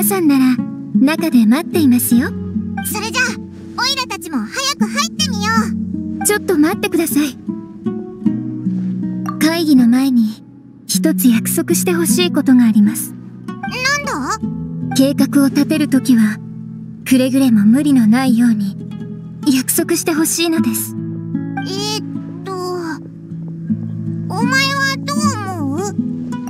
さんなら中で待っていますよ。 それじゃあオイラたちも早く入ってみよう。ちょっと待ってください。会議の前に一つ約束してほしいことがあります。 なんだ？ 計画を立てるときはくれぐれも無理のないように約束してほしいのです。 お前はどう思う？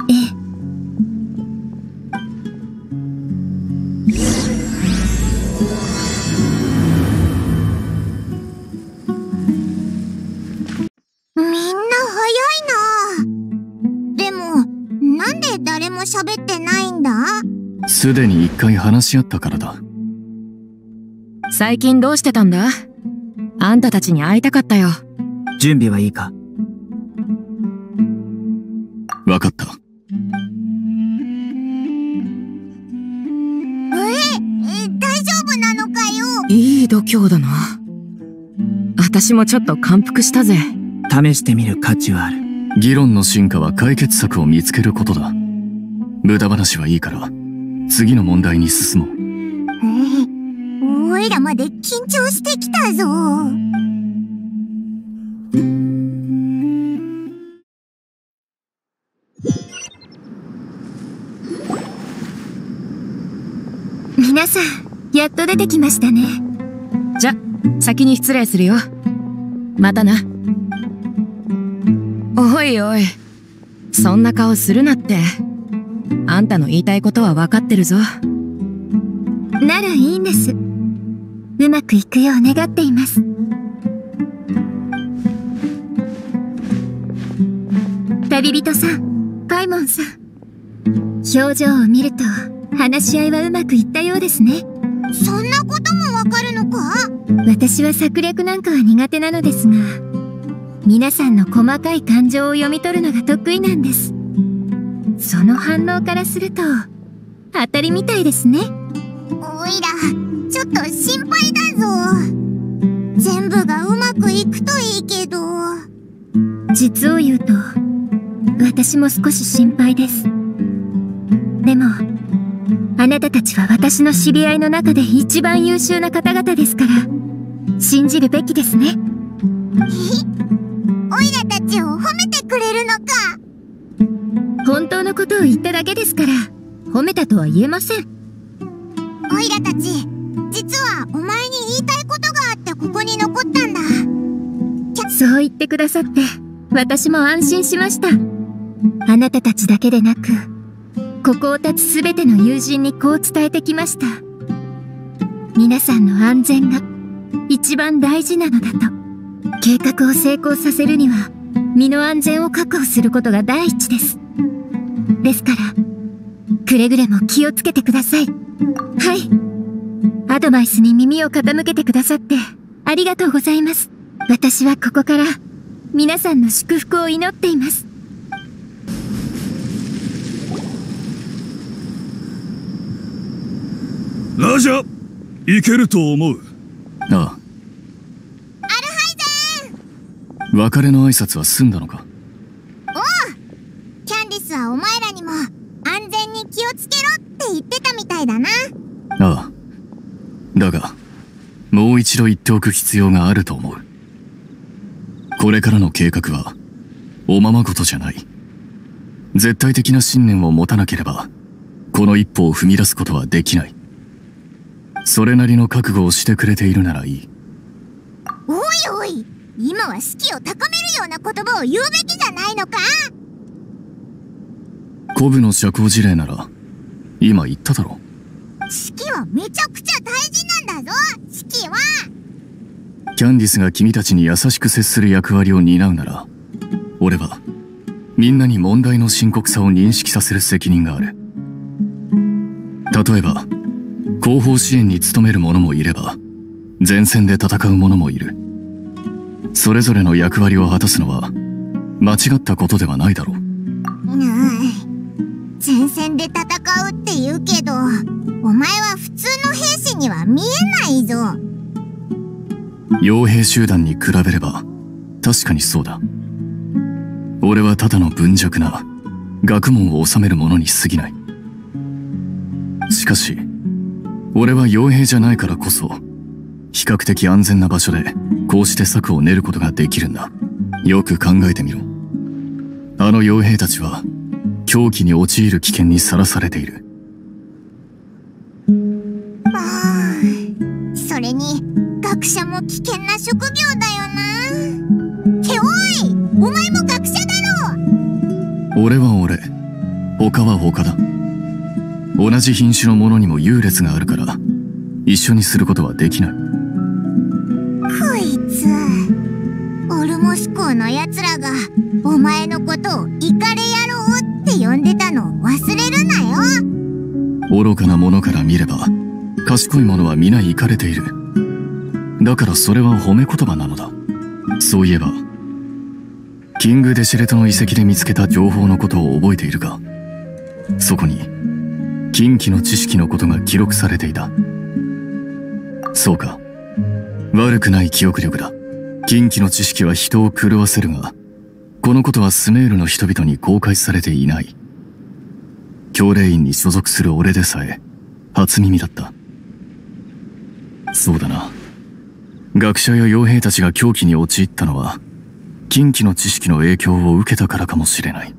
みんな早いな。でもなんで誰も喋ってないんだ？ すでに一回話し合ったからだ。 最近どうしてたんだ？あんたたちに会いたかったよ。 準備はいいか？ わかった。 大丈夫なのかよ。 いい度胸だな。私もちょっと感服したぜ。 試してみる価値はある。 議論の進化は解決策を見つけることだ。無駄話はいいから次の問題に進もう。 おいらまで緊張してきたぞ。 皆さんやっと出てきましたね。 じゃ先に失礼するよ。またな。おいおい、そんな顔するなって。あんたの言いたいことは分かってるぞ。 ならいいんです。うまくいくよう願っています。旅人さん、パイモンさん、表情を見ると話し合いはうまくいったようですね。 そんなこともわかるのか？ 私は策略なんかは苦手なのですが、皆さんの細かい感情を読み取るのが得意なんです。その反応からすると当たりみたいですね。 おいらちょっと心配だぞ。全部がうまくいくといいけど。 実を言うと私も少し心配です。でもあなたたちは私の知り合いの中で一番優秀な方々ですから信じるべきですね。 おいらたちを褒めてくれるのか？ 本当のことを言っただけですから褒めたとは言えません。 おいらたち実はお前に言いたいことがあってここに残ったんだ。 そう言ってくださって私も安心しました。あなたたちだけでなくここを立つすべての友人にこう伝えてきました。皆さんの安全が一番大事なのだと。計画を成功させるには身の安全を確保することが第一です。ですからくれぐれも気をつけてください。はい、アドバイスに耳を傾けてくださってありがとうございます。私はここから皆さんの祝福を祈っています。 ラジャ、いけると思う。 ああ。 アルハイゼン。別れの挨拶は済んだのか？ おう、キャンディスはお前らにも安全に気をつけろって言ってたみたいだな。 ああ。だがもう一度言っておく必要があると思う。これからの計画はおままごとじゃない。絶対的な信念を持たなければこの一歩を踏み出すことはできない。それなりの覚悟をしてくれているならいい。 おいおい、今は士気を高めるような言葉を言うべきじゃないのか？ 古武の社交辞令なら今言っただろ。 士気はめちゃくちゃ大事なんだぞ。士気はキャンディスが君たちに優しく接する役割を担うなら、俺はみんなに問題の深刻さを認識させる責任がある。例えば後方支援に努める者もいれば前線で戦う者もいる。それぞれの役割を果たすのは間違ったことではないだろう。 前線で戦うって言うけど、お前は普通の兵士には見えないぞ。 傭兵集団に比べれば確かにそうだ。俺はただの貧弱な学問を治める者に過ぎない。しかし俺は傭兵じゃないからこそ、比較的安全な場所でこうして策を練ることができるんだ。よく考えてみろ。あの傭兵たちは狂気に陥る危険にさらされている。 それに学者も危険な職業だよな。っておい、お前も学者だろ。 俺は俺、他は他だ。同じ品種のものにも優劣があるから一緒にすることはできない。 こいつ、オルモス校のやつらがお前のことをイカレ野郎って呼んでたのを忘れるなよ。 愚かなものから見れば賢い者は皆イカれている。だからそれは褒め言葉なのだ。そういえばキング・デシェレトの遺跡で見つけた情報のことを覚えているか。そこに禁忌の知識のことが記録されていた。そうか、悪くない記憶力だ。禁忌の知識は人を狂わせるが、このことはスメールの人々に公開されていない。教令院に所属する俺でさえ初耳だった。そうだな、学者や傭兵たちが狂気に陥ったのは禁忌の知識の影響を受けたからかもしれない。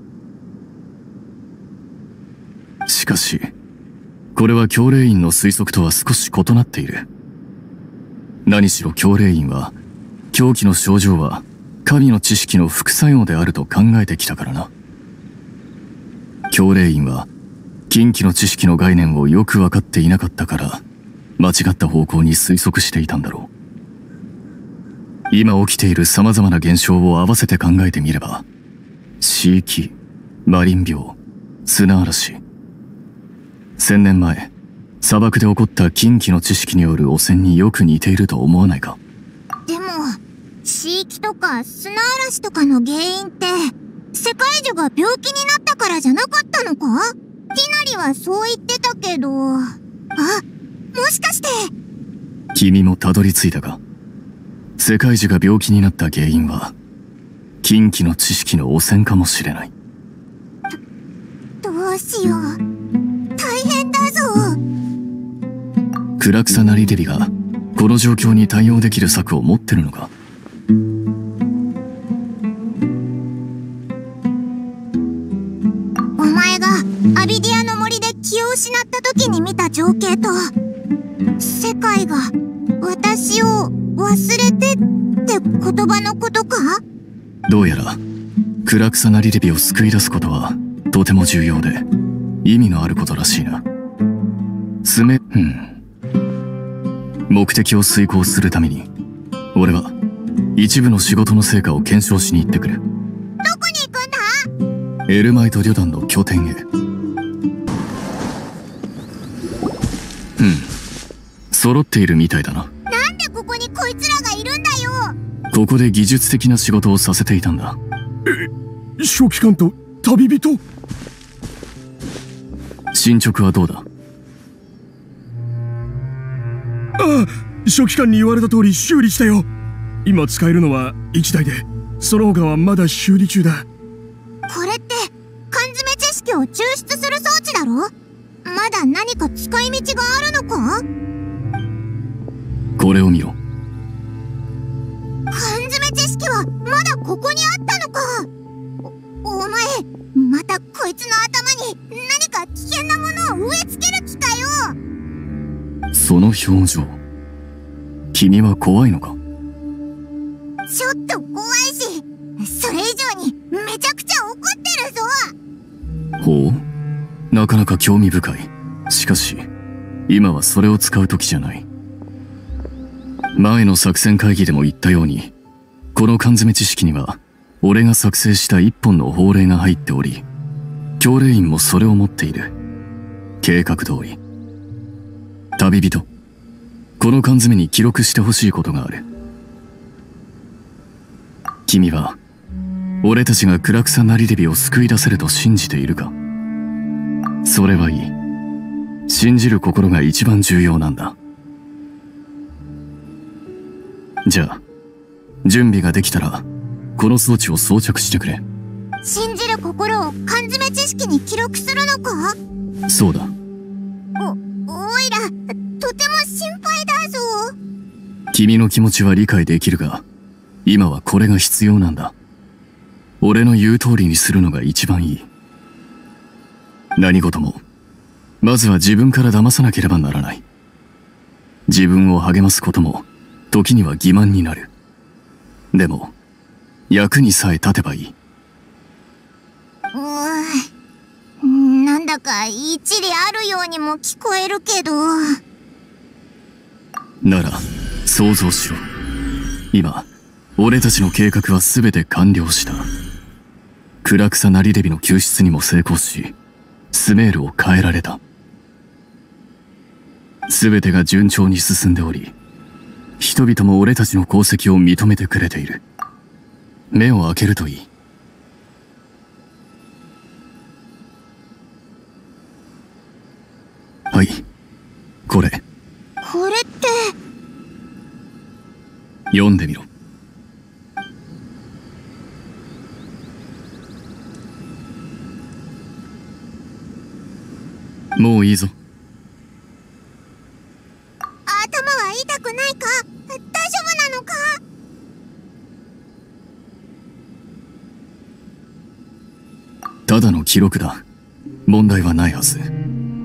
しかしこれは教令院の推測とは少し異なっている。何しろ教令院は狂気の症状は神の知識の副作用であると考えてきたからな。教令院は禁忌の知識の概念をよく分かっていなかったから間違った方向に推測していたんだろう。今起きている様々な現象を合わせて考えてみれば、死域、マリン病、砂嵐、1000年前砂漠で起こった禁忌の知識による汚染によく似ていると思わないか。 でも死域とか砂嵐とかの原因って世界樹が病気になったからじゃなかったのか。ティナリはそう言ってたけど、もしかして。 君もたどり着いたか。世界樹が病気になった原因は禁忌の知識の汚染かもしれない。 どうしよう、大変だぞ。 クラクサナリデビがこの状況に対応できる策を持ってるのか。 お前がアビディアの森で気を失った時に見た情景と、世界が私を忘れてって言葉のことか。 どうやらクラクサナリデビを救い出すことはとても重要で意味のあることらしいな。目的を遂行するために俺は一部の仕事の成果を検証しに行ってくる。 どこに行くんだ。 エルマイト旅団の拠点へ。揃っているみたいだな。 なんでここにこいつらがいるんだよ。 ここで技術的な仕事をさせていたんだ。 書記官と旅人。 進捗はどうだ。 書記官に言われた通り修理したよ。今使えるのは1台で、その他はまだ修理中だ。 これって缶詰知識を抽出する装置だろ。まだ何か使い道があるのか。 これを見ろ。 缶詰知識はまだここにあったのか。お前またこいつの頭に何か危険なものを植え付ける気かよ。 その表情、君は怖いのか。 ちょっと怖いし、それ以上にめちゃくちゃ怒ってるぞ。 ほう、なかなか興味深い。しかし今はそれを使う時じゃない。前の作戦会議でも言ったように、この缶詰知識には俺が作成した一本の法令が入っており、教令員もそれを持っている。計画通り。旅人、この缶詰に記録してほしいことがある。君は俺たちがクラクサナリデビを救い出せると信じているか。それはいい。信じる心が一番重要なんだ。じゃあ準備ができたらこの装置を装着してくれ。 信じる心を缶詰知識に記録するのか。 そうだ。 おいらとて君の気持ちは理解できるが、今はこれが必要なんだ。俺の言う通りにするのが一番いい。何事も、まずは自分から騙さなければならない。自分を励ますことも、時には欺瞞になる。でも、役にさえ立てばいい。 なんだか一理あるようにも聞こえるけど。 なら、想像しろ。今、俺たちの計画は全て完了した。暗草ナリレビの救出にも成功し、スメールを変えられた。全てが順調に進んでおり、人々も俺たちの功績を認めてくれている。目を開けるといい。はい、これ。 これって。 読んでみろ。もういいぞ。 頭は痛くないか？大丈夫なのか？ ただの記録だ。問題はないはず。 でも、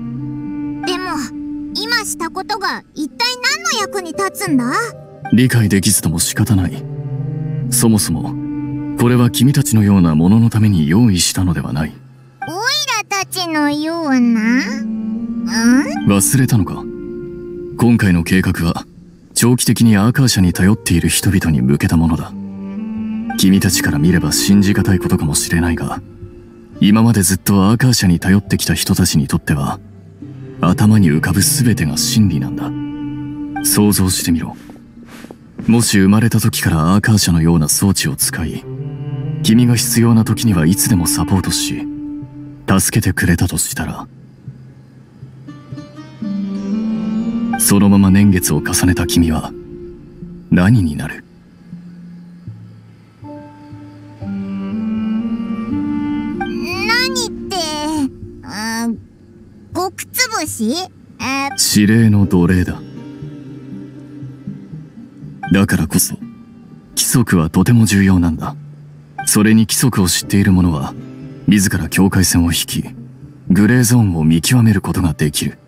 今したことが一体何の役に立つんだ？ 理解できずとも仕方ない。そもそも、これは君たちのようなもののために用意したのではない。 オイラたちのような？ 忘れたのか？今回の計画は、長期的にアーカー社に頼っている人々に向けたものだ。君たちから見れば信じがたいことかもしれないが、今までずっとアーカー社に頼ってきた人たちにとっては、頭に浮かぶ全てが真理なんだ。想像してみろ。もし生まれた時からアーカー社のような装置を使い、君が必要な時にはいつでもサポートし、助けてくれたとしたら、そのまま年月を重ねた君は何になる？ 何って、極つぶし？ 指令の奴隷だ。だからこそ、規則はとても重要なんだ。それに規則を知っている者は、自ら境界線を引き、グレーゾーンを見極めることができる。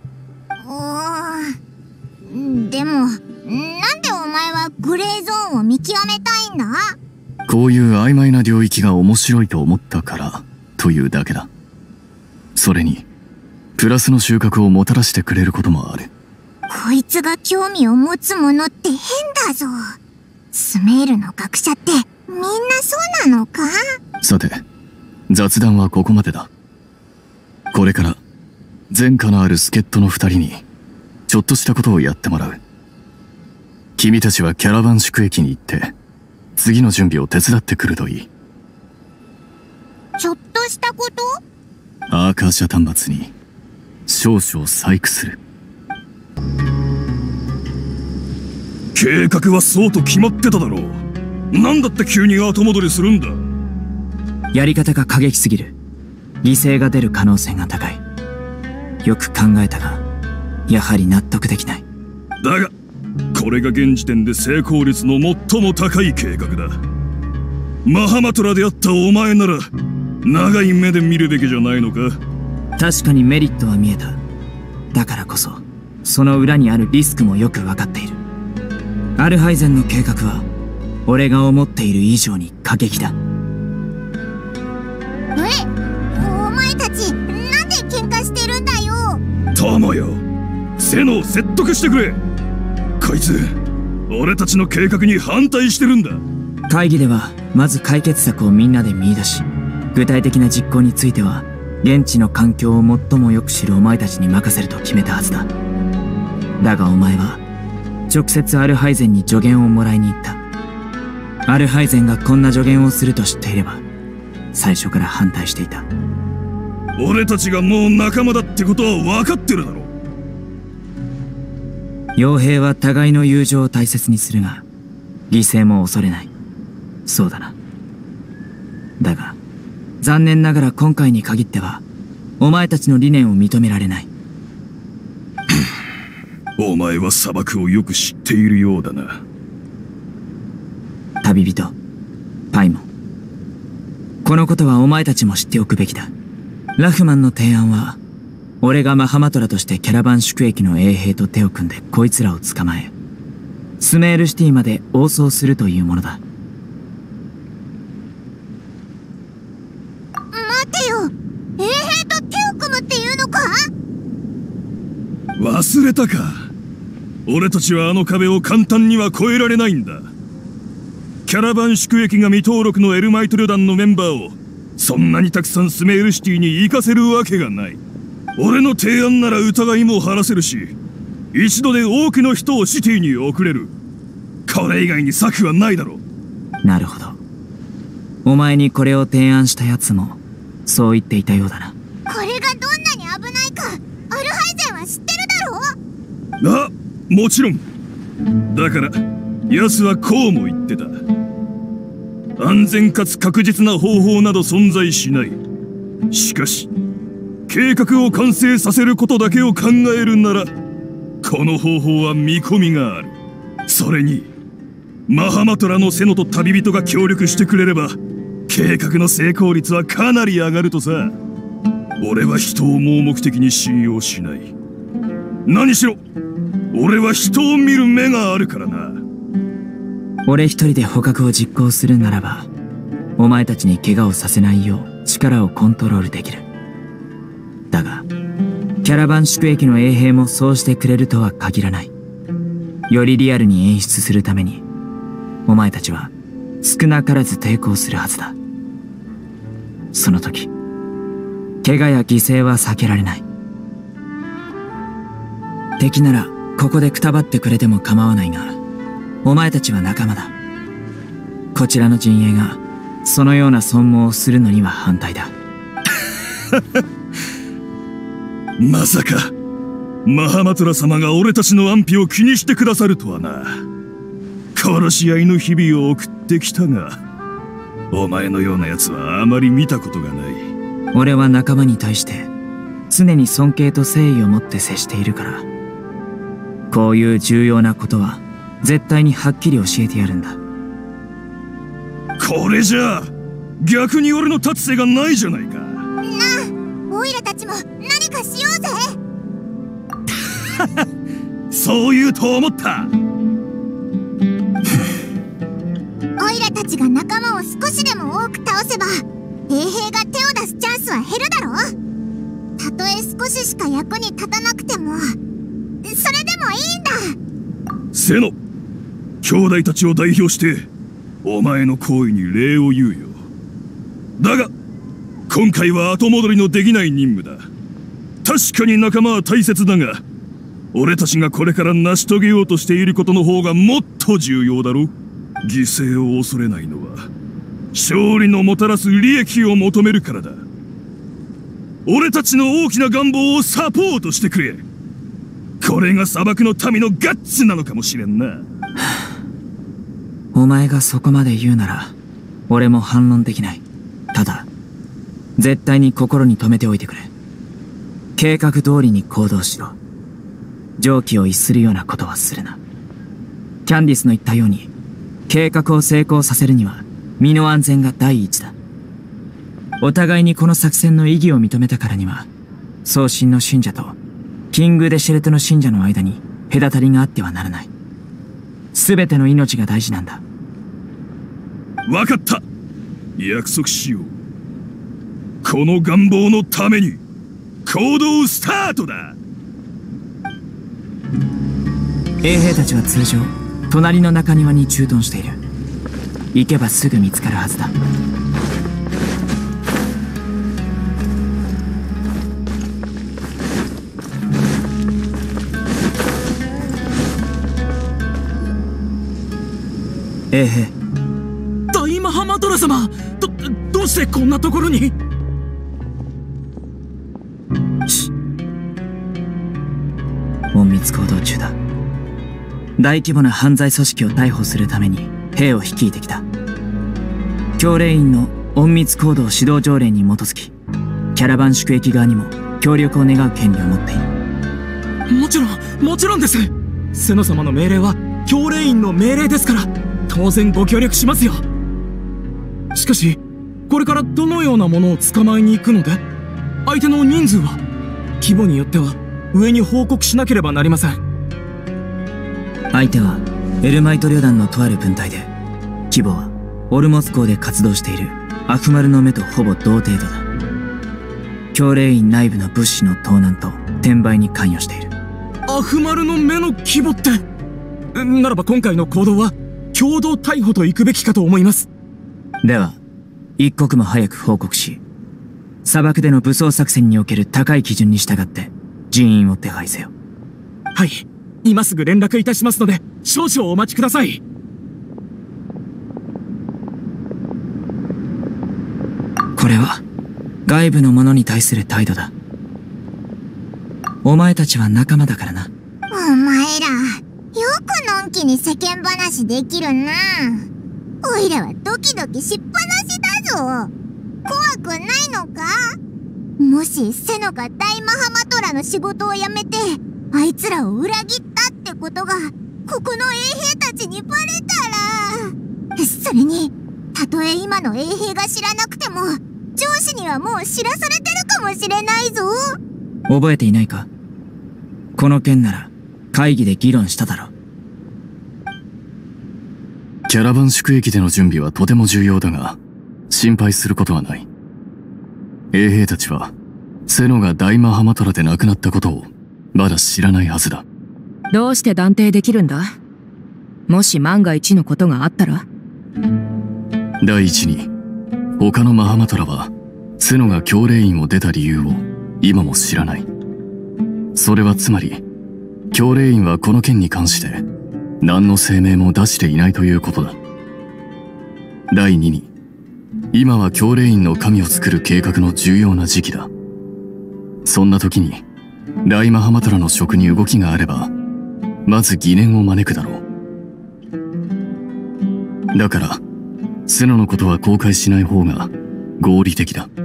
でも、なんでお前はグレーゾーンを見極めたいんだ？ こういう曖昧な領域が面白いと思ったから、というだけだ。それに、プラスの収穫をもたらしてくれることもある。 こいつが興味を持つものって変だぞ。スメールの学者ってみんなそうなのか？ さて、雑談はここまでだ。これから、前科のある助っ人の二人に、ちょっとしたことをやってもらう。君たちはキャラバン宿駅に行って、次の準備を手伝ってくるといい。 ちょっとしたこと？ アーカー社端末に、少々細工する。 計画はそうと決まってただろう。なんだって急に後戻りするんだ。 やり方が過激すぎる。犠牲が出る可能性が高い。よく考えたが、やはり納得できない。 だが、これが現時点で成功率の最も高い計画だ。マハマトラであったお前なら、長い目で見るべきじゃないのか？ 確かにメリットは見えた。だからこそ、その裏にあるリスクもよくわかっている。アルハイゼンの計画は、俺が思っている以上に過激だ。 お前たち、なんで喧嘩してるんだよ。 友よ、ゼノを説得してくれ。こいつ、俺たちの計画に反対してるんだ。 会議では、まず解決策をみんなで見出し、具体的な実行については、現地の環境を最もよく知るお前たちに任せると決めたはずだ。だがお前は、直接アルハイゼンに助言をもらいに行った。アルハイゼンがこんな助言をすると知っていれば、最初から反対していた。 俺たちがもう仲間だってことは分かってるだろ。 傭兵は互いの友情を大切にするが、犠牲も恐れない。そうだな。だが、残念ながら今回に限っては、お前たちの理念を認められない。 お前は砂漠をよく知っているようだな。 旅人パイモン。このことはお前たちも知っておくべきだ。ラフマンの提案は、俺がマハマトラとしてキャラバン宿駅の衛兵と手を組んでこいつらを捕まえ、スメールシティまで応走するというものだ。 待てよ、衛兵と手を組むっていうのか？ 忘れたか。俺たちはあの壁を簡単には越えられないんだ。キャラバン宿駅が未登録のエルマイト旅団のメンバーをそんなにたくさんスメールシティに行かせるわけがない。俺の提案なら疑いも晴らせるし、一度で多くの人をシティに送れる。これ以外に策はないだろう。 なるほど。お前にこれを提案したやつもそう言っていたようだな。 これがどんなに危ないかアルハイゼンは知ってるだろ？ あ、もちろん。だから奴はこうも言ってた。安全かつ確実な方法など存在しない。しかし計画を完成させることだけを考えるなら、この方法は見込みがある。それにマハマトラのセノと旅人が協力してくれれば、計画の成功率はかなり上がるとさ。俺は人を盲目的に信用しない。何しろ俺は人を見る目があるからな。 俺一人で捕獲を実行するならば、お前たちに怪我をさせないよう力をコントロールできる。だがキャラバン宿駅の衛兵もそうしてくれるとは限らない。よりリアルに演出するために、お前たちは少なからず抵抗するはずだ。その時怪我や犠牲は避けられない。敵ならここでくたばってくれても構わないが、お前たちは仲間だ。こちらの陣営がそのような損耗をするのには反対だ。 まさかマハマトラ様が俺たちの安否を気にしてくださるとはな。殺し合いの日々を送ってきたが、お前のような奴はあまり見たことがない。 俺は仲間に対して常に尊敬と誠意を持って接しているから、こういう重要なことは絶対にはっきり教えてやるんだ。 これじゃあ逆に俺の立つ瀬がないじゃないか。 なあ、オイラたちも何かしようぜ。 そう言うと思った。 オイラたちが仲間を少しでも多く倒せば、衛兵が手を出すチャンスは減るだろ。たとえ少ししか役に立たなくても、それでもいいんだ。 セノ、兄弟たちを代表してお前の行為に礼を言うよ。だが今回は後戻りのできない任務だ。確かに仲間は大切だが、俺たちがこれから成し遂げようとしていることの方がもっと重要だろ。犠牲を恐れないのは勝利のもたらす利益を求めるからだ。俺たちの大きな願望をサポートしてくれ。これが砂漠の民のガッツなのかもしれんな。 お前がそこまで言うなら俺も反論できない。ただ絶対に心に留めておいてくれ。計画通りに行動しろ。常軌を逸するようなことはするな。キャンディスの言ったように、計画を成功させるには身の安全が第一だ。お互いにこの作戦の意義を認めたからには、送信の信者とキング・デシェルトの信者の間に隔たりがあってはならない。全ての命が大事なんだ。 分かった。約束しよう。この願望のために行動スタートだ。 衛兵たちは通常隣の中庭に駐屯している。行けばすぐ見つかるはずだ。衛兵。 大マハマトラ様、どうしてこんなところに。 隠密行動中だ。大規模な犯罪組織を逮捕するために兵を率いてきた。教令員の隠密行動指導条例に基づき、キャラバン宿駅側にも協力を願う権利を持っている。 もちろんです。セノ様の命令は教令員の命令ですから、 当然ご協力しますよ。しかし、これからどのようなものを捕まえに行くので、相手の人数は、規模によっては上に報告しなければなりません。 相手はエルマイト旅団のとある分隊で、規模はオルモス港で活動しているアフマルの目とほぼ同程度だ。教令院内部の物資の盗難と転売に関与している。 アフマルの目の規模って、ならば今回の行動は共同逮捕と行くべきかと思います。 では一刻も早く報告し、砂漠での武装作戦における高い基準に従って人員を手配せよ。 はい、今すぐ連絡いたしますので少々お待ちください。 これは外部の者に対する態度だ。お前たちは仲間だからな。 お前ら、よくのんきに世間話できるな。おいらはドキドキしっぱなしだぞ。怖くないのか？もしセノが大マハマトラの仕事を辞めて、あいつらを裏切ったってことが、ここの衛兵たちにバレたら。それに、たとえ今の衛兵が知らなくても、上司にはもう知らされてるかもしれないぞ。 覚えていないか？この件なら会議で議論しただろう。 キャラバン宿駅での準備はとても重要だが、心配することはない。衛兵たちはセノが大マハマトラで亡くなったことをまだ知らないはずだ。 どうして断定できるんだ？もし万が一のことがあったら？ 第一に、他のマハマトラはセノが教令院を出た理由を今も知らない。それはつまり、教令院はこの件に関して何の声明も出していないということだ。第二に、今は教令院の神を作る計画の重要な時期だ。そんな時に大マハマトラの職に動きがあれば、まず疑念を招くだろう。だからセノのことは公開しない方が合理的だ。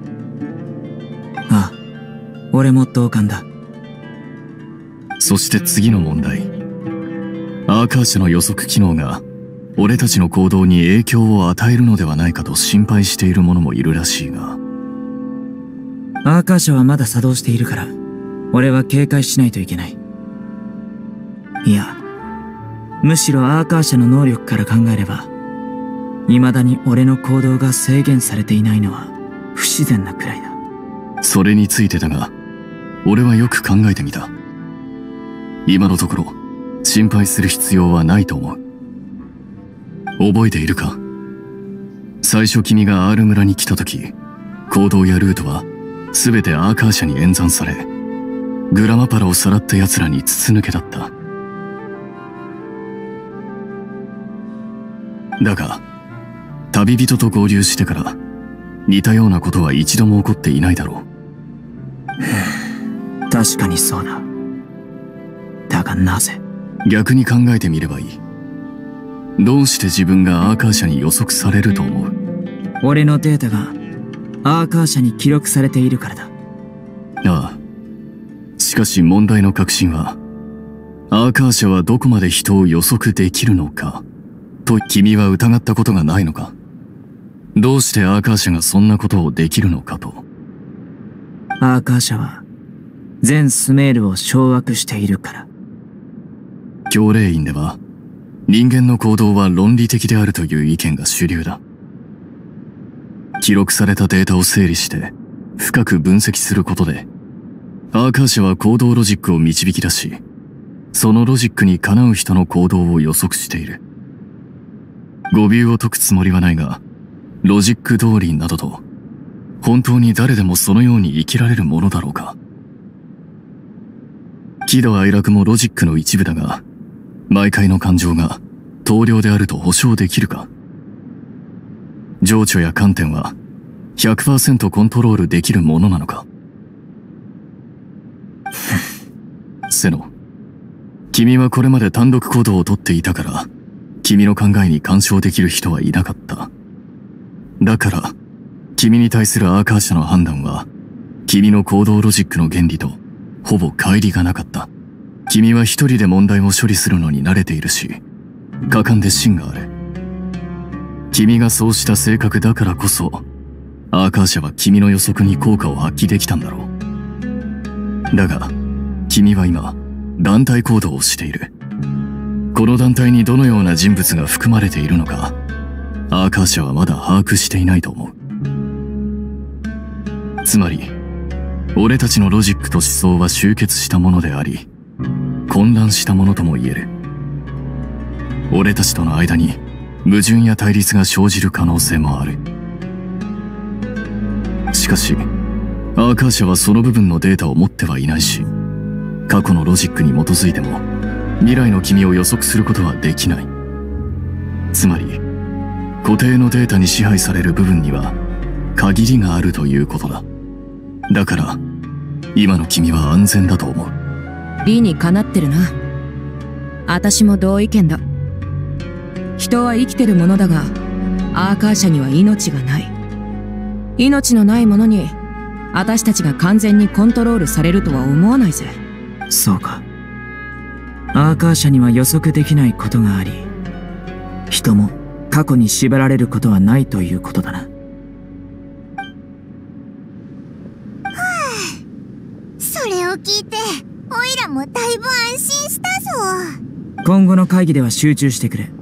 ああ、俺も同感だ。 そして次の問題。アーカー社の予測機能が俺たちの行動に影響を与えるのではないかと心配している者もいるらしいが。 アーカー社はまだ作動しているから、俺は警戒しないといけない。いや、むしろアーカー社の能力から考えれば、未だに俺の行動が制限されていないのは不自然なくらいだ。 それについてだが、俺はよく考えてみた。今のところ心配する必要はないと思う。覚えているか？最初君が R 村に来た時、行動やルートは全てアーカー社に演算され、グラマパラをさらった奴らに筒抜けだった。だが旅人と合流してから似たようなことは一度も起こっていないだろう。確かにそうだ。だがなぜ？ 逆に考えてみればいい。どうして自分がアーカー社に予測されると思う？ 俺のデータがアーカー社に記録されているからだ。 ああ。しかし問題の核心は、アーカー社はどこまで人を予測できるのかと君は疑ったことがないのか？どうしてアーカー社がそんなことをできるのかと。 アーカー社は全スメールを掌握しているから。 教令院では人間の行動は論理的であるという意見が主流だ。記録されたデータを整理して深く分析することで、アーカー社は行動ロジックを導き出し、そのロジックにかなう人の行動を予測している。誤謬を解くつもりはないが、ロジック通りなどと、本当に誰でもそのように生きられるものだろうか。喜怒哀楽もロジックの一部だが、毎回の感情が当量であると保証できるか。情緒や観点は 100% コントロールできるものなのか。セノ、君はこれまで単独行動をとっていたから、君の考えに干渉できる人はいなかった。だから、君に対するアーカー社の判断は、君の行動ロジックの原理とほぼ乖離がなかった。君は一人で問題を処理するのに慣れているし、果敢で芯がある。 君がそうした性格だからこそ、アーカーシャは君の予測に効果を発揮できたんだろう。だが、君は今、団体行動をしている。この団体にどのような人物が含まれているのか、アーカーシャはまだ把握していないと思う。つまり、俺たちのロジックと思想は集結したものであり、混乱したものとも言える。俺たちとの間に矛盾や対立が生じる可能性もある。しかし、アーカーシャはその部分のデータを持ってはいないし、過去のロジックに基づいても未来の君を予測することはできない。つまり、固定のデータに支配される部分には限りがあるということだ。だから、今の君は安全だと思う。 理にかなってるな。私も同意見だ。人は生きてるものだが、アーカーシャには命がない。命のないものに、私たちが完全にコントロールされるとは思わないぜ。 そうか。アーカーシャには予測できないことがあり、人も過去に縛られることはないということだな。 それを聞いて、オイラもだいぶ安心したぞ。 今後の会議では集中してくれ。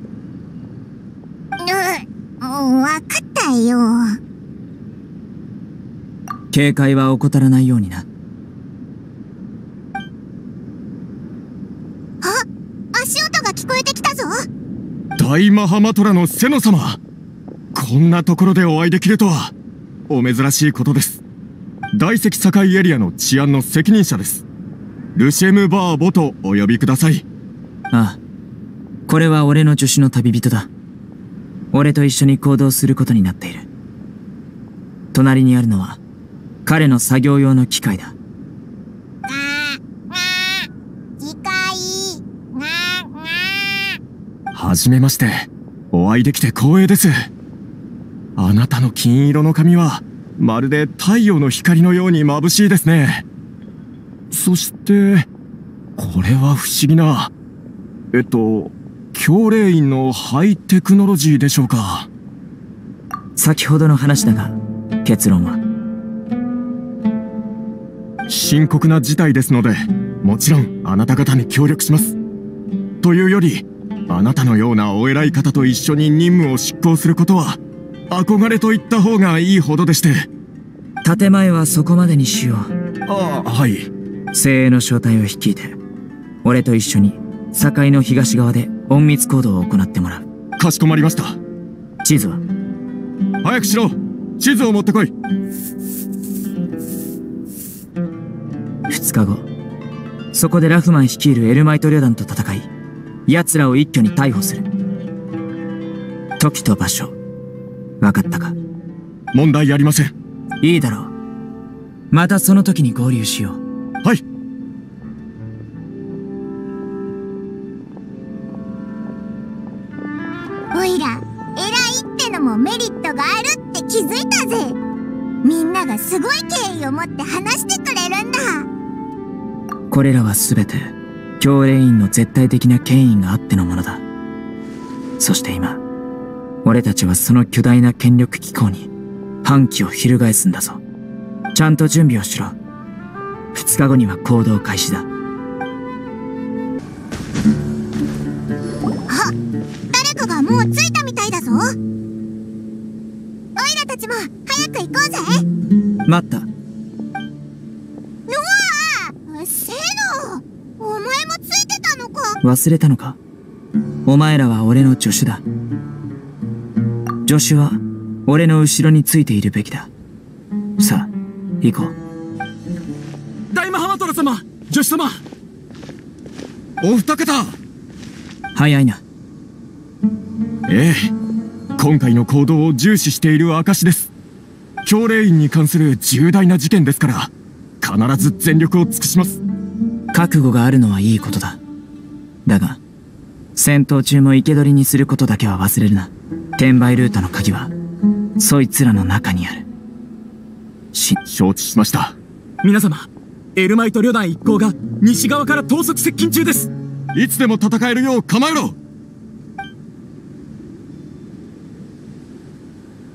わかったよ。 警戒は怠らないようにな。 足音が聞こえてきたぞ。 大マハマトラのセノ様、こんなところでお会いできるとはお珍しいことです。大石境エリアの治安の責任者です。ルシェム・バーボとお呼びください。 ああ、これは俺の助手の旅人だ。俺と一緒に行動することになっている。隣にあるのは彼の作業用の機械だ。 機械。 はじめまして。お会いできて光栄です。あなたの金色の髪はまるで太陽の光のように眩しいですね。そしてこれは不思議な教令員のハイテクノロジーでしょうか。 先ほどの話だが、結論は深刻な事態ですので、もちろんあなた方に協力します。というより、あなたのようなお偉い方と一緒に任務を執行することは憧れと言った方がいいほどでして。 建前はそこまでにしよう。 ああ、はい。 精鋭の正体を率いて、俺と一緒に境の東側で隠密行動を行ってもらう。 かしこまりました。 地図は？ 早くしろ。地図を持ってこい。 2日後、そこでラフマン率いるエルマイト旅団と戦い、奴らを一挙に逮捕する。時と場所、分かったか？ 問題ありません。 いいだろう。またその時に合流しよう。 はい。 おいら、偉いってのもメリットがあるって気づいたぜ。みんながすごい敬意を持って話してくれるんだ。 これらは全て教令員の絶対的な権威があってのものだ。そして今、俺たちはその巨大な権力機構に反旗を翻すんだぞ。ちゃんと準備をしろ。2日後には行動開始だ。 あ、誰かがもう着いたみたいだぞ。オイラたちも早く行こうぜ。 待った。 セノ、お前もついてたのか。 忘れたのか？お前らは俺の助手だ。助手は俺の後ろについているべきだ。さあ、行こう。 大マハマトラ様、助手様。 お二方。 早いな。 ええ、今回の行動を重視している証です。教令員に関する重大な事件ですから、必ず全力を尽くします。 覚悟があるのはいいことだ。だが、戦闘中も生け捕りにすることだけは忘れるな。転売ルートの鍵は、そいつらの中にある。 承知しました。 皆様、エルマイト旅団一行が西側から統率接近中です。 いつでも戦えるよう構えろ。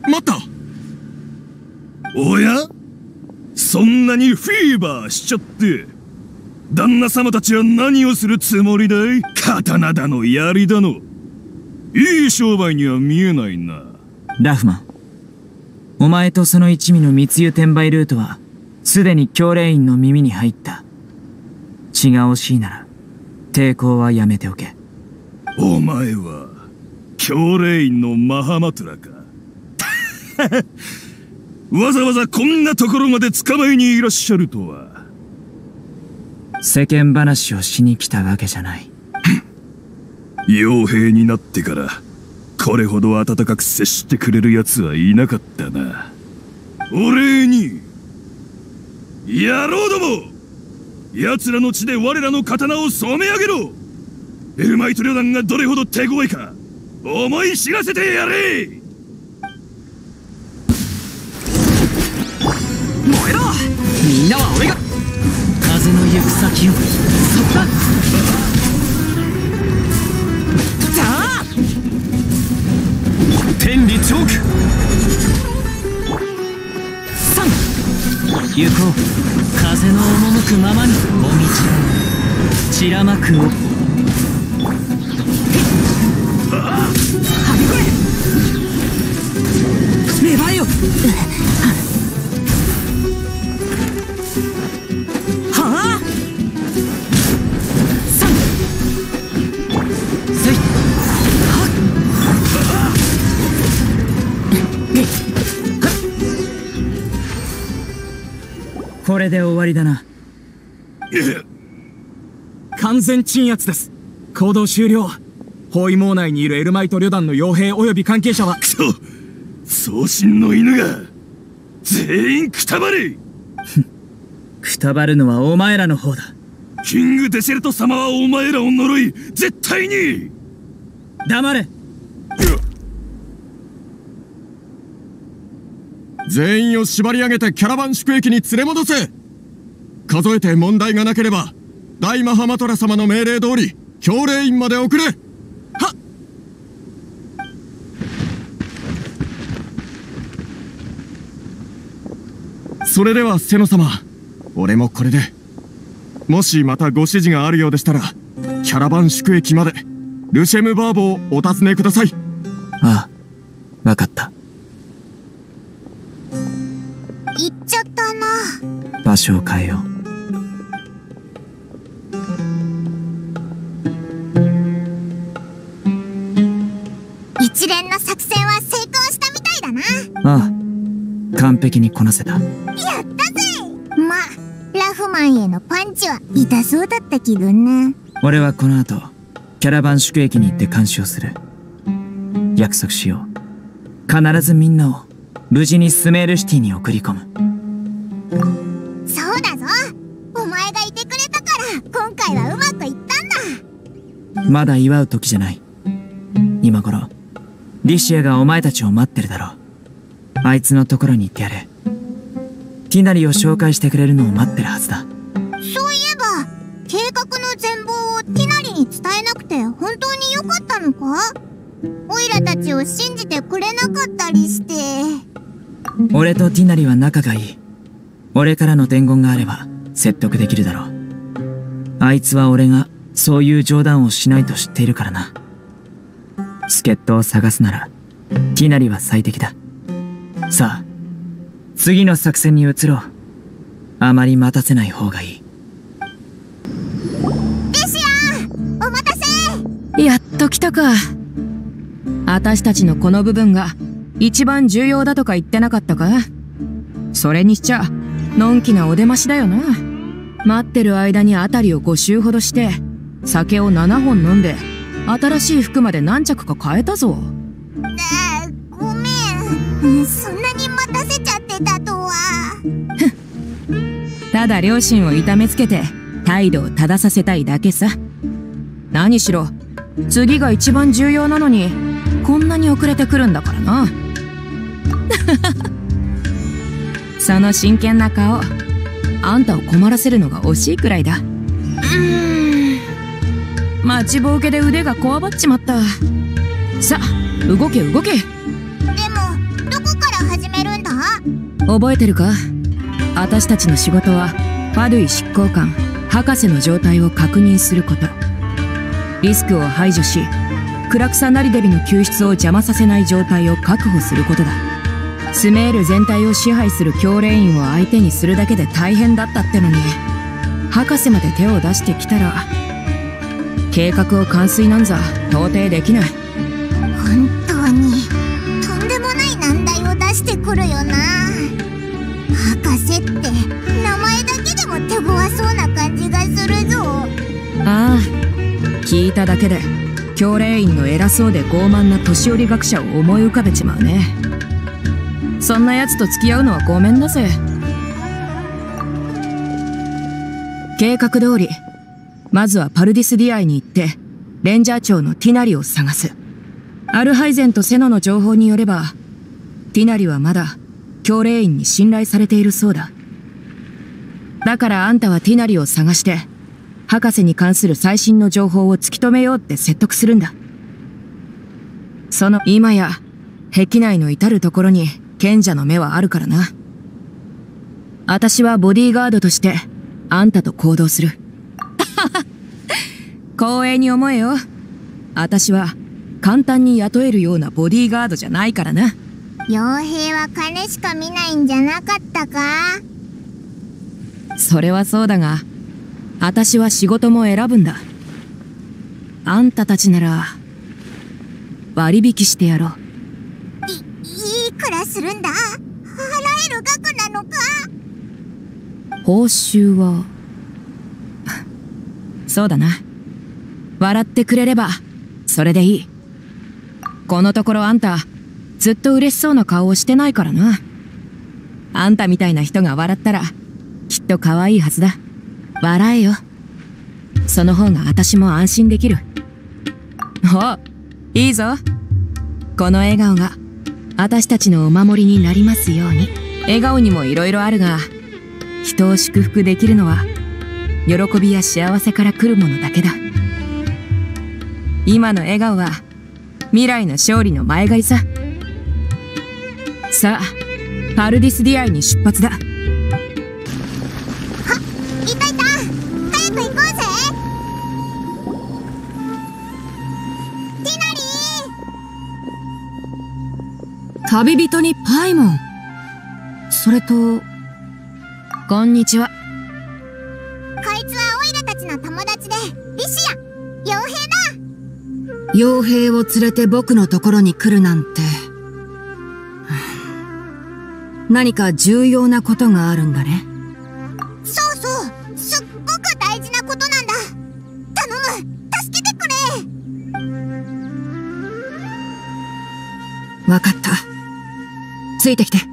待った。 おや、そんなにフィーバーしちゃって旦那様たちは何をするつもりだい？刀だの槍だの、いい商売には見えないな。 ラフマン、お前とその一味の密輸転売ルートはすでに教令員の耳に入った。血が惜しいなら抵抗はやめておけ。 お前は教令員のマハマトラか。わざわざこんなところまで捕まえにいらっしゃるとは。 世間話をしに来たわけじゃない。 傭兵になってからこれほど温かく接してくれる奴はいなかったな。お礼に。野郎ども、奴らの血で我らの刀を染め上げろ。エルマイト旅団がどれほど手強いか思い知らせてやれ。 燃えろ。みんなは俺が風の行く先を。そこだ。さあ、天理チョーク。3、行こう。風の赴くままにもみ散らまくを。はびこい。芽生えよ。はあ。 これで終わりだな。 完全鎮圧です。行動終了。包囲網内にいるエルマイト旅団の傭兵及び関係者は。 くそ、送信の犬が全員くたばれ。 くたばるのはお前らの方だ。 キング・デセルト様はお前らを呪い、絶対に。 黙れ。 全員を縛り上げてキャラバン宿駅に連れ戻せ。数えて問題がなければ大マハマトラ様の命令通り教令員まで送れ。はっ。それではセノ様、俺もこれで。もしまたご指示があるようでしたらキャラバン宿駅までルシェムバーボをお尋ねください。 ああ、わかった。 行っちゃったな。 場所を変えよう。 一連の作戦は成功したみたいだな。 ああ、完璧にこなせた。 やったぜ。ま、ラフマンへのパンチは痛そうだったけどな。 俺はこの後キャラバン宿駅に行って監視をする。約束しよう。必ずみんなを無事にスメールシティに送り込む。 そうだぞ。お前がいてくれたから今回はうまくいったんだ。 まだ祝う時じゃない。今頃リシアがお前たちを待ってるだろう。あいつのところに行ってやれ。ティナリを紹介してくれるのを待ってるはずだ。 そういえば計画の全貌をティナリに伝えなくて本当に良かったのか？オイラたちを信じてくれなかったりして。 俺とティナリは仲がいい。俺からの伝言があれば説得できるだろう。あいつは俺がそういう冗談をしないと知っているからな。助っ人を探すならティナリは最適だ。さあ、次の作戦に移ろう。あまり待たせない方がいい。 リシア、お待たせ。 やっと来たか。私たちのこの部分が一番重要だとか言ってなかったか？それにしちゃのんきなお出ましだよな。待ってる間に辺りを5周ほどして酒を7本飲んで新しい服まで何着か買えたぞ。 ごめん、そんなに待たせちゃってたとは。 ただ両親を痛めつけて態度を正させたいだけさ。何しろ次が一番重要なのにこんなに遅れてくるんだからな。その真剣な顔、あんたを困らせるのが惜しいくらいだ。待ちぼうけで腕がこわばっちまった。さあ動け動け。 でもどこか覚えてるか？私たちの仕事はパドゥイ執行官博士の状態を確認すること。リスクを排除し、クラクサ・ナリデビの救出を邪魔させない状態を確保することだ。スメール全体を支配する教令員を相手にするだけで大変だったってのに、博士まで手を出してきたら計画を完遂なんざ到底できない。 本当にとんでもない難題を出してくるよな。博士って名前だけでも手強そうな感じがするぞ。 ああ、聞いただけで教令員の偉そうで傲慢な年寄り学者を思い浮かべちまうね。そんな奴と付き合うのはごめんだぜ。計画通り、まずはパルディスディアイに行ってレンジャー長のティナリを探す。アルハイゼンとセノの情報によれば、ティナリはまだ教令員に信頼されているそうだ。だからあんたはティナリを探して博士に関する最新の情報を突き止めようって説得するんだ。その今や壁内の至るところに賢者の目はあるからな。私はボディーガードとしてあんたと行動する。光栄に思えよ。私は簡単に雇えるようなボディーガードじゃないからな。 傭兵は金しか見ないんじゃなかったか？ それはそうだが、私は仕事も選ぶんだ。あんたたちなら割引してやろう。 いくらするんだ？払える額なのか？ 報酬はそうだな。笑ってくれればそれでいい。このところあんたずっと嬉しそうな顔をしてないからな。あんたみたいな人が笑ったらきっと可愛いはずだ。笑えよ。その方が私も安心できる。お、いいぞ。この笑顔が私たちのお守りになりますように。笑顔にもいろいろあるが、人を祝福できるのは喜びや幸せから来るものだけだ。今の笑顔は未来の勝利の前借りさ。さあ、パルディスディアイに出発だ。 いたいた、早く行こうぜ。ティナリー。 旅人にパイモン。それと、こんにちは。 こいつはオイラたちの友達でリシア、傭兵だ。 傭兵を連れて僕のところに来るなんて。何か重要なことがあるんだね。 そうそう、すっごく大事なことなんだ。頼む、助けてくれ。 わかった。ついてきて。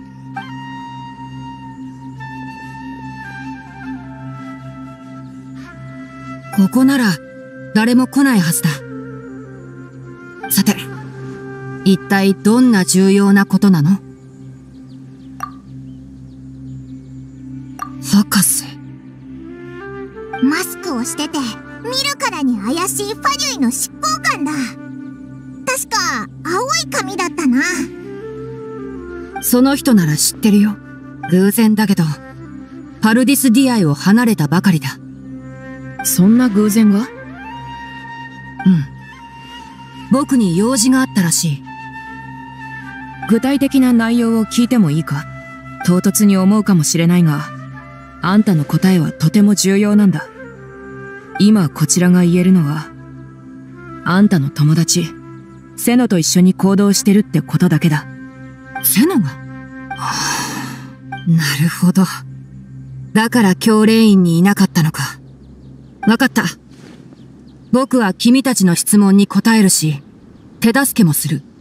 ここなら誰も来ないはずだ。さて、一体どんな重要なことなの？博士。 マスクをしてて見るからに怪しいファジュイの執行官だ。確か青い髪だったな。 その人なら知ってるよ。偶然だけどパルディスディアイを離れたばかりだ。 そんな偶然が？ 僕に用事があったらしい。 具体的な内容を聞いてもいいか？唐突に思うかもしれないが、あんたの答えはとても重要なんだ。今こちらが言えるのは、あんたの友達セノと一緒に行動してるってことだけだ。 セノが？なるほど。だから教令員にいなかったのか。わかった。僕は君たちの質問に答えるし、手助けもする。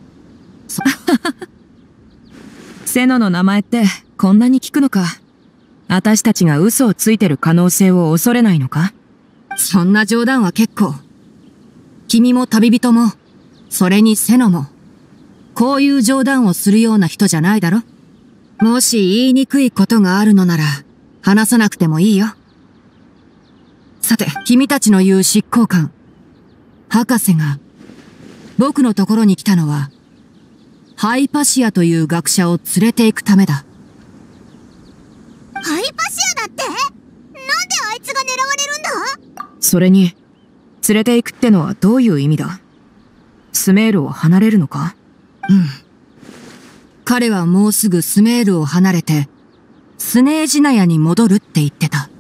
セノの名前ってこんなに聞くのか。私たちが嘘をついてる可能性を恐れないのか？ そんな冗談は結構。君も旅人も、それにセノも、こういう冗談をするような人じゃないだろ？もし言いにくいことがあるのなら、話さなくてもいいよ。さて、君たちの言う執行官、博士が、僕のところに来たのは、ハイパシアという学者を連れて行くためだ。 それに、連れて行くってのはどういう意味だ？スメールを離れるのか？ うん。彼はもうすぐスメールを離れて、スネージナヤに戻るって言ってた。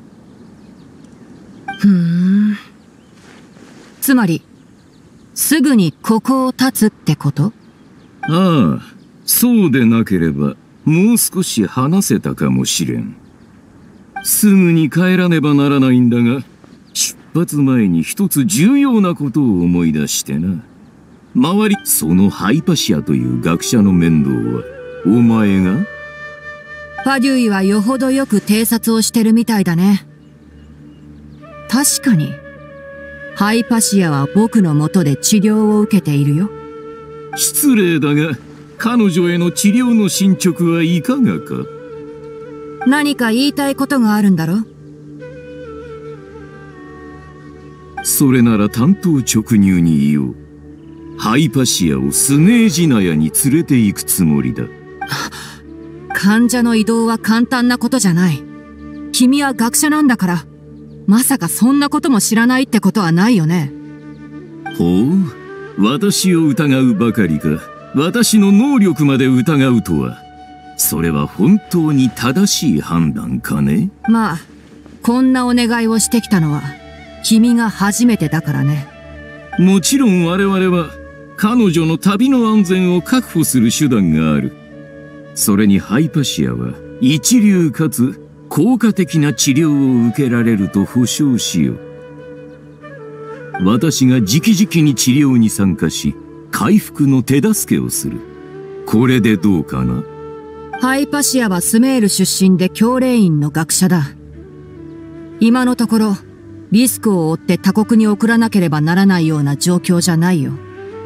つまり、すぐにここを立つってこと？ ああ、そうでなければ、もう少し話せたかもしれん。すぐに帰らねばならないんだが、出発前に一つ重要なことを思い出してな。周り、そのハイパシアという学者の面倒は、お前が？ パデュイはよほどよく偵察をしてるみたいだね。確かに、ハイパシアは僕の元で治療を受けているよ。 失礼だが、彼女への治療の進捗はいかがか？ 何か言いたいことがあるんだろ？ それなら単刀直入に言おう。ハイパシアをスネージナヤに連れて行くつもりだ。 患者の移動は簡単なことじゃない。君は学者なんだから、まさかそんなことも知らないってことはないよね。 ほう、私を疑うばかりか。私の能力まで疑うとは。それは本当に正しい判断かね？ まあ、こんなお願いをしてきたのは、君が初めてだからね。 もちろん我々は、彼女の旅の安全を確保する手段がある。それにハイパシアは、一流かつ効果的な治療を受けられると保証しよう。私が直々に治療に参加し、回復の手助けをする。これでどうかな？ ハイパシアはスメール出身で教令員の学者だ。今のところ、リスクを負って他国に送らなければならないような状況じゃないよ。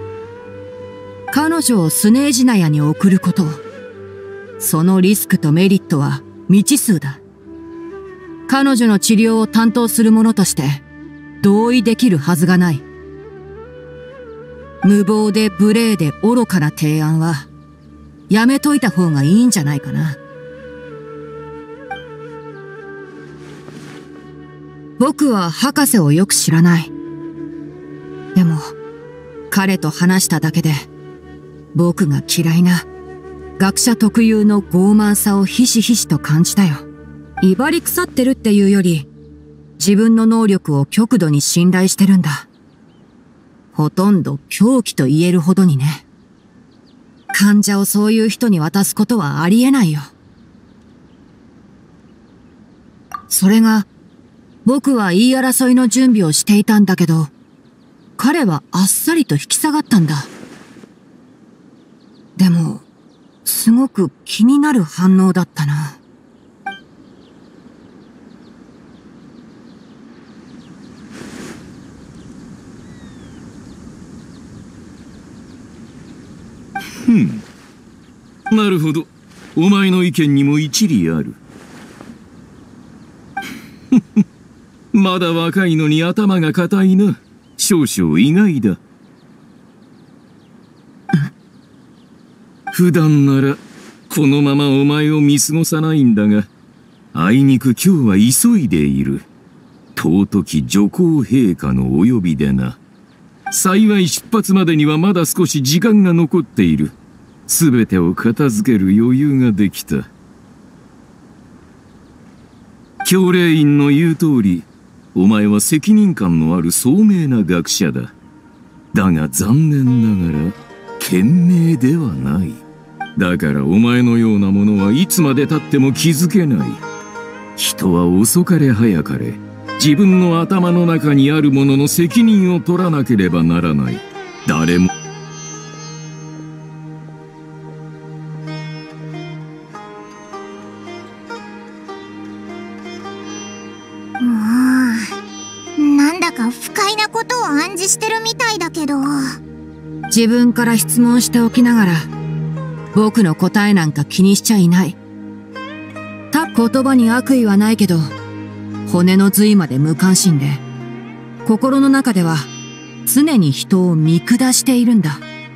彼女をスネージナヤに送ること。そのリスクとメリットは未知数だ。彼女の治療を担当する者として同意できるはずがない。無謀で無礼で愚かな提案はやめといた方がいいんじゃないかな。僕は博士をよく知らない。でも彼と話しただけで僕が嫌いな学者特有の傲慢さをひしひしと感じたよ。威張り腐ってるっていうより、自分の能力を極度に信頼してるんだ。ほとんど狂気と言えるほどにね。患者をそういう人に渡すことはありえないよ。それが、僕は言い争いの準備をしていたんだけど、彼はあっさりと引き下がったんだ。でも、すごく気になる反応だったな。 なるほど。お前の意見にも一理ある。まだ若いのに頭が固いな。少々意外だ。普段ならこのままお前を見過ごさないんだが、あいにく今日は急いでいる。尊き女皇陛下のお呼びでな。幸い出発までにはまだ少し時間が残っている。すべてを片付ける余裕ができた。教令員の言う通り、お前は責任感のある聡明な学者だ。だが残念ながら、賢明ではない。だからお前のようなものはいつまで経っても気づけない。人は遅かれ早かれ、自分の頭の中にあるものの責任を取らなければならない。誰も。 なんだか不快なことを暗示してるみたいだけど。 自分から質問しておきながら、僕の答えなんか気にしちゃいない。言葉に悪意はないけど、骨の髄まで無関心で、心の中では常に人を見下しているんだ。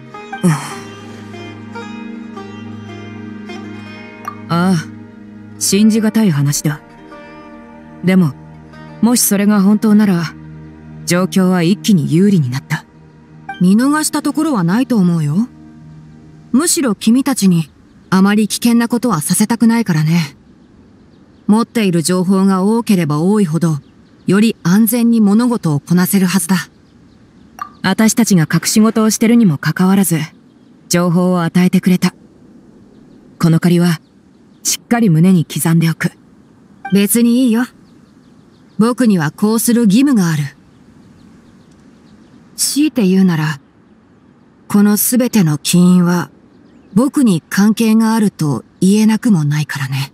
ああ、信じがたい話だ。でも、もしそれが本当なら、 状況は一気に有利になった。 見逃したところはないと思うよ。むしろ君たちにあまり危険なことはさせたくないからね。持っている情報が多ければ多いほど、より安全に物事をこなせるはずだ。 私たちが隠し事をしてるにもかかわらず、情報を与えてくれた。この借りは、しっかり胸に刻んでおく。 別にいいよ。僕にはこうする義務がある。強いて言うなら、このすべての起因は、僕に関係があると言えなくもないからね。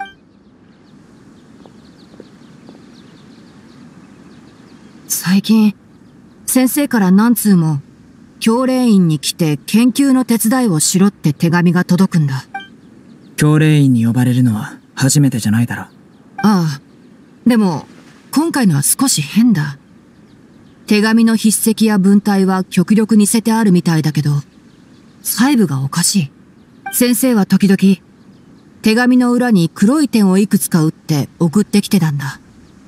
最近、先生から何通も、教練院に来て研究の手伝いをしろって手紙が届くんだ。 教練院に呼ばれるのは初めてじゃないだろ。 ああ。でも、今回のは少し変だ。手紙の筆跡や文体は極力似せてあるみたいだけど、細部がおかしい。先生は時々、手紙の裏に黒い点をいくつか打って送ってきてたんだ。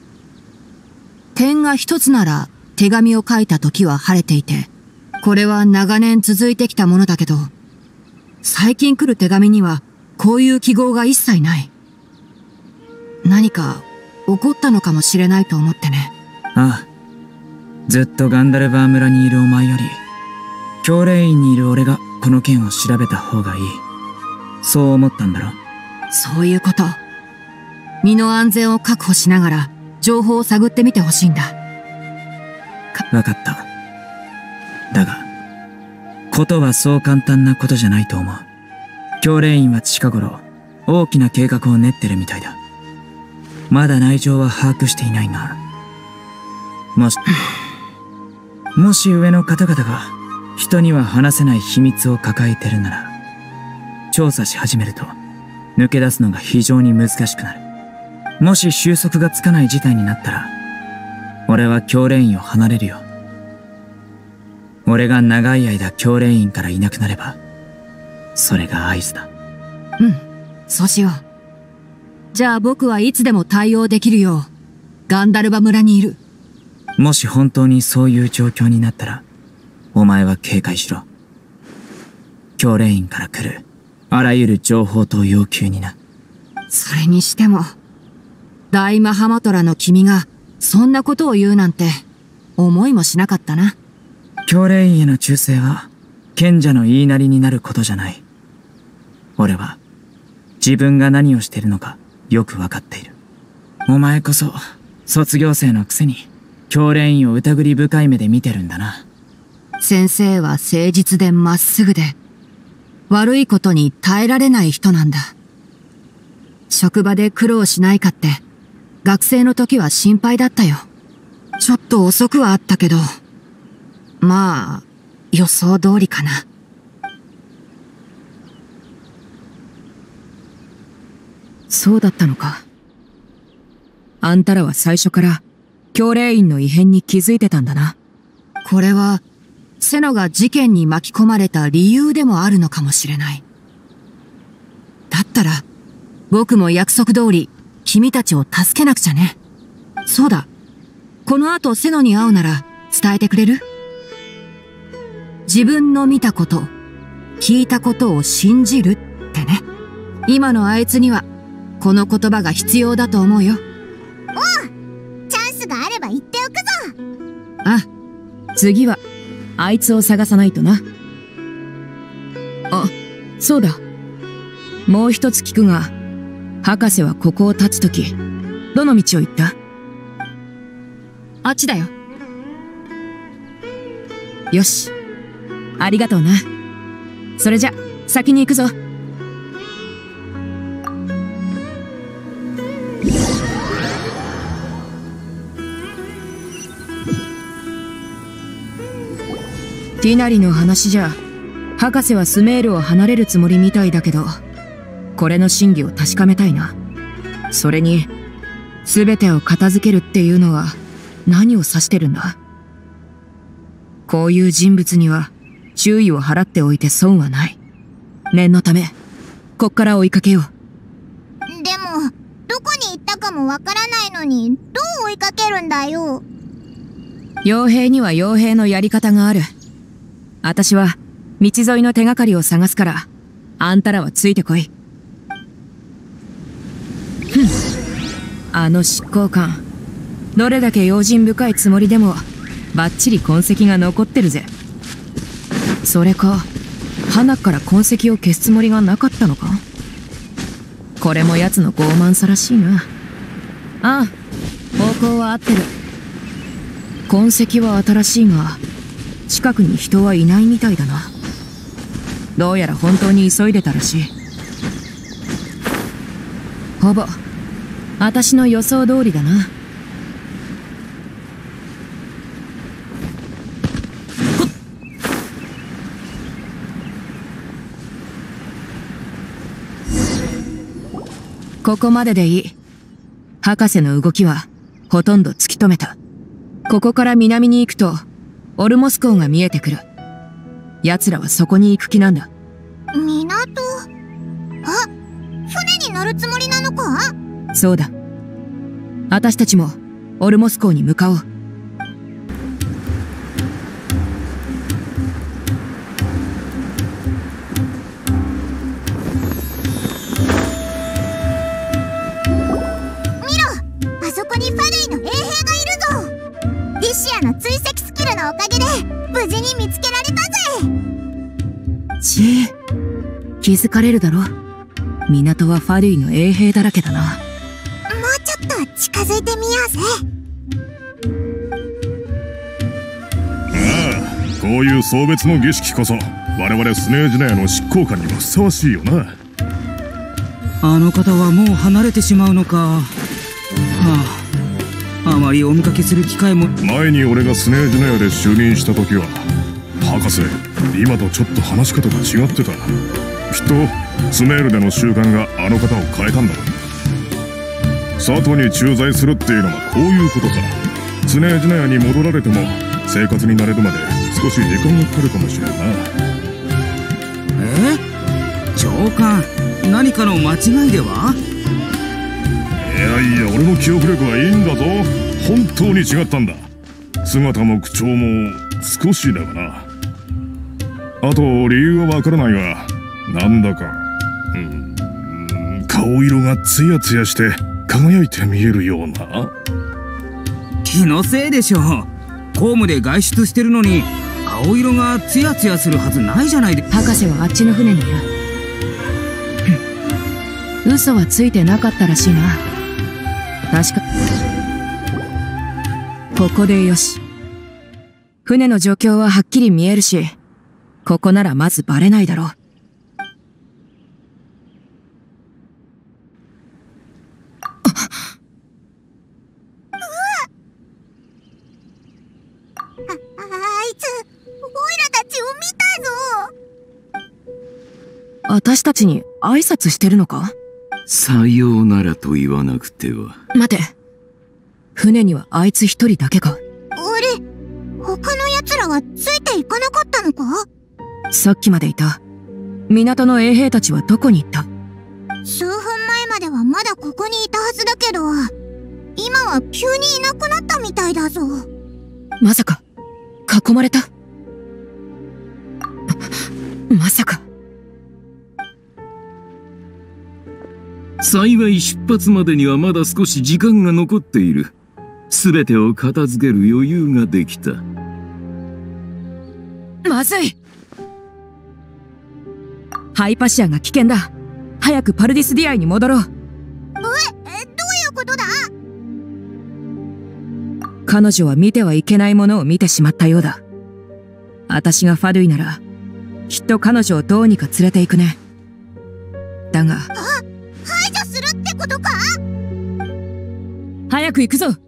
点が一つなら手紙を書いた時は晴れていて、これは長年続いてきたものだけど、最近来る手紙にはこういう記号が一切ない。何か起こったのかもしれないと思ってね。 ああ。ずっとガンダルバー村にいるお前より、教練院にいる俺がこの件を調べた方がいい。そう思ったんだろ。 そういうこと。身の安全を確保しながら、情報を探ってみてほしいんだ。 わかった。だが、ことはそう簡単なことじゃないと思う。教練院は近頃、大きな計画を練ってるみたいだ。まだ内情は把握していないが、もし上の方々が人には話せない秘密を抱えてるなら、調査し始めると抜け出すのが非常に難しくなる。もし収束がつかない事態になったら、俺は教練院を離れるよ。俺が長い間教練院からいなくなれば、それが合図だ。 うん、そうしよう。じゃあ僕はいつでも対応できるよう、ガンダルバ村にいる。 もし本当にそういう状況になったら、お前は警戒しろ。教練院から来る、あらゆる情報と要求にな。 それにしても、大マハマトラの君が、そんなことを言うなんて、思いもしなかったな。 教練院への忠誠は、賢者の言いなりになることじゃない。俺は、自分が何をしているのか、よくわかっている。お前こそ、卒業生のくせに、教練院を疑り深い目で見てるんだな。 先生は誠実でまっすぐで、悪いことに耐えられない人なんだ。職場で苦労しないかって、学生の時は心配だったよ。ちょっと遅くはあったけど、まあ、予想通りかな。 そうだったのか。あんたらは最初から、教練院の異変に気づいてたんだな。 これは、セノが事件に巻き込まれた理由でもあるのかもしれない。だったら、僕も約束通り、君たちを助けなくちゃね。そうだ。この後セノに会うなら、伝えてくれる？自分の見たこと、聞いたことを信じるってね。今のあいつには、この言葉が必要だと思うよ。 おう！チャンスがあれば言っておくぞ。 あ、次は、あいつを探さないとな。あ、そうだ。もう一つ聞くが、博士はここを立つとき、どの道を行った？ あっちだよ。 よし。ありがとうな。それじゃ、先に行くぞ。ティナリの話じゃ、博士はスメールを離れるつもりみたいだけど、これの真偽を確かめたいな。それに、すべてを片付けるっていうのは何を指してるんだ？こういう人物には注意を払っておいて損はない。念のため、こっから追いかけよう。 でも、どこに行ったかもわからないのに、どう追いかけるんだよ。 傭兵には傭兵のやり方がある。私は道沿いの手がかりを探すから、あんたらはついてこい。あの執行官、どれだけ用心深いつもりでもバッチリ痕跡が残ってるぜ。それか花から痕跡を消すつもりがなかったのか。これも奴の傲慢さらしいな。ああ、方向は合ってる。痕跡は新しいが近くに人はいないみたいだな。どうやら本当に急いでたらしい。ほぼ私の予想通りだな。ここまででいい。博士の動きはほとんど突き止めた。ここから南に行くとオルモス港が見えてくる。奴らはそこに行く気なんだ。 港？あ、船に乗るつもりなのか？ そうだ。私たちもオルモス港に向かおう。 追跡スキルのおかげで無事に見つけられたぜ。 気づかれるだろ。港はファデュイの衛兵だらけだな。もうちょっと近づいてみようぜ。 ああ、こういう送別の儀式こそ我々スネージナヤの執行官にもふさわしいよな。 あの方はもう離れてしまうのか。あまりお見かけする機会も。 前に俺がスネージナヤで就任した時は、博士、今とちょっと話し方が違ってた。きっとスメールでの習慣があの方を変えたんだろう。佐藤に駐在するっていうのはこういうことさ。スネージナヤに戻られても生活に慣れるまで少し時間がかかるかもしれんな。 長官、何かの間違いでは？ いや俺の記憶力はいいんだぞ。本当に違ったんだ。姿も口調も少しだがな。あと理由はわからないが、なんだか顔色がツヤツヤして輝いて見えるような。 気のせいでしょう。公務で外出してるのに顔色がツヤツヤするはずないじゃないで。 博士はあっちの船にいる。嘘はついてなかったらしいな。確か。ここでよし。船の状況ははっきり見えるし、ここならまずバレないだろう。 あいつ、オイラたちを見たぞ。 私たちに挨拶してるのか？ さようならと言わなくては。 待て。船にはあいつ一人だけか？ あれ、他の奴らはついていかなかったのか？ さっきまでいた港の衛兵たちはどこに行った？ 数分前まではまだここにいたはずだけど、今は急にいなくなったみたいだぞ。 まさか囲まれた？まさか。 幸い出発までにはまだ少し時間が残っている。全てを片付ける余裕ができた。 まずい。ハイパシアが危険だ。早くパルディスディアイに戻ろう。 どういうことだ？ 彼女は見てはいけないものを見てしまったようだ。私がファドゥイならきっと彼女をどうにか連れて行くね。だが排除するってことか？ 早く行くぞ。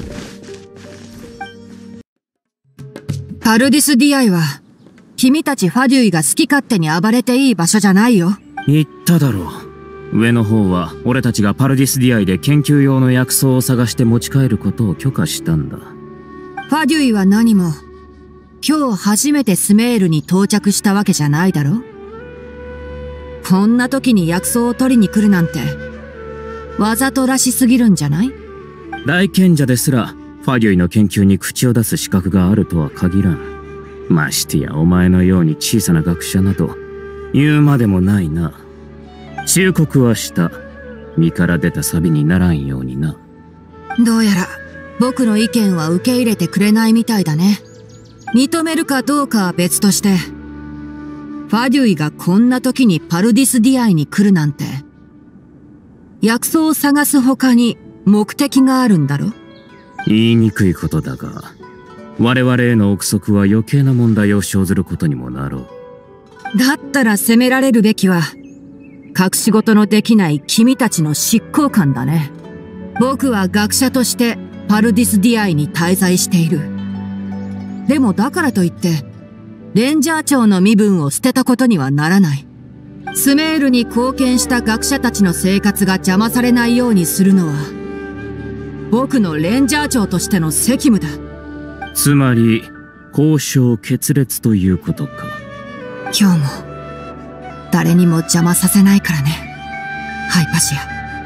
パルディスディアイは君たちファデュイが好き勝手に暴れていい場所じゃないよ。 言っただろう。上の方は俺たちがパルディスディアイで研究用の薬草を探して持ち帰ることを許可したんだ。 ファデュイは何も今日初めてスメールに到着したわけじゃないだろ。こんな時に薬草を取りに来るなんてわざとらしすぎるんじゃない？ 大賢者ですらファデュイの研究に口を出す資格があるとは限らん。ましてやお前のように小さな学者など言うまでもないな。忠告はした。身から出た錆にならんようにな。 どうやら僕の意見は受け入れてくれないみたいだね。認めるかどうかは別として、ファデュイがこんな時にパルディスディアイに来るなんて、薬草を探す他に目的があるんだろ？ 言いにくいことだが、我々への憶測は余計な問題を生ずることにもなろう。 だったら責められるべきは、隠し事のできない君たちの執行官だね。僕は学者としてパルディスディアイに滞在している。でもだからといって、レンジャー長の身分を捨てたことにはならない。スメールに貢献した学者たちの生活が邪魔されないようにするのは、僕のレンジャー長としての責務だ。 つまり、交渉決裂ということか。 今日も、誰にも邪魔させないからね、ハイパシア。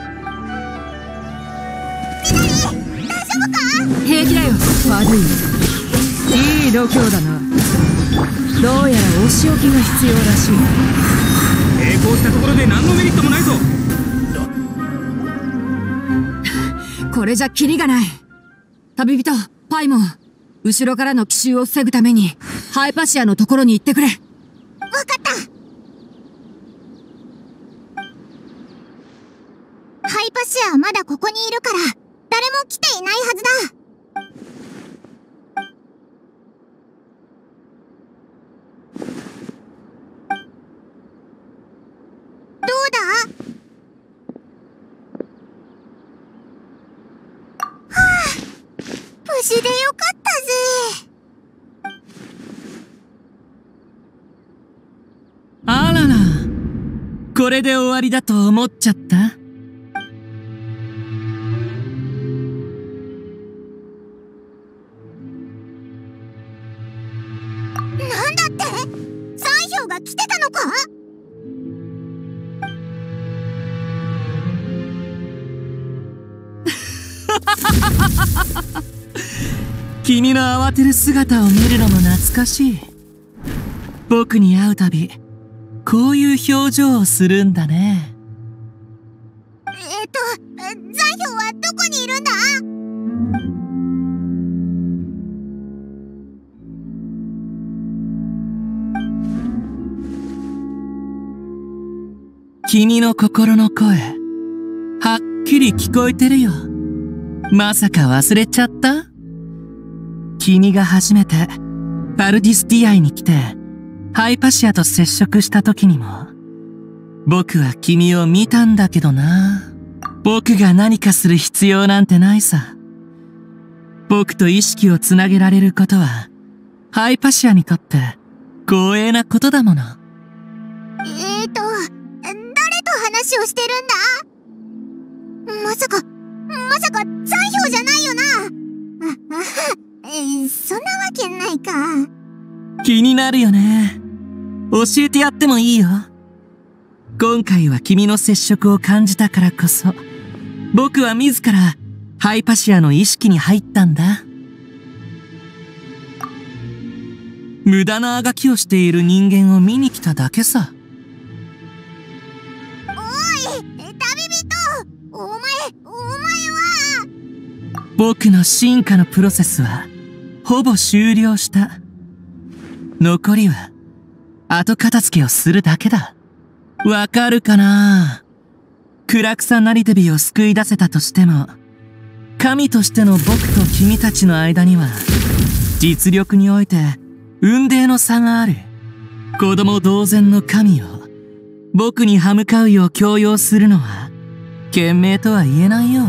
平気だよ、悪い。いい度胸だな。どうやらお仕置きが必要らしい。 抵抗したところで何のメリットもないぞ。 これじゃキリがない。旅人、パイモン、後ろからの奇襲を防ぐために、ハイパシアのところに行ってくれ。 わかった。ハイパシアはまだここにいるから、誰も来ていないはずだ。どうだ？はあ、無事でよかったぜ。 あらら、これで終わりだと思っちゃった？ なんだって？三票が来てたのか？ 君の慌てる姿を見るのも懐かしい。僕に会うたび、こういう表情をするんだね。 残票はどこにいるんだ？ 君の心の声、はっきり聞こえてるよ。まさか忘れちゃった？君が初めてパルディスディアイに来てハイパシアと接触した時にも僕は君を見たんだけどな。僕が何かする必要なんてないさ。僕と意識をつなげられることはハイパシアにとって光栄なことだもの。 誰と話をしてるんだ？まさか残票じゃないよな。そんなわけないか。 気になるよね。教えてやってもいいよ。今回は君の接触を感じたからこそ、僕は自らハイパシアの意識に入ったんだ。無駄なあがきをしている人間を見に来ただけさ。 おい、旅人、お前は。 僕の進化のプロセスはほぼ終了した。残りは後片付けをするだけだ。わかるかな？クラクサナリテビを救い出せたとしても、神としての僕と君たちの間には実力において雲泥の差がある。子供同然の神を僕に歯向かうよう強要するのは賢明とは言えないよ。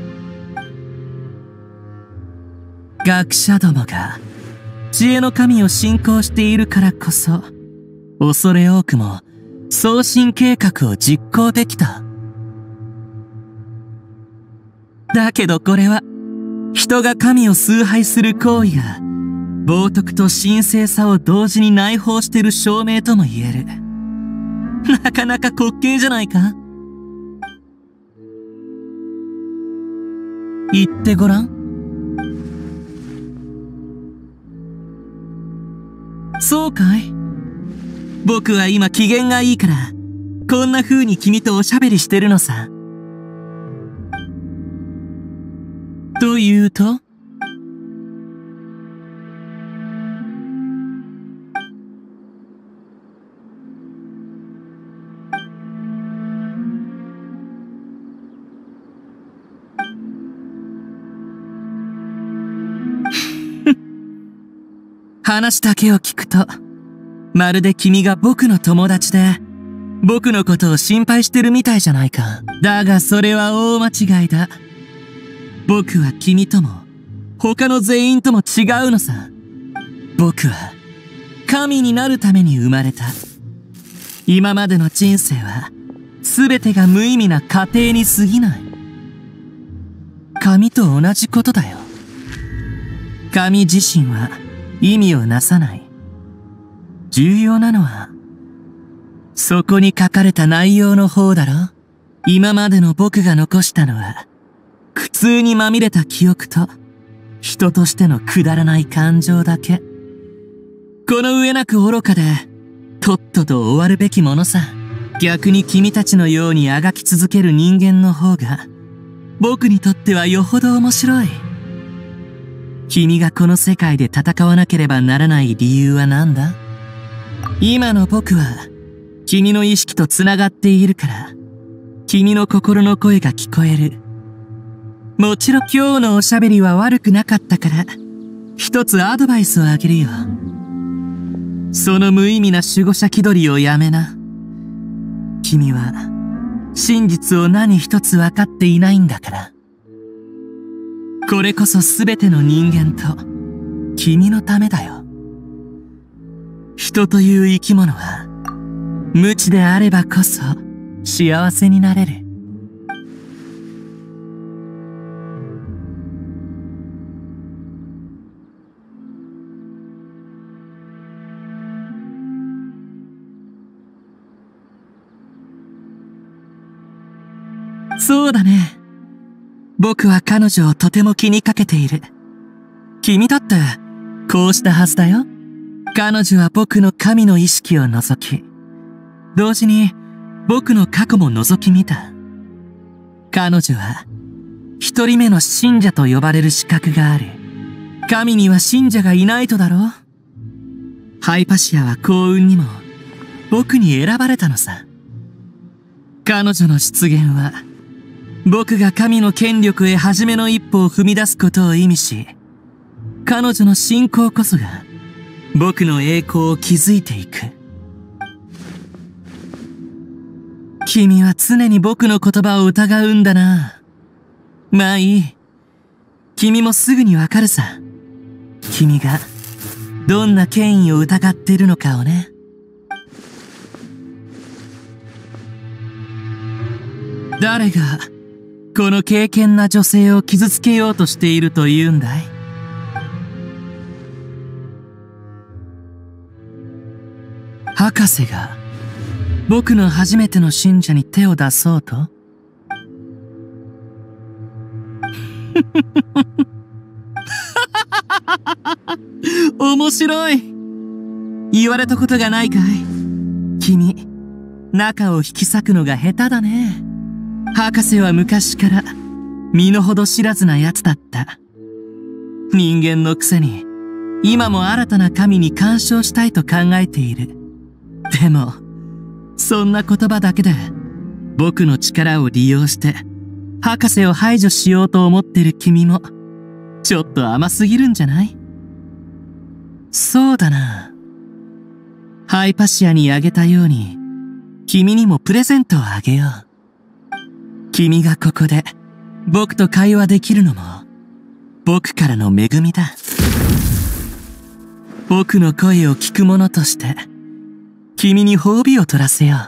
学者どもが知恵の神を信仰しているからこそ、恐れ多くも送信計画を実行できた。だけどこれは人が神を崇拝する行為が冒涜と神聖さを同時に内包している証明とも言える。なかなか滑稽じゃないか？言ってごらん。 そうかい？僕は今機嫌がいいから、こんな風に君とおしゃべりしてるのさ。というと？話だけを聞くと、まるで君が僕の友達で、僕のことを心配してるみたいじゃないか。だがそれは大間違いだ。僕は君とも、他の全員とも違うのさ。僕は、神になるために生まれた。今までの人生は、すべてが無意味な過程に過ぎない。神と同じことだよ。神自身は、意味をなさない。重要なのは、そこに書かれた内容の方だろ。今までの僕が残したのは、苦痛にまみれた記憶と、人としてのくだらない感情だけ。この上なく愚かで、とっとと終わるべきものさ。逆に君たちのようにあがき続ける人間の方が、僕にとってはよほど面白い。君がこの世界で戦わなければならない理由は何だ？今の僕は、君の意識と繋がっているから、君の心の声が聞こえる。もちろん今日のおしゃべりは悪くなかったから、一つアドバイスをあげるよ。その無意味な守護者気取りをやめな。君は、真実を何一つ分かっていないんだから。これこそ全ての人間と君のためだよ。人という生き物は無知であればこそ幸せになれる。そうだね。僕は彼女をとても気にかけている。君だってこうしたはずだよ。彼女は僕の神の意識を覗き、同時に僕の過去も覗き見た。彼女は一人目の信者と呼ばれる資格がある。神には信者がいないとだろう。ハイパシアは幸運にも僕に選ばれたのさ。彼女の出現は僕が神の権力へ初めの一歩を踏み出すことを意味し、彼女の信仰こそが僕の栄光を築いていく。君は常に僕の言葉を疑うんだな。まあいい。君もすぐにわかるさ。君がどんな権威を疑っているのかをね。誰がこの敬虔な女性を傷つけようとしていると言うんだい？博士が僕の初めての信者に手を出そうと？面白い。言われたことがないかい？君、仲を引き裂くのが下手だね。博士は昔から身の程知らずな奴だった。人間のくせに今も新たな神に干渉したいと考えている。でもそんな言葉だけで僕の力を利用して博士を排除しようと思ってる君もちょっと甘すぎるんじゃない？そうだな。ハイパシアにあげたように君にもプレゼントをあげよう。君がここで僕と会話できるのも僕からの恵みだ。僕の声を聞く者として君に褒美を取らせよ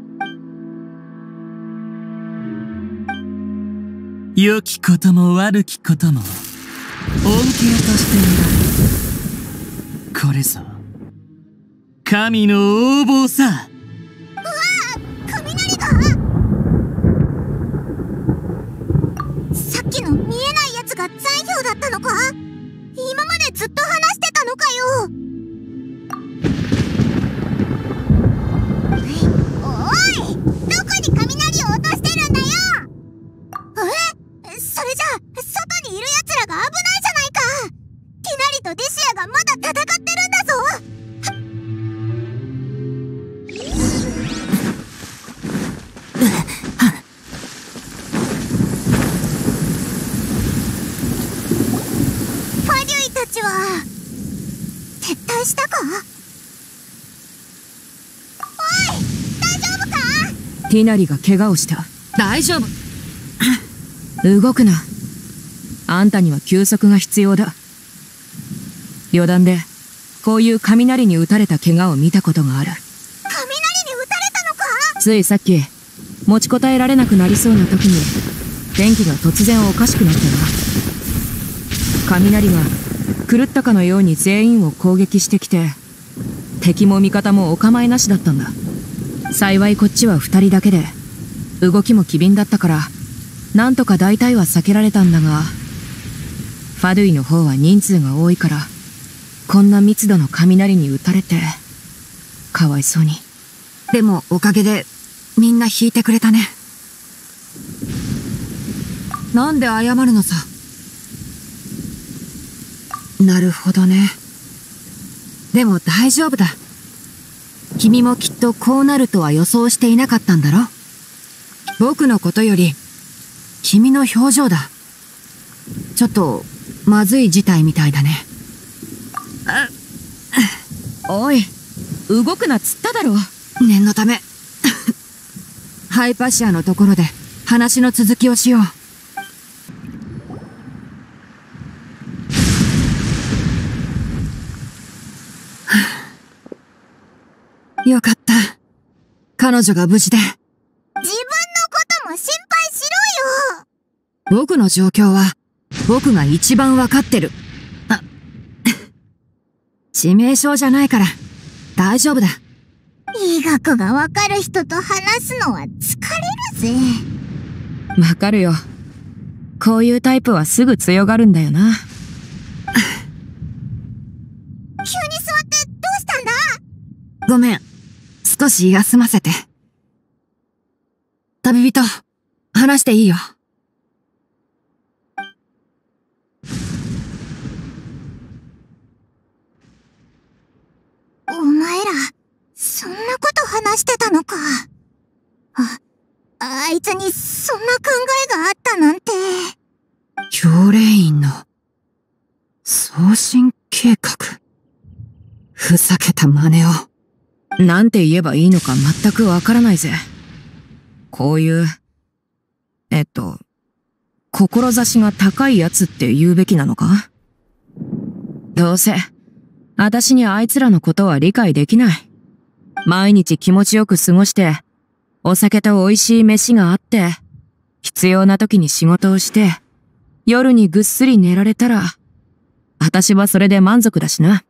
う。良きことも悪きことも恩恵として見られる。これぞ神の横暴さ。 うわぁ、雷が！さっきの見えないやつが残氷だったのか？今までずっと話してたのかよ。 ティナリが怪我をした。 大丈夫。 動くな。あんたには休息が必要だ。余談で、こういう雷に打たれた怪我を見たことがある。 雷に打たれたのか？ ついさっき、持ちこたえられなくなりそうな時に、天気が突然おかしくなったな。雷が狂ったかのように全員を攻撃してきて、敵も味方もお構いなしだったんだ。幸いこっちは2人だけで、動きも機敏だったから、なんとか大体は避けられたんだが、ファドゥイの方は人数が多いから、こんな密度の雷に打たれて、かわいそうに。 でもおかげでみんな引いてくれたね。なんで謝るのさ。なるほどね。でも大丈夫だ。君もきっとこうなるとは予想していなかったんだろ。僕のことより君の表情だ。ちょっとまずい事態みたいだね。 おい、動くなっつっただろ。 念のためハイパシアのところで話の続きをしよう。よかった。彼女が無事で。 自分のことも心配しろよ。 僕の状況は僕が一番わかってる。致命傷じゃないから大丈夫だ。 医学がわかる人と話すのは疲れるぜ。 わかるよ。こういうタイプはすぐ強がるんだよな。 急に座ってどうしたんだ？ ごめん。少し休ませて。旅人、話していいよ。 お前ら、そんなこと話してたのか。あいつにそんな考えがあったなんて。 教令員の送信計画。ふざけた真似を。 なんて言えばいいのか全くわからないぜ。こういう、志が高いやつって言うべきなのか？どうせ、私にあいつらのことは理解できない。毎日気持ちよく過ごして、お酒と美味しい飯があって、必要な時に仕事をして、夜にぐっすり寝られたら、私はそれで満足だしな。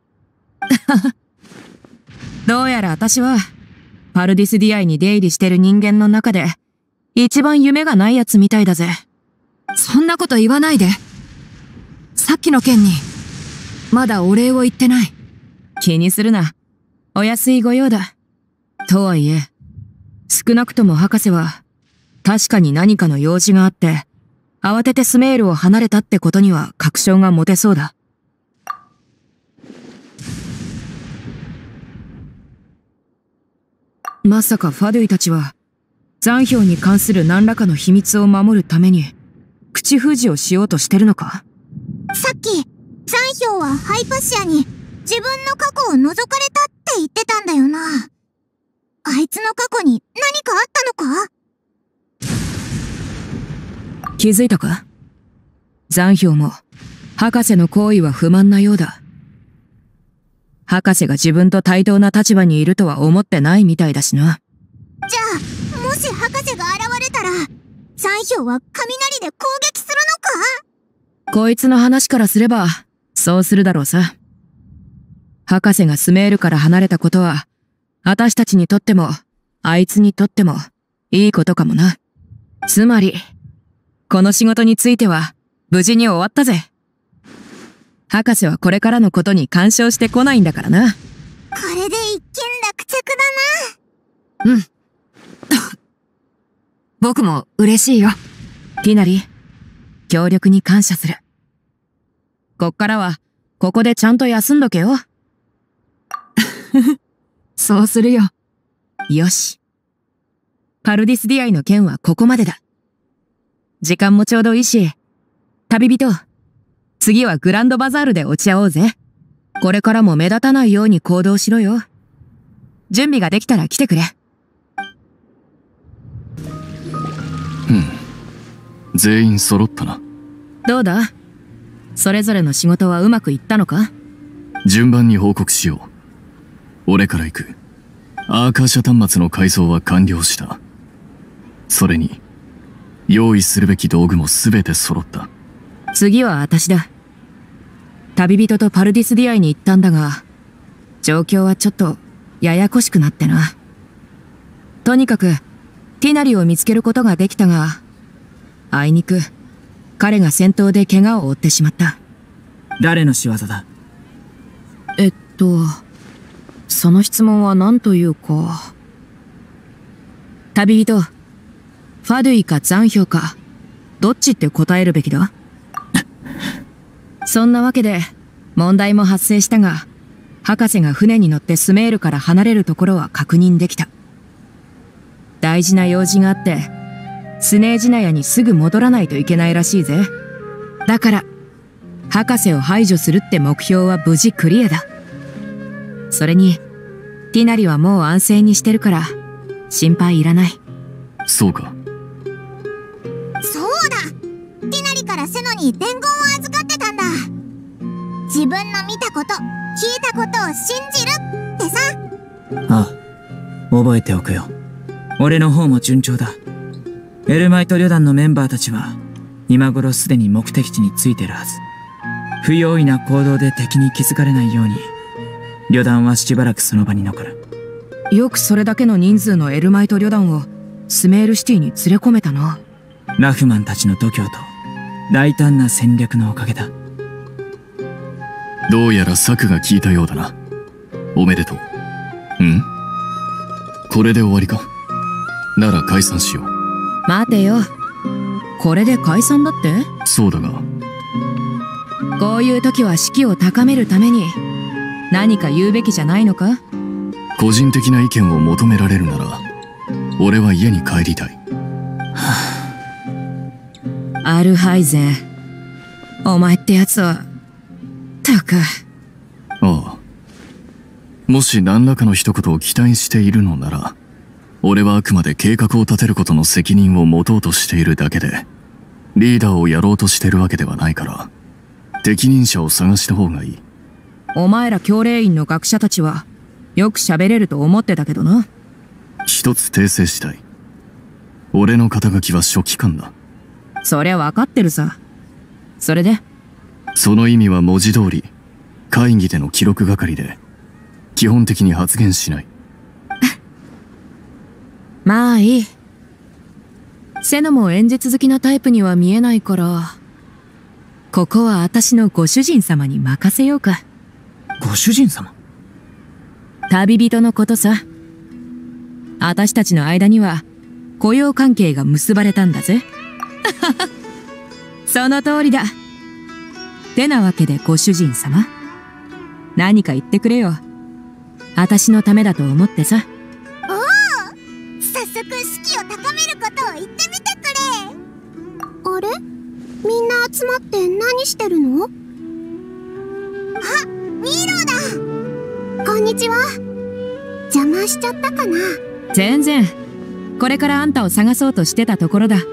どうやら私は、パルディスディアイに出入りしてる人間の中で、一番夢がないやつみたいだぜ。 そんなこと言わないで。さっきの件に、まだお礼を言ってない。 気にするな。お安いご用だ。とはいえ、少なくとも博士は、確かに何かの用事があって、慌ててスメールを離れたってことには確証が持てそうだ。まさかファドゥイたちは、残氷に関する何らかの秘密を守るために、口封じをしようとしてるのか？ さっき、残氷はハイパシアに自分の過去を覗かれたって言ってたんだよな。あいつの過去に何かあったのか？ 気づいたか？残氷も、博士の行為は不満なようだ。博士が自分と対等な立場にいるとは思ってないみたいだしな。 じゃあ、もし博士が現れたら、残氷は雷で攻撃するのか？ こいつの話からすれば、そうするだろうさ。博士がスメールから離れたことは、私たちにとっても、あいつにとっても、いいことかもな。つまり、この仕事については、無事に終わったぜ。博士はこれからのことに干渉してこないんだからな。 これで一件落着だな。うん。僕も嬉しいよ。 ティナリ、協力に感謝する。こっからは、ここでちゃんと休んどけよ。 そうするよ。 よし。パルディスディアイの件はここまでだ。時間もちょうどいいし、旅人、次はグランドバザールで落ち合おうぜ。これからも目立たないように行動しろよ。準備ができたら来てくれ。 全員揃ったな。 どうだ？それぞれの仕事はうまくいったのか？ 順番に報告しよう。俺から行く。アーカーシャ端末の改造は完了した。それに用意するべき道具も全て揃った。 次は私だ。旅人とパルディスディアイに行ったんだが、状況はちょっとややこしくなってな。とにかくティナリを見つけることができたが、あいにく彼が戦闘で怪我を負ってしまった。 誰の仕業だ？ その質問は何というか。旅人、ファドゥイかザンヒョウか、どっちって答えるべきだ？そんなわけで問題も発生したが、博士が船に乗ってスメールから離れるところは確認できた。大事な用事があってスネージナヤにすぐ戻らないといけないらしいぜ。だから博士を排除するって目標は無事クリアだ。それにティナリはもう安静にしてるから心配いらない。 そうか。 そうだ、ティナリからセノに伝言を預かってたんだ。自分の見たこと聞いたことを信じるってさ。 ああ、覚えておくよ。俺の方も順調だ。エルマイト旅団のメンバーたちは今頃すでに目的地に着いてるはず。不用意な行動で敵に気づかれないように旅団はしばらくその場に残る。 よくそれだけの人数のエルマイト旅団をスメールシティに連れ込めたな。 ラフマンたちの度胸と大胆な戦略のおかげだ。 どうやら策が効いたようだな。おめでとう。これで終わりか？なら解散しよう。 待てよ、これで解散だって？ そうだが、 こういう時は士気を高めるために何か言うべきじゃないのか？ 個人的な意見を求められるなら俺は家に帰りたい。 アルハイゼン、お前ってやつはたく。 ああ、もし何らかの一言を期待しているのなら、俺はあくまで計画を立てることの責任を持とうとしているだけで、リーダーをやろうとしてるわけではないから、適任者を探した方がいい。 お前ら教令員の学者たちはよく喋れると思ってたけどな。 一つ訂正したい。俺の肩書きは書記官だ。 そりゃ分かってるさ。それで？ その意味は文字通り会議での記録係で、基本的に発言しない。 まあいい。セノも演説好きなタイプには見えないから、ここは私のご主人様に任せようか。 ご主人様？ 旅人のことさ。私たちの間には雇用関係が結ばれたんだぜ。その通りだ。てなわけでご主人様、何か言ってくれよ。私のためだと思ってさ。 おお、早速士気を高めることを言ってみてくれ。あれ、みんな集まって何してるの？あ、ミーロだ。こんにちは。邪魔しちゃったかな？ 全然。これからあんたを探そうとしてたところだ。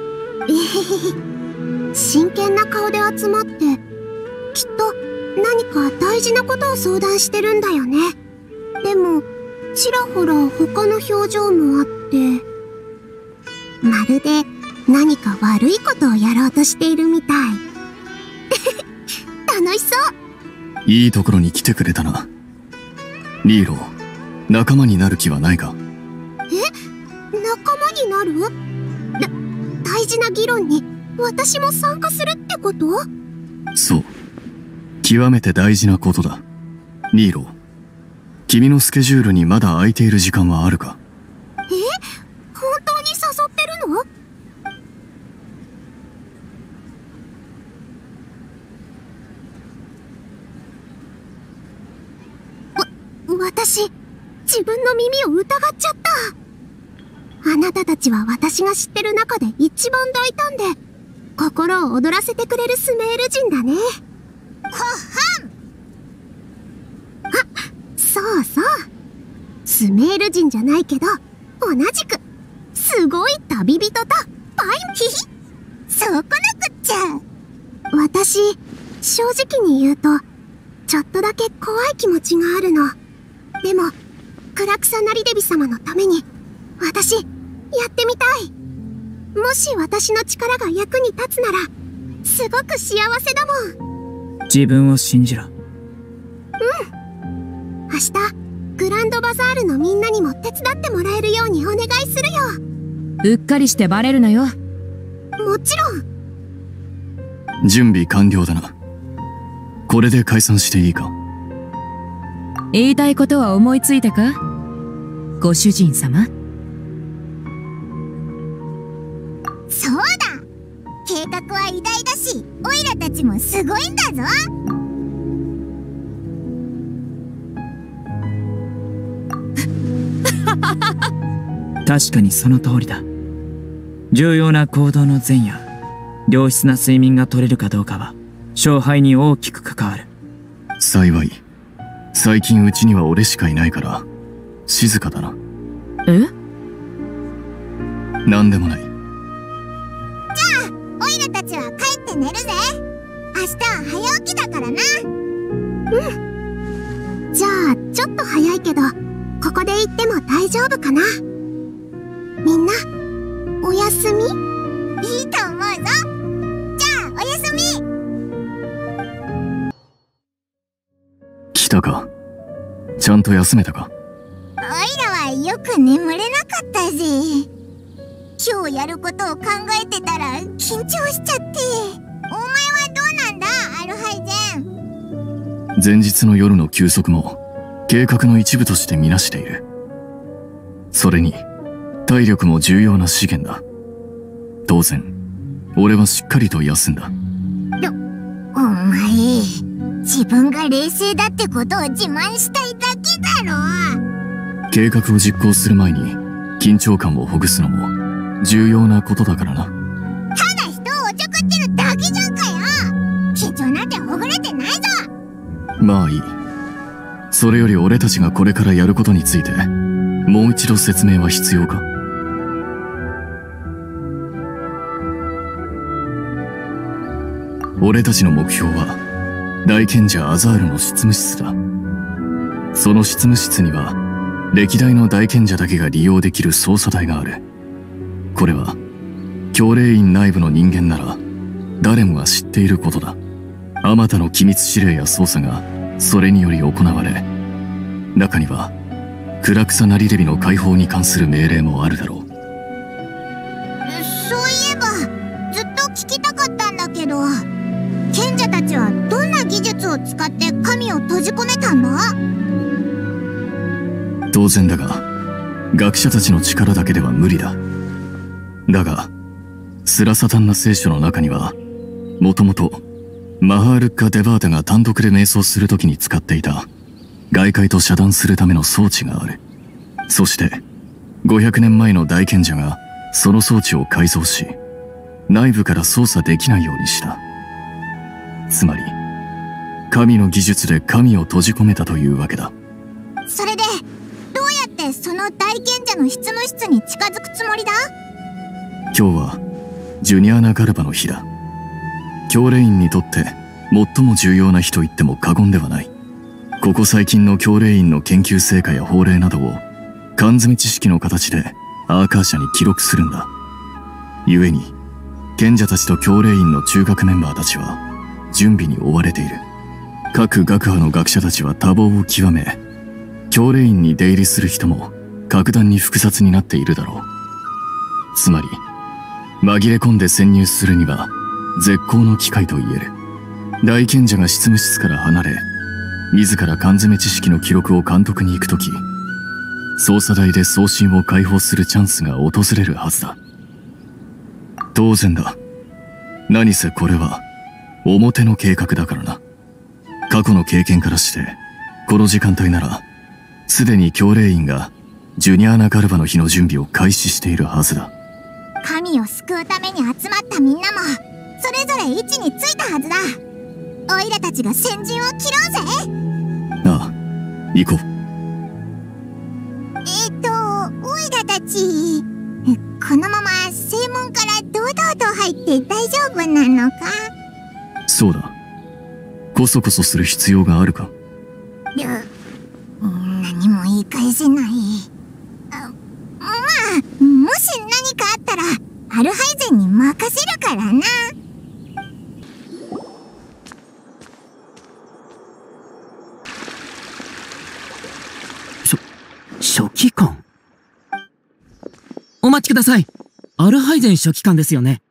真剣な顔で集まって、きっと何か大事なことを相談してるんだよね。でもちらほら他の表情もあって、まるで何か悪いことをやろうとしているみたい。楽しそう。 いいところに来てくれたな。リーロ、仲間になる気はないか？ 仲間になる？大事な議論に私も参加するってこと？ そう、極めて大事なことだ。リーロ、君のスケジュールにまだ空いている時間はあるか？ 本当に誘ってるの？私、自分の耳を疑っちゃった。あなたたちは私が知ってる中で一番大胆で、心を躍らせてくれるスメール人だね。ははん。あ、そうそう。スメール人じゃないけど、同じく、すごい旅人とパイヒヒ。 そうこなくっちゃ。 私、正直に言うと、ちょっとだけ怖い気持ちがあるの。でも、暗草なりデビ様のために、私、やってみたい。もし私の力が役に立つなら、すごく幸せだもん。 自分を信じろ。 明日、グランドバザールのみんなにも手伝ってもらえるようにお願いするよ。 うっかりしてバレるなよ。 もちろん。 準備完了だな。これで解散していいか？ 言いたいことは思いついたか？ご主人様。 そうだ、計画は偉大だし、オイラたちもすごいんだぞ。 確かにその通りだ。重要な行動の前夜、良質な睡眠が取れるかどうかは勝敗に大きく関わる。 幸い最近うちには俺しかいないから静かだな。 え？ なんでもない。 じゃあオイラたちは帰って寝るぜ。明日は早起きだからな。 じゃあ、ちょっと早いけど、ここで行っても大丈夫かな？みんな、おやすみ？ いいと思うぞ。じゃあおやすみ。 来たか？ちゃんと休めたか？ オイラはよく眠れなかったぜ。今日やることを考えてたら緊張しちゃって。お前はどうなんだ、アルハイゼン。 前日の夜の休息も計画の一部としてみなしている。それに体力も重要な資源だ。当然俺はしっかりと休んだ。 お前、自分が冷静だってことを自慢したいだけだろ。 計画を実行する前に緊張感をほぐすのも重要なことだからな。 ただ人をおちょくってるだけじゃんかよ。緊張なんてほぐれてないぞ。 まあいい。それより俺たちがこれからやることについてもう一度説明は必要か？俺たちの目標は大賢者アザールの執務室だ。その執務室には歴代の大賢者だけが利用できる操作台がある。これは教令院内部の人間なら誰もが知っていることだ。あまたの機密指令や操作がそれにより行われ、中には暗草なりレビの解放に関する命令もあるだろう。 そういえばずっと聞きたかったんだけど、賢者たちはどんな技術を使って神を閉じ込めたんだ？ 当然だが学者たちの力だけでは無理だ。だがスラサタンナ聖書の中にはもともとマハールッカ・デバータが単独で瞑想するときに使っていた外界と遮断するための装置がある。そして500年前の大賢者がその装置を改造し内部から操作できないようにした。つまり神の技術で神を閉じ込めたというわけだ。 それでどうやってその大賢者の執務室に近づくつもりだ？ 今日はジュニアーナ・ガルバの日だ。教令院にとって最も重要な日と言っても過言ではない。ここ最近の教令院の研究成果や法令などを缶詰知識の形でアーカー社に記録するんだ。故に賢者たちと教令院の中核メンバーたちは準備に追われている。各学派の学者たちは多忙を極め、教令院に出入りする人も格段に複雑になっているだろう。つまり紛れ込んで潜入するには絶好の機会と言える。大賢者が執務室から離れ自ら缶詰知識の記録を監督に行くとき、操作台で送信を解放するチャンスが訪れるはずだ。当然だ。何せこれは表の計画だからな。過去の経験からしてこの時間帯ならすでに教令員がジュニアーナ・ガルバの日の準備を開始しているはずだ。 神を救うために集まったみんなもそれぞれ位置についたはずだ。オイラたちが先陣を切ろうぜ。 ああ、行こう。 オイラたちこのまま正門から堂々と入って大丈なのか？ そうだ。こそこそする必要があるか？ 何も言い返せない。まあ、もし何かあったらアルハイゼンに任せるからな。 書記官？お待ちください。アルハイゼン書記官ですよね。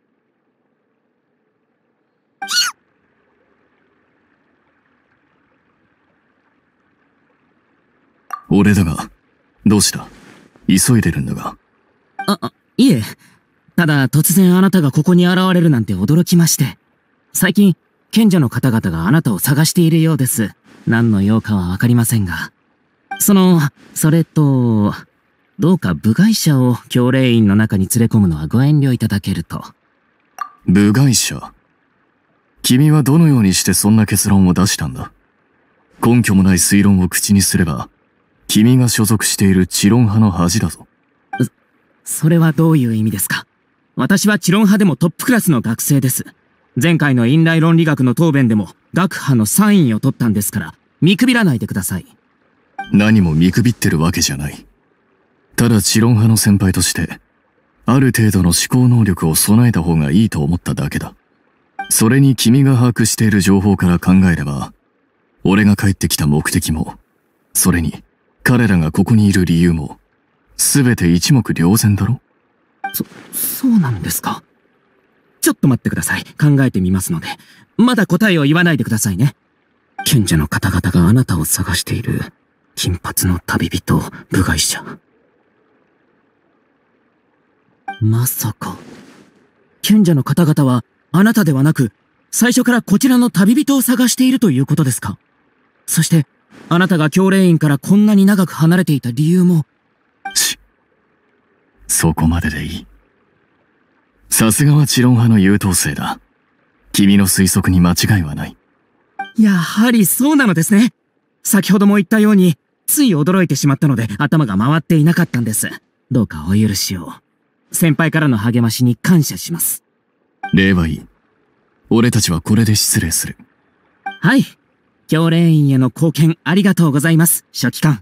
俺だが、どうした？急いでるんだが。 いえ。ただ突然あなたがここに現れるなんて驚きまして。最近、賢者の方々があなたを探しているようです。何の用かはわかりませんが。それと、どうか部外者を教令院の中に連れ込むのはご遠慮いただけると。 部外者？君はどのようにしてそんな結論を出したんだ？根拠もない推論を口にすれば、君が所属している知論派の恥だぞ。 それはどういう意味ですか？私は知論派でもトップクラスの学生です。前回の院内論理学の答弁でも学派の3位を取ったんですから、見くびらないでください。 何も見くびってるわけじゃない。ただ知論派の先輩として、ある程度の思考能力を備えた方がいいと思っただけだ。それに君が把握している情報から考えれば、俺が帰ってきた目的も、それに彼らがここにいる理由も、すべて一目瞭然だろ？ そうなんですか。ちょっと待ってください。考えてみますので。まだ答えを言わないでくださいね。賢者の方々があなたを探している、金髪の旅人、部外者。まさか、賢者の方々はあなたではなく、最初からこちらの旅人を探しているということですか？そして、あなたが教令院からこんなに長く離れていた理由も。 そこまででいい。さすがは知論派の優等生だ。君の推測に間違いはない。 やはりそうなのですね。先ほども言ったように、つい驚いてしまったので頭が回っていなかったんです。どうかお許しを。先輩からの励ましに感謝します。 礼はいい。俺たちはこれで失礼する。 はい。教令院への貢献ありがとうございます、書記官。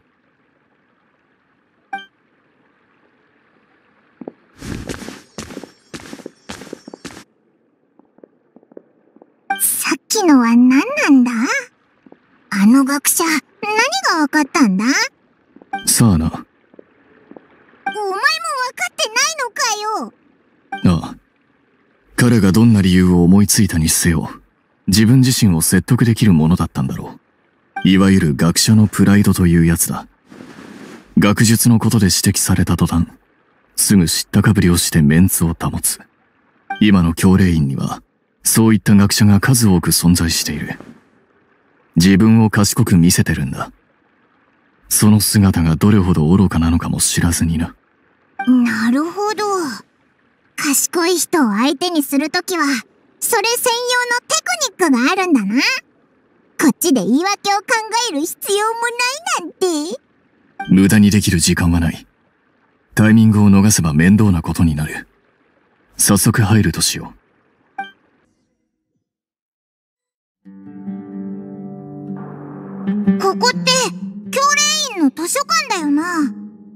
さっきのは何なんだ？あの学者、何が分かったんだ？ さあな。 お前も分かってないのかよ。 ああ。彼がどんな理由を思いついたにせよ、自分自身を説得できるものだったんだろう。いわゆる学者のプライドというやつだ。学術のことで指摘された途端、すぐ知ったかぶりをしてメンツを保つ。今の教令院には、そういった学者が数多く存在している。自分を賢く見せてるんだ。その姿がどれほど愚かなのかも知らずにな。 なるほど。賢い人を相手にするときは、それ専用のテクニックがあるんだな。こっちで言い訳を考える必要もないなんて。 無駄にできる時間はない。タイミングを逃せば面倒なことになる。早速入るとしよう。 ここって教令院の図書館だよな。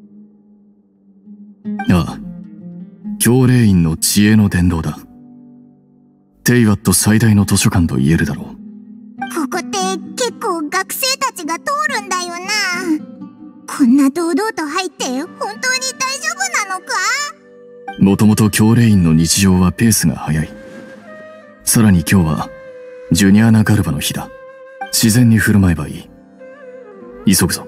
ああ、教令院の知恵の殿堂だ。テイワット最大の図書館と言えるだろう。 ここって結構学生たちが通るんだよな。こんな堂々と入って本当に大丈夫なのか？ もともと教令院の日常はペースが速い。さらに今日はジュニアナ・ガルバの日だ。自然に振る舞えばいい。急ぐぞ。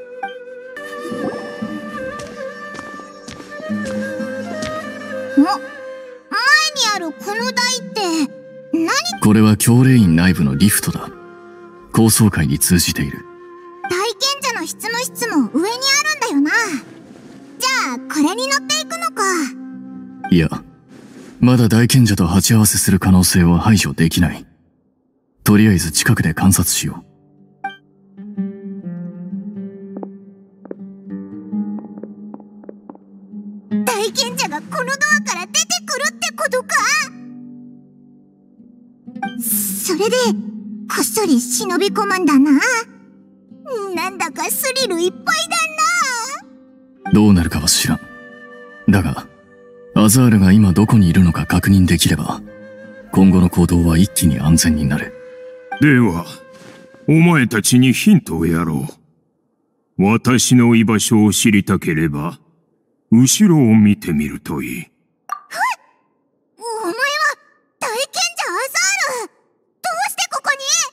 前にあるこの台って何？ これは教令院内部のリフトだ。高層階に通じている。 大賢者の執務室も上にあるんだよな。じゃあこれに乗っていくのか？ いや、まだ大賢者と鉢合わせする可能性は排除できない。とりあえず近くで観察しよう。 大賢者がこのドアから出てくるってことか？ それで、こっそり忍び込むんだな。なんだかスリルいっぱいだな。 どうなるかは知らん。だが、アザールが今どこにいるのか確認できれば、今後の行動は一気に安全になる。 では、お前たちにヒントをやろう。私の居場所を知りたければ、後ろを見てみるといい。 お前は大賢者アザール。どうしてこ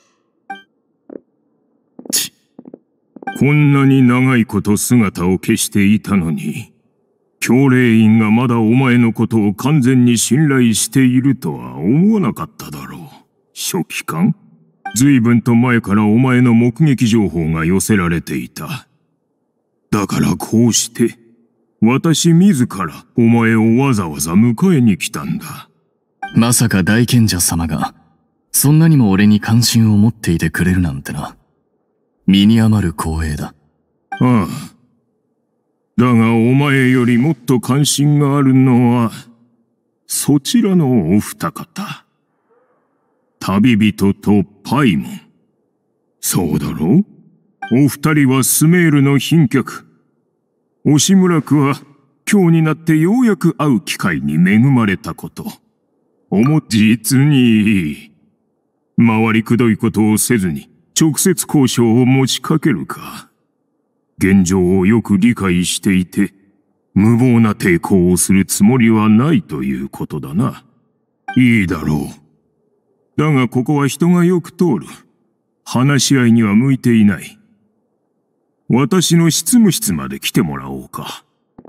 こに？ こんなに長いこと姿を消していたのに、教令員がまだお前のことを完全に信頼しているとは思わなかっただろう。書記官？随分と前からお前の目撃情報が寄せられていた。だからこうして、私自らお前をわざわざ迎えに来たんだ。 まさか大賢者様が、そんなにも俺に関心を持っていてくれるなんてな。身に余る光栄だ。 ああ。だがお前よりもっと関心があるのは、そちらのお二方。旅人とパイモン。そうだろう？お二人はスメールの賓客。押村区は今日になってようやく会う機会に恵まれたこと。実に、回りくどいことをせずに直接交渉を持ちかけるか。現状をよく理解していて、無謀な抵抗をするつもりはないということだな。いいだろう。だがここは人がよく通る。話し合いには向いていない。私の執務室まで来てもらおうか。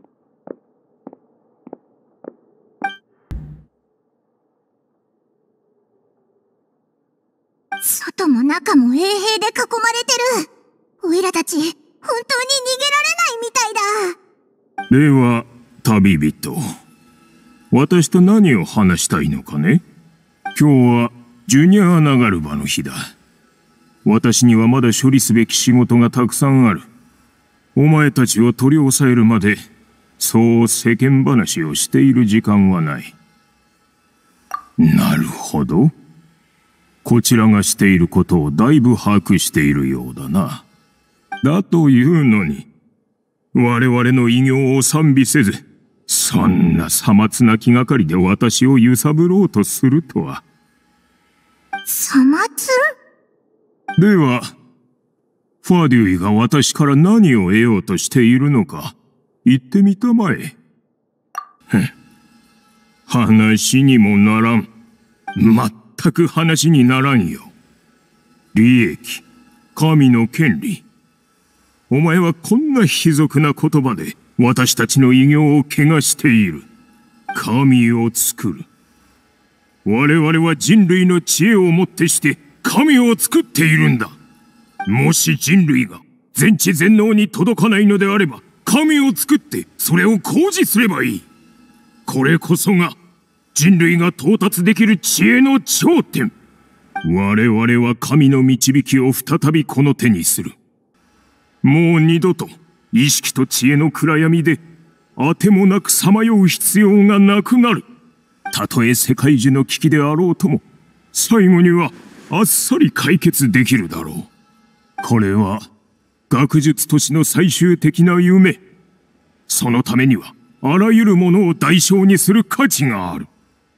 外も中も衛兵で囲まれてる。おいらたち、本当に逃げられないみたいだ。 では、旅人。私と何を話したいのかね？今日はジュニアーナガルバの日だ。私にはまだ処理すべき仕事がたくさんある。お前たちを取り押さえるまで、そう世間話をしている時間はない。なるほど。こちらがしていることをだいぶ把握しているようだな。だというのに、我々の偉業を賛美せず、そんなさまつな気がかりで私を揺さぶろうとするとは。 さまつ？ では、ファデュイが私から何を得ようとしているのか、言ってみたまえ。話にもならん。全く話にならんよ。利益、神の権利。お前はこんな卑俗な言葉で私たちの偉業を汚している。神を作る。我々は人類の知恵をもってして神を作っているんだ。もし人類が全知全能に届かないのであれば、神を作ってそれを公示すればいい。これこそが人類が到達できる知恵の頂点。我々は神の導きを再びこの手にする。もう二度と意識と知恵の暗闇であてもなくさまよう必要がなくなる。たとえ世界中の危機であろうとも、最後にはあっさり解決できるだろう。これは学術都市の最終的な夢。そのためにはあらゆるものを代償にする価値がある。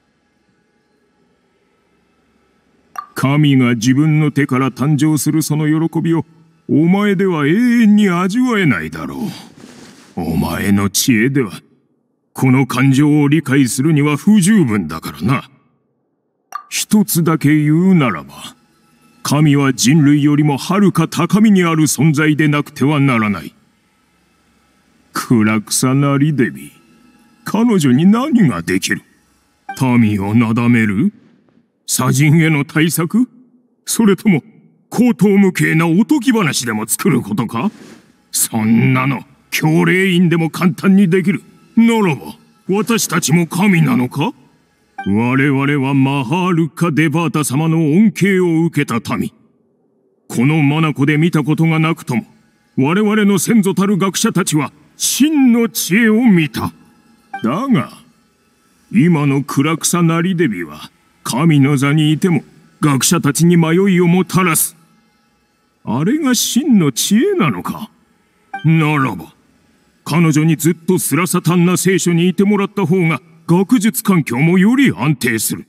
神が自分の手から誕生するその喜びをお前では永遠に味わえないだろう。お前の知恵ではこの感情を理解するには不十分だからな。一つだけ言うならば、神は人類よりもはるか高みにある存在でなくてはならない。クラクサナリデビ、彼女に何ができる？民をなだめる？砂人への対策？それとも荒唐無稽なおとぎ話でも作ることか？そんなの教令員でも簡単にできる。ならば私たちも神なのか？我々はマハールカ・デバータ様の恩恵を受けた民。この眼で見たことがなくとも、我々の先祖たる学者たちは真の知恵を見た。だが、今のクラクサ・ナリデビは神の座にいても学者たちに迷いをもたらす。あれが真の知恵なのか。ならば彼女にずっとスラサタンな聖書にいてもらった方が学術環境もより安定する。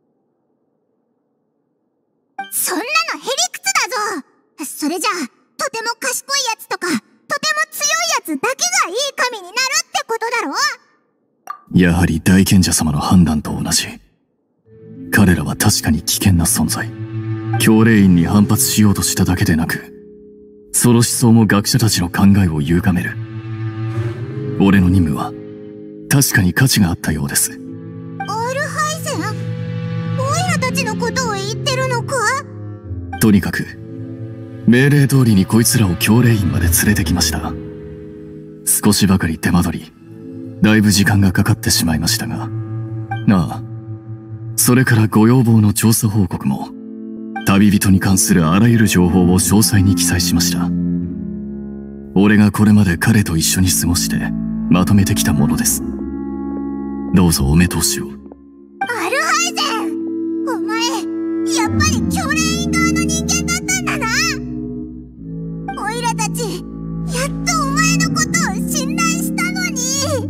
そんなのへりくつだぞ。それじゃあとても賢いやつとかとても強いやつだけがいい神になるってことだろ。 やはり大賢者様の判断と同じ。彼らは確かに危険な存在。教令院に反発しようとしただけでなく、その思想も学者たちの考えを歪める。俺の任務は確かに価値があったようです。 アルハイゼン、オイラたちのことを言ってるのか。 とにかく命令通りにこいつらを教令院まで連れてきました。少しばかり手間取り、だいぶ時間がかかってしまいましたが、ああ、それからご要望の調査報告も旅人に関するあらゆる情報を詳細に記載しました。俺がこれまで彼と一緒に過ごしてまとめてきたものです。どうぞお目通しを。 アルハイゼン、お前やっぱり教令院側の人間だったんだな。オイラたちやっとお前のことを信頼したのに。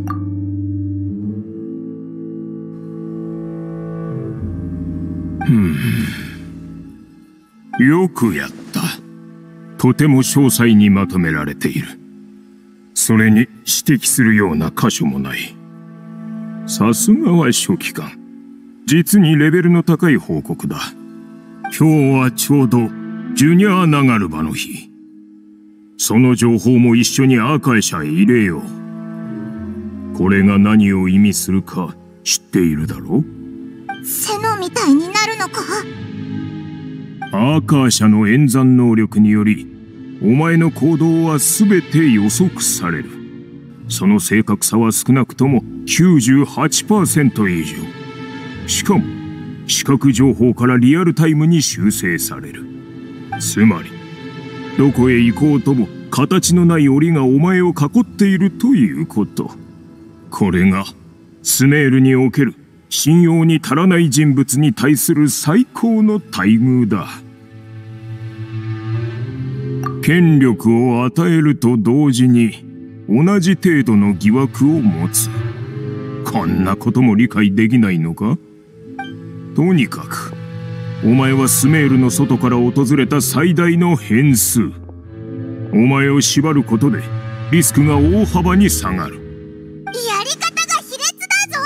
よくやった。とても詳細にまとめられている。それに指摘するような箇所もない。さすがは書記官。実にレベルの高い報告だ。今日はちょうどジュニアーナガルバの日。その情報も一緒にアーカイ社へ入れよう。これが何を意味するか知っているだろう。 セノみたいになるのか。 アーカー社の演算能力により、お前の行動は全て予測される。その正確さは少なくとも 98% 以上。しかも視覚情報からリアルタイムに修正される。つまりどこへ行こうとも形のない檻がお前を囲っているということ。これがスメールにおける信用に足らない人物に対する最高の待遇だ。権力を与えると同時に同じ程度の疑惑を持つ。こんなことも理解できないのか。とにかくお前はスメールの外から訪れた最大の変数。お前を縛ることでリスクが大幅に下がる。 やり方が卑劣だ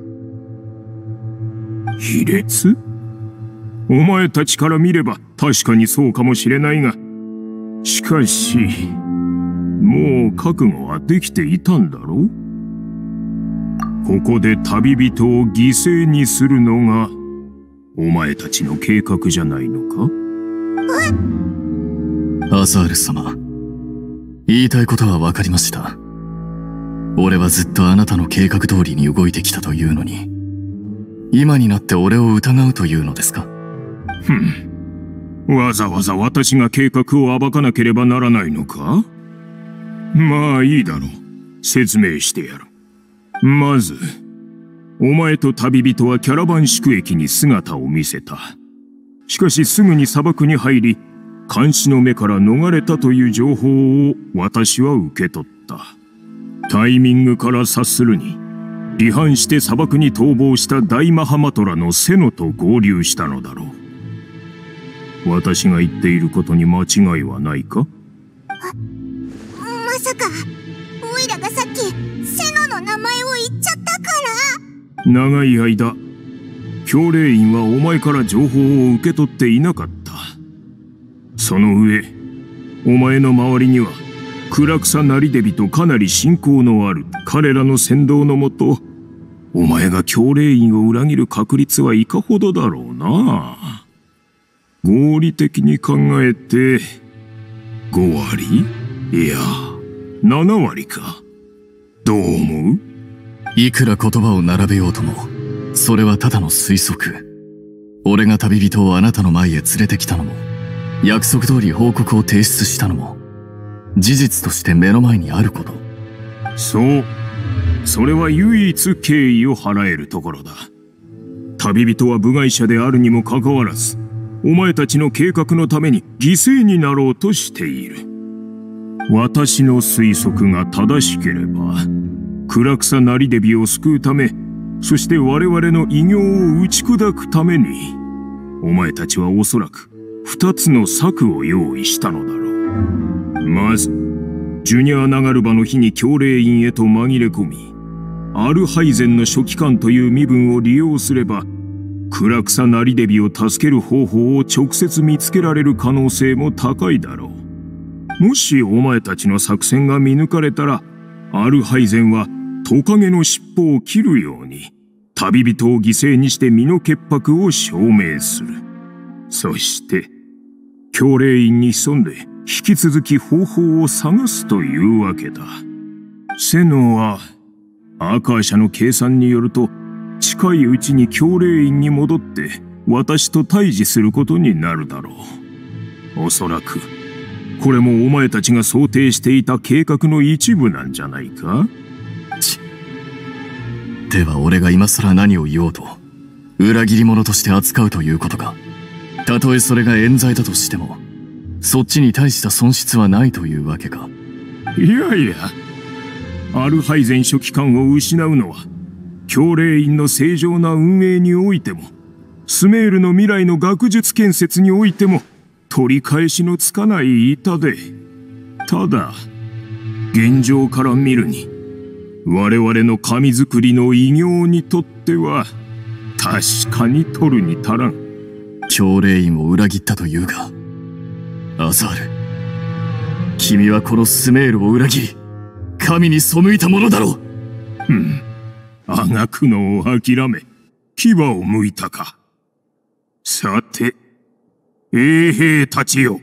ぞ。 卑劣？お前たちから見れば確かにそうかもしれないが、しかしもう覚悟はできていたんだろう。ここで旅人を犠牲にするのがお前たちの計画じゃないのか。 アザール様、言いたいことは分かりました。俺はずっとあなたの計画通りに動いてきたというのに、今になって俺を疑うというのですか。 わざわざ私が計画を暴かなければならないのか。まあいいだろう。説明してやる。まずお前と旅人はキャラバン宿駅に姿を見せた。しかしすぐに砂漠に入り、監視の目から逃れたという情報を私は受け取った。タイミングから察するに、離反して砂漠に逃亡した大マハマトラのセノと合流したのだろう。私が言っていることに間違いはないか。 まさかオイラがさっきセノの名前を言っちゃったから。 長い間教令院はお前から情報を受け取っていなかった。その上お前の周りにはクラクサ・ナリデビとかなり親交のある彼らの先導のもと、お前が教令院を裏切る確率はいかほどだろうな。合理的に考えて5割？いや7割か。どう思う？ いくら言葉を並べようとも、それはただの推測。俺が旅人をあなたの前へ連れてきたのも、約束通り報告を提出したのも、事実として目の前にあること。 そう。それは唯一敬意を払えるところだ。旅人は部外者であるにもかかわらず、 お前たちの計画のために犠牲になろうとしている。私の推測が正しければ、ク草ナリデビを救うため、そして我々の偉業を打ち砕くために、お前たちはおそらく2つの策を用意したのだろう。まず、ジュニア・ナガルバの火に教令院へと紛れ込み、アルハイゼンの書記官という身分を利用すれば、ク草ナリデビを助ける方法を直接見つけられる可能性も高いだろう。もしお前たちの作戦が見抜かれたら、アルハイゼンはトカゲの尻尾を切るように、旅人を犠牲にして身の潔白を証明する。そして、教令院に潜んで引き続き方法を探すというわけだ。セノは、アーカー社の計算によると、近いうちに教令院に戻って私と対峙することになるだろう。おそらく、これもお前たちが想定していた計画の一部なんじゃないか？ では俺が今更何を言おうと、裏切り者として扱うということか。たとえそれが冤罪だとしても、そっちに大した損失はないというわけか。 いやいや、アルハイゼン書記官を失うのは、教令院の正常な運営においても、スメールの未来の学術建設においても、取り返しのつかない痛で、ただ、現状から見るに、我々の神作りの偉業にとっては、確かに取るに足らん。 教令院を裏切ったというが、アザール、君はこのスメールを裏切り、神に背いたものだろう。 あがくのを諦め、牙を剥いたか。さて、衛兵たちよ。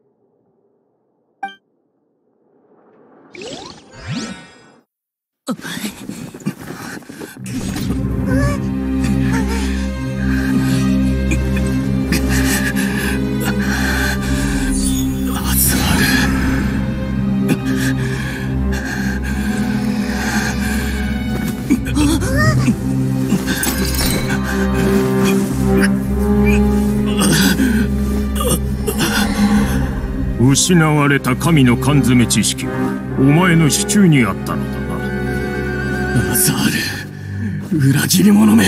失われた神の缶詰知識はお前の手中にあったのだな。 アザール、裏切り者め。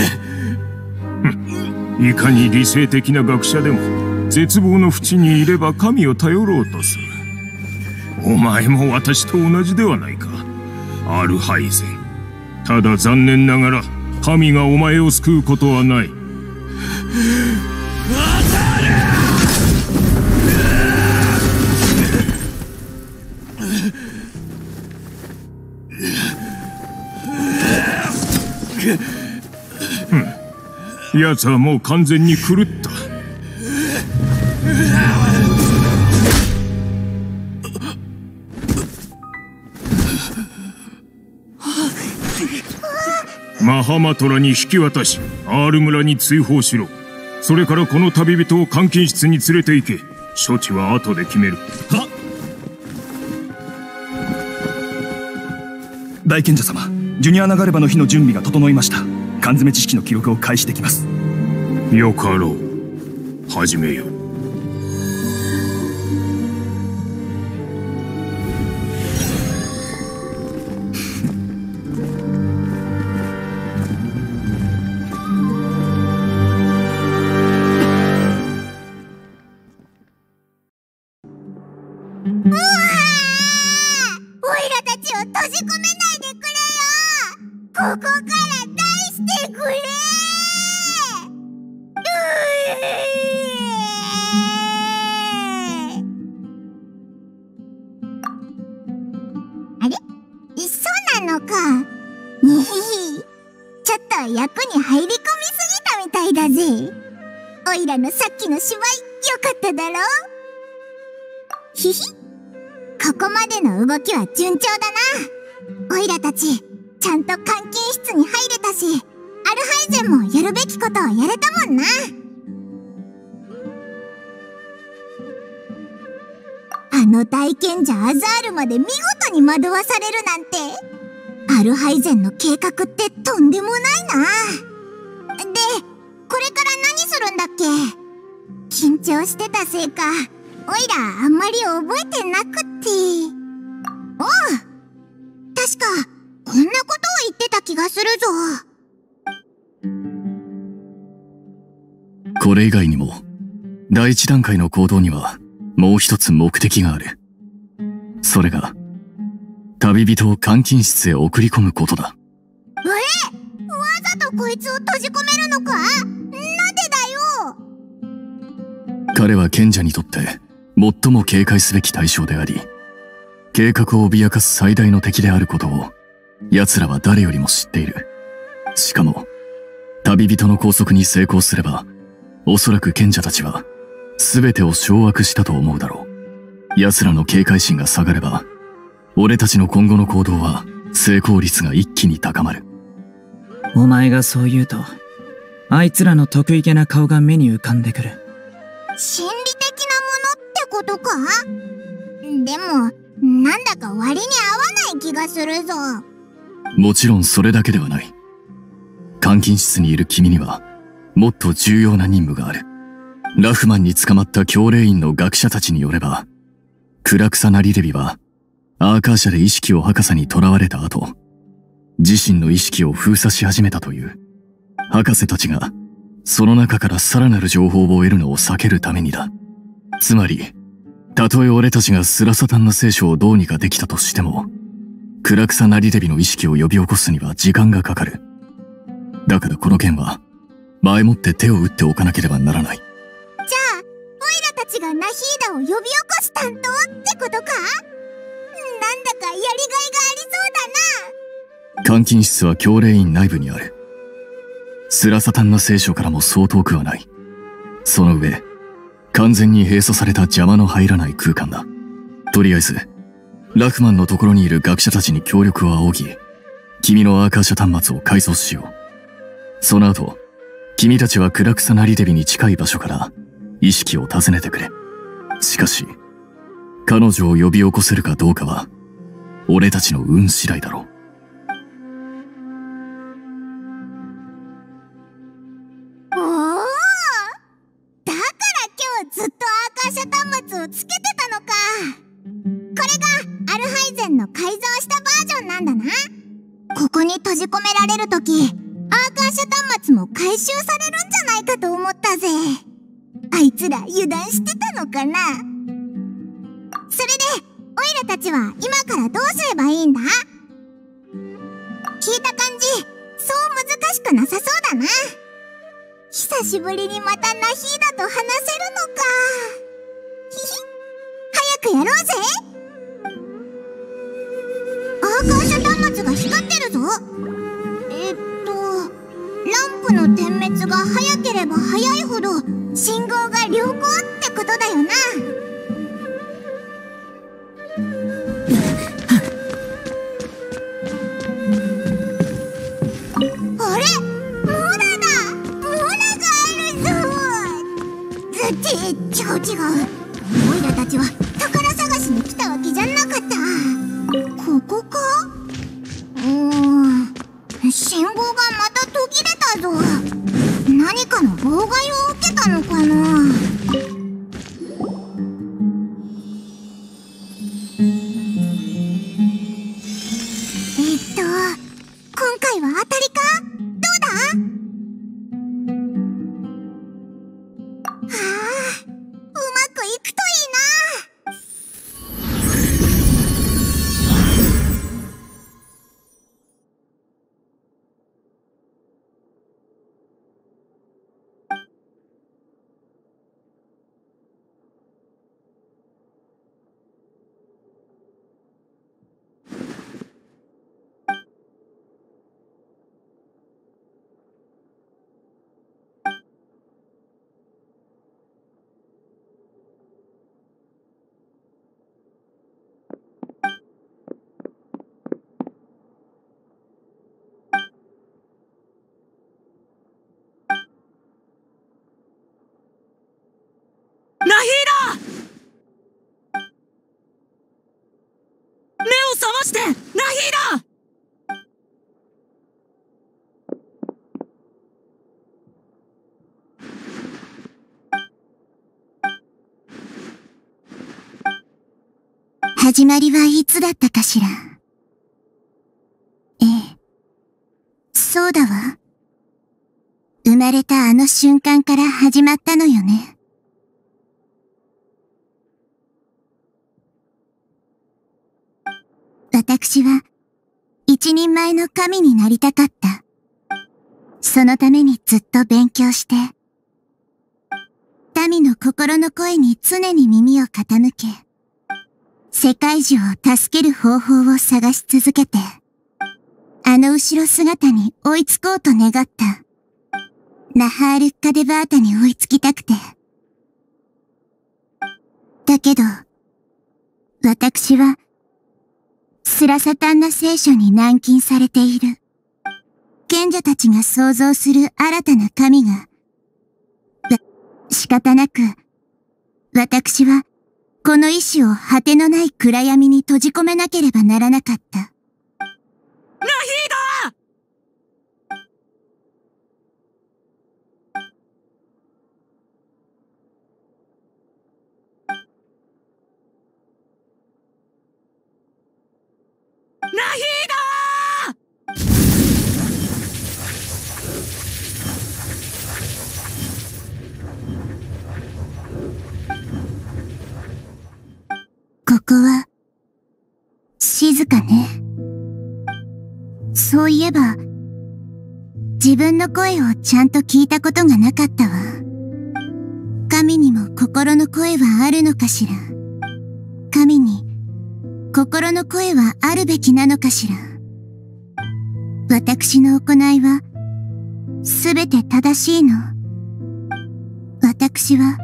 いかに理性的な学者でも絶望の淵にいれば神を頼ろうとする。お前も私と同じではないか、アルハイゼン。ただ残念ながら神がお前を救うことはない。 アザール！ 奴はもう完全に狂った。マハマトラに引き渡し、アール村に追放しろ。それからこの旅人を監禁室に連れて行け。処置は後で決める。 はっ。大賢者様、ジュニア流れ場の日の準備が整いました。缶詰知識の記録を開始できます。 よかろう。始めよう。 オイラのさっきの芝居、よかっただろ？ひひ。ここまでの動きは順調だな。オイラたち、ちゃんと監禁室に入れたし、アルハイゼンもやるべきことをやれたもんな。あの大賢者アザールまで見事に惑わされるなんて、アルハイゼンの計画ってとんでもないな。で、これから何するんだっけ？緊緊張してたせいか、おいらあんまり覚えてなくって。おう、確かこんなことを言ってた気がするぞ。 これ以外にも第一段階の行動にはもう一つ目的がある。それが旅人を監禁室へ送り込むことだ。 わざとこいつを閉じ込めるのか？なんでだよ。 彼は賢者にとって最も警戒すべき対象であり、計画を脅かす最大の敵であることを奴らは誰よりも知っている。しかも旅人の拘束に成功すれば、おそらく賢者たちは全てを掌握したと思うだろう。奴らの警戒心が下がれば、俺たちの今後の行動は成功率が一気に高まる。 お前がそう言うと、あいつらの得意げな顔が目に浮かんでくる。 心理的なものってことか？でも、なんだか割に合わない気がするぞ。 もちろんそれだけではない。監禁室にいる君には、もっと重要な任務がある。ラフマンに捕まった教令員の学者たちによれば、クラクサナリレビは、アーカー社で意識を博士に囚われた後、自身の意識を封鎖し始めたという。博士たちが、その中からさらなる情報を得るのを避けるためにだ。つまり、たとえ俺たちがスラサタンの聖書をどうにかできたとしても、クラクサナリレビの意識を呼び起こすには時間がかかる。だからこの件は、前もって手を打っておかなければならない。 じゃあ、オイラたちがナヒーダを呼び起こす担当ってことか？なんだかやりがいがありそうだな。 監禁室は教令員内部にある。スラサタンの聖書からもそう遠くはない。その上、完全に閉鎖された邪魔の入らない空間だ。とりあえず、ラフマンのところにいる学者たちに協力を仰ぎ、君のアーカー社端末を改装しよう。その後、君たちはクラクサナリデビに近い場所から意識を訪ねてくれ。しかし、彼女を呼び起こせるかどうかは、俺たちの運次第だろう。 おお、だから今日ずっとアーカー社端末をつけてたのか。これがアルハイゼンの改造したバージョンなんだな。ここに閉じ込められるとき、アーカー社端末も回収されるんじゃないかと思ったぜ。あいつら油断してたのかな。それで、オイラたちは今からどうすればいいんだ？聞いた感じ、そう難しくなさそうだな。久しぶりにまたナヒーダと話せるのか。ひひ、早くやろうぜ。アーカー社端末が光ってるぞ。ランプの点滅が早ければ早いほど信号が良好ってことだよな。あれ、モラだ。モラがあるぞ。違う。オイラたちは宝探しに来たわけじゃなかった。ここか？信号がまた途切れたぞ。何かの妨害を受けたのかな。今回は当たりか？どうだ？うまくいくといいな。 ナヒーダ！目を覚まして、ナヒーダ！ 始まりはいつだったかしら。ええ。そうだわ。生まれたあの瞬間から始まったのよね。私は、一人前の神になりたかった。そのためにずっと勉強して、民の心の声に常に耳を傾け、世界中を助ける方法を探し続けて、あの後ろ姿に追いつこうと願った。ナハールッカデバータに追いつきたくて。だけど、私は、スラサタンナ聖書に軟禁されている。賢者たちが創造する新たな神が、仕方なく、私は、この意志を果てのない暗闇に閉じ込めなければならなかった。ナヒーダナヒーダここは、静かね。そういえば、自分の声をちゃんと聞いたことがなかったわ。神にも心の声はあるのかしら。神に、心の声はあるべきなのかしら。私の行いは、すべて正しいの。私は、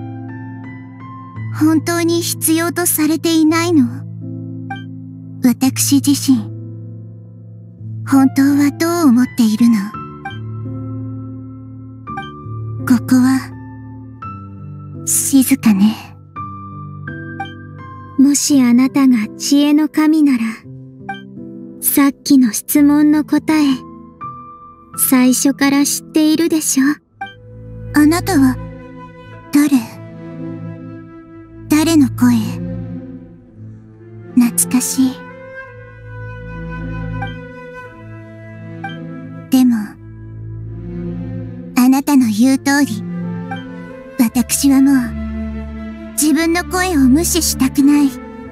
本当に必要とされていないの？私自身、本当はどう思っているの？ここは、静かね。 もしあなたが知恵の神なら、さっきの質問の答え、最初から知っているでしょ？ あなたは、誰の声？懐かしい。でも、あなたの言う通り、私はもう、自分の声を無視したくない。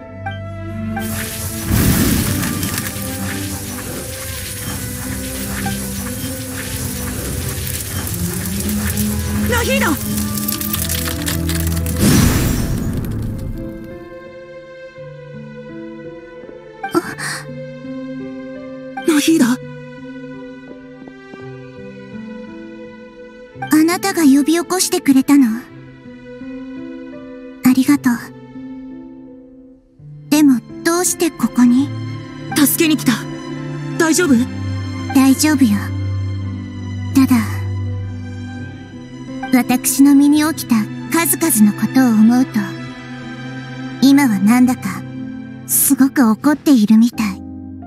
ナヒーダナヒーダ？あなたが呼び起こしてくれたの？ありがとう。でも、どうしてここに？ 助けに来た。大丈夫？ 大丈夫よ。ただ、私の身に起きた数々のことを思うと、今はなんだか、すごく怒っているみたい。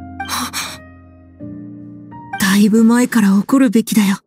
だいぶ前から怒るべきだよ。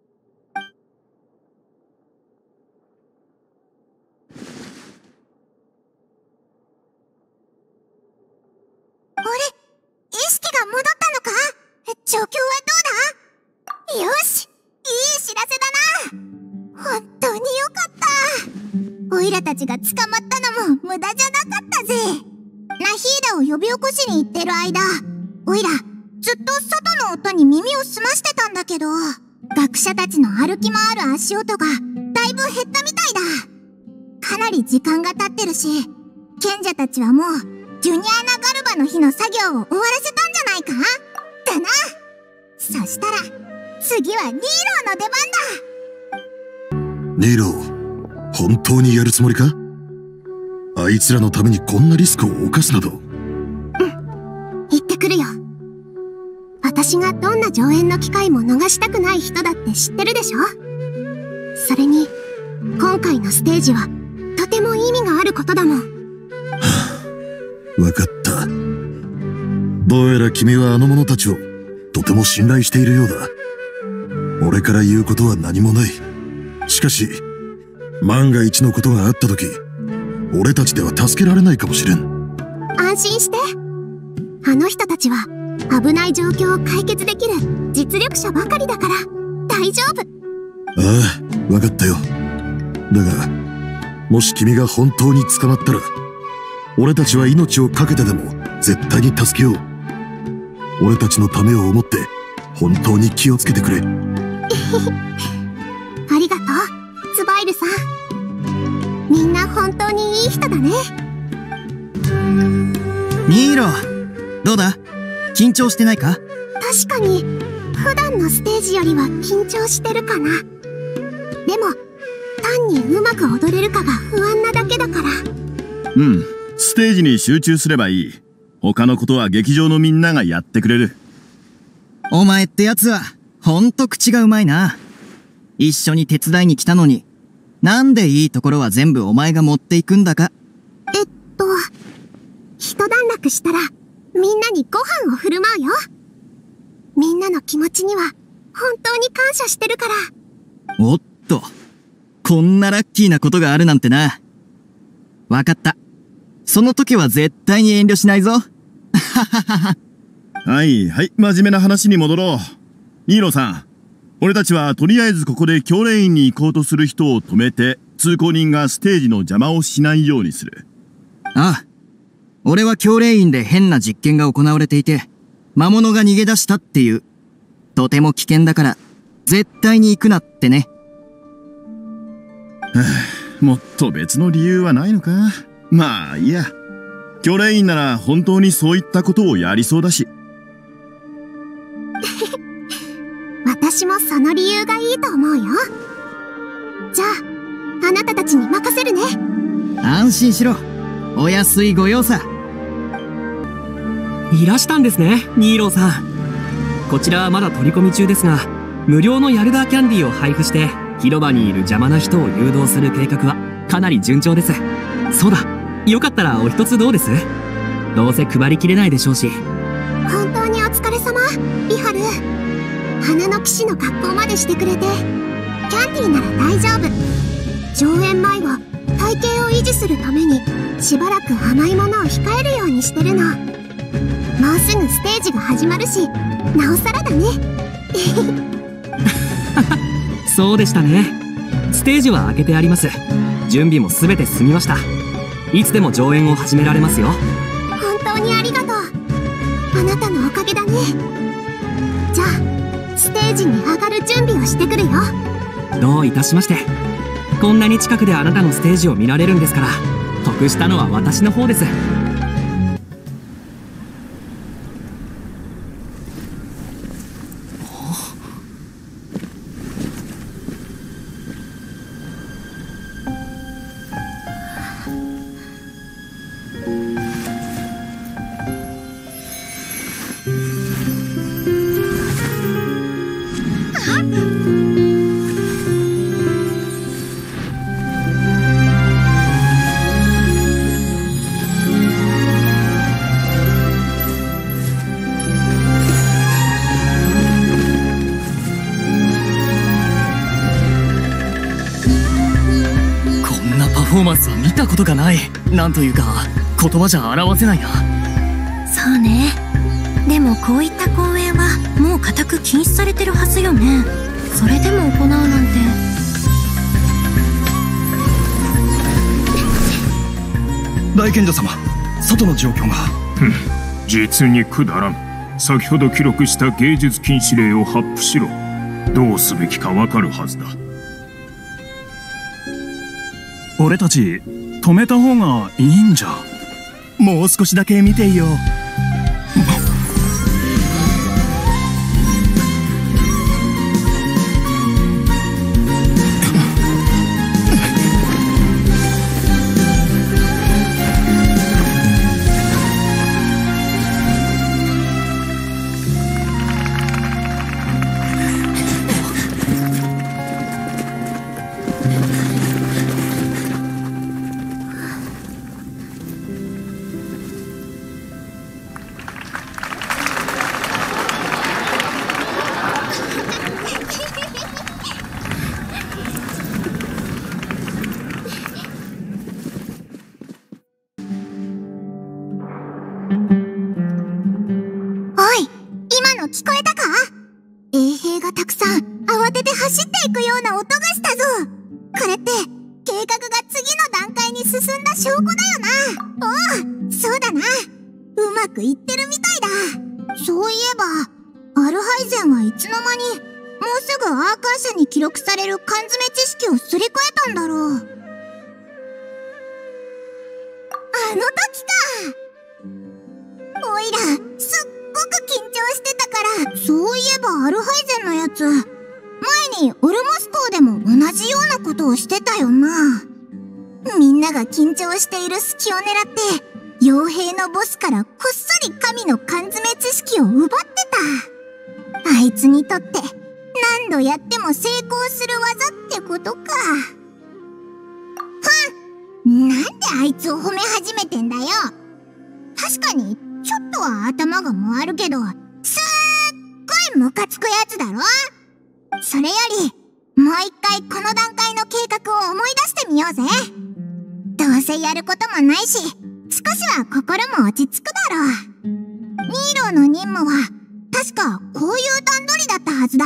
意識が戻ったのか？状況はどうだ？よし！いい知らせだな！本当によかった！オイラたちが捕まったのも無駄じゃなかったぜ！ナヒーダを呼び起こしに行ってる間、オイラ、ずっと外の音に耳を澄ましてたんだけど、学者たちの歩き回る足音がだいぶ減ったみたいだ。かなり時間が経ってるし、賢者たちはもう、ジュニアーナ・ガルバの日の作業を終わらせたんじゃないか？だな！そしたら、次はニーローの出番だ！ ニーロー、本当にやるつもりか？あいつらのためにこんなリスクを冒すなど。 行ってくるよ。私がどんな上演の機会も逃したくない人だって知ってるでしょ？それに、今回のステージは、とても意味があることだもん。 わかった。どうやら君はあの者たちをとても信頼しているようだ。俺から言うことは何もない。しかし、万が一のことがあった時、俺たちでは助けられないかもしれん。 安心して。 人たちは危ない状況を解決できる実力者ばかりだから大丈夫。 ああ、わかったよ。だが、もし君が本当に捕まったら、俺たちは命を懸けてでも絶対に助けよう。俺たちのためを思って本当に気をつけてくれ。 ありがとう、ツバイルさん。みんな本当にいい人だね。 ニーロ、どうだ？緊張してないか？ 確かに普段のステージよりは緊張してるかな。でも単にうまく踊れるかが不安なだけだから。 うん、ステージに集中すればいい。他のことは劇場のみんながやってくれる。 お前ってやつはほんと口がうまいな。一緒に手伝いに来たのに、なんでいいところは全部お前が持っていくんだか。 一段落したらみんなにご飯を振る舞うよ。みんなの気持ちには本当に感謝してるから。 おっと、こんなラッキーなことがあるなんてな。わかった。その時は絶対に遠慮しないぞ。 はいはい、真面目な話に戻ろう。ニーロさん、俺たちはとりあえずここで教練員に行こうとする人を止めて、通行人がステージの邪魔をしないようにする。 ああ、俺は教練員で変な実験が行われていて、魔物が逃げ出したっていう。とても危険だから、絶対に行くなってね。 もっと別の理由はないのか？まあいいや。教練員なら本当にそういったことをやりそうだし。 私もその理由がいいと思うよ。じゃあ、あなたたちに任せるね。 安心しろ。お安いご用さ。 いらしたんですね、ニーローさん。こちらはまだ取り込み中ですが、無料のヤルダーキャンディーを配布して広場にいる邪魔な人を誘導する計画はかなり順調です。そうだ、よかったらお一つどうです？どうせ配りきれないでしょうし。 本当にお疲れ様、リハル。花の騎士の格好までしてくれて。キャンディーなら大丈夫。上演前は体型を維持するためにしばらく甘いものを控えるようにしてるの。もうすぐステージが始まるし、なおさらだね。 そうでしたね。ステージは開けてあります。準備も全て済みました。いつでも上演を始められますよ。 本当にありがとう。あなたのおかげだね。じゃあステージに上がる準備をしてくるよ。 どういたしまして。こんなに近くであなたのステージを見られるんですから、得したのは私の方です。 パフォーマンスは見たことがない。なんというか言葉じゃ表せないな。 そうね。でもこういった公演はもう固く禁止されてるはずよね。それでも行うなんて。 大賢者様、外の状況が。 実にくだらん。先ほど記録した芸術禁止令を発布しろ。どうすべきかわかるはずだ。 俺たち止めた方がいいんじゃ。 もう少しだけ見ていよう。 走っていくような音がしたぞ。これって計画が次の段階に進んだ証拠だよな。おお、そうだな。うまくいってるみたいだ。そういえばアルハイゼンはいつの間にもうすぐアーカー社に記録される缶詰知識をすり替えたんだろう。あの時か。おいらすっごく緊張してたから。そういえばアルハイゼンのやつ、前にオルモス港でも同じようなことをしてたよな。みんなが緊張している隙を狙って傭兵のボスからこっそり神の缶詰知識を奪ってた。あいつにとって何度やっても成功する技ってことか。なんであいつを褒め始めてんだよ。確かにちょっとは頭が回るけど、すっごいムカつくやつだろ。それよりもう一回この段階の計画を思い出してみようぜ。どうせやることもないし、少しは心も落ち着くだろう。ニーローの任務は確かこういう段取りだったはずだ。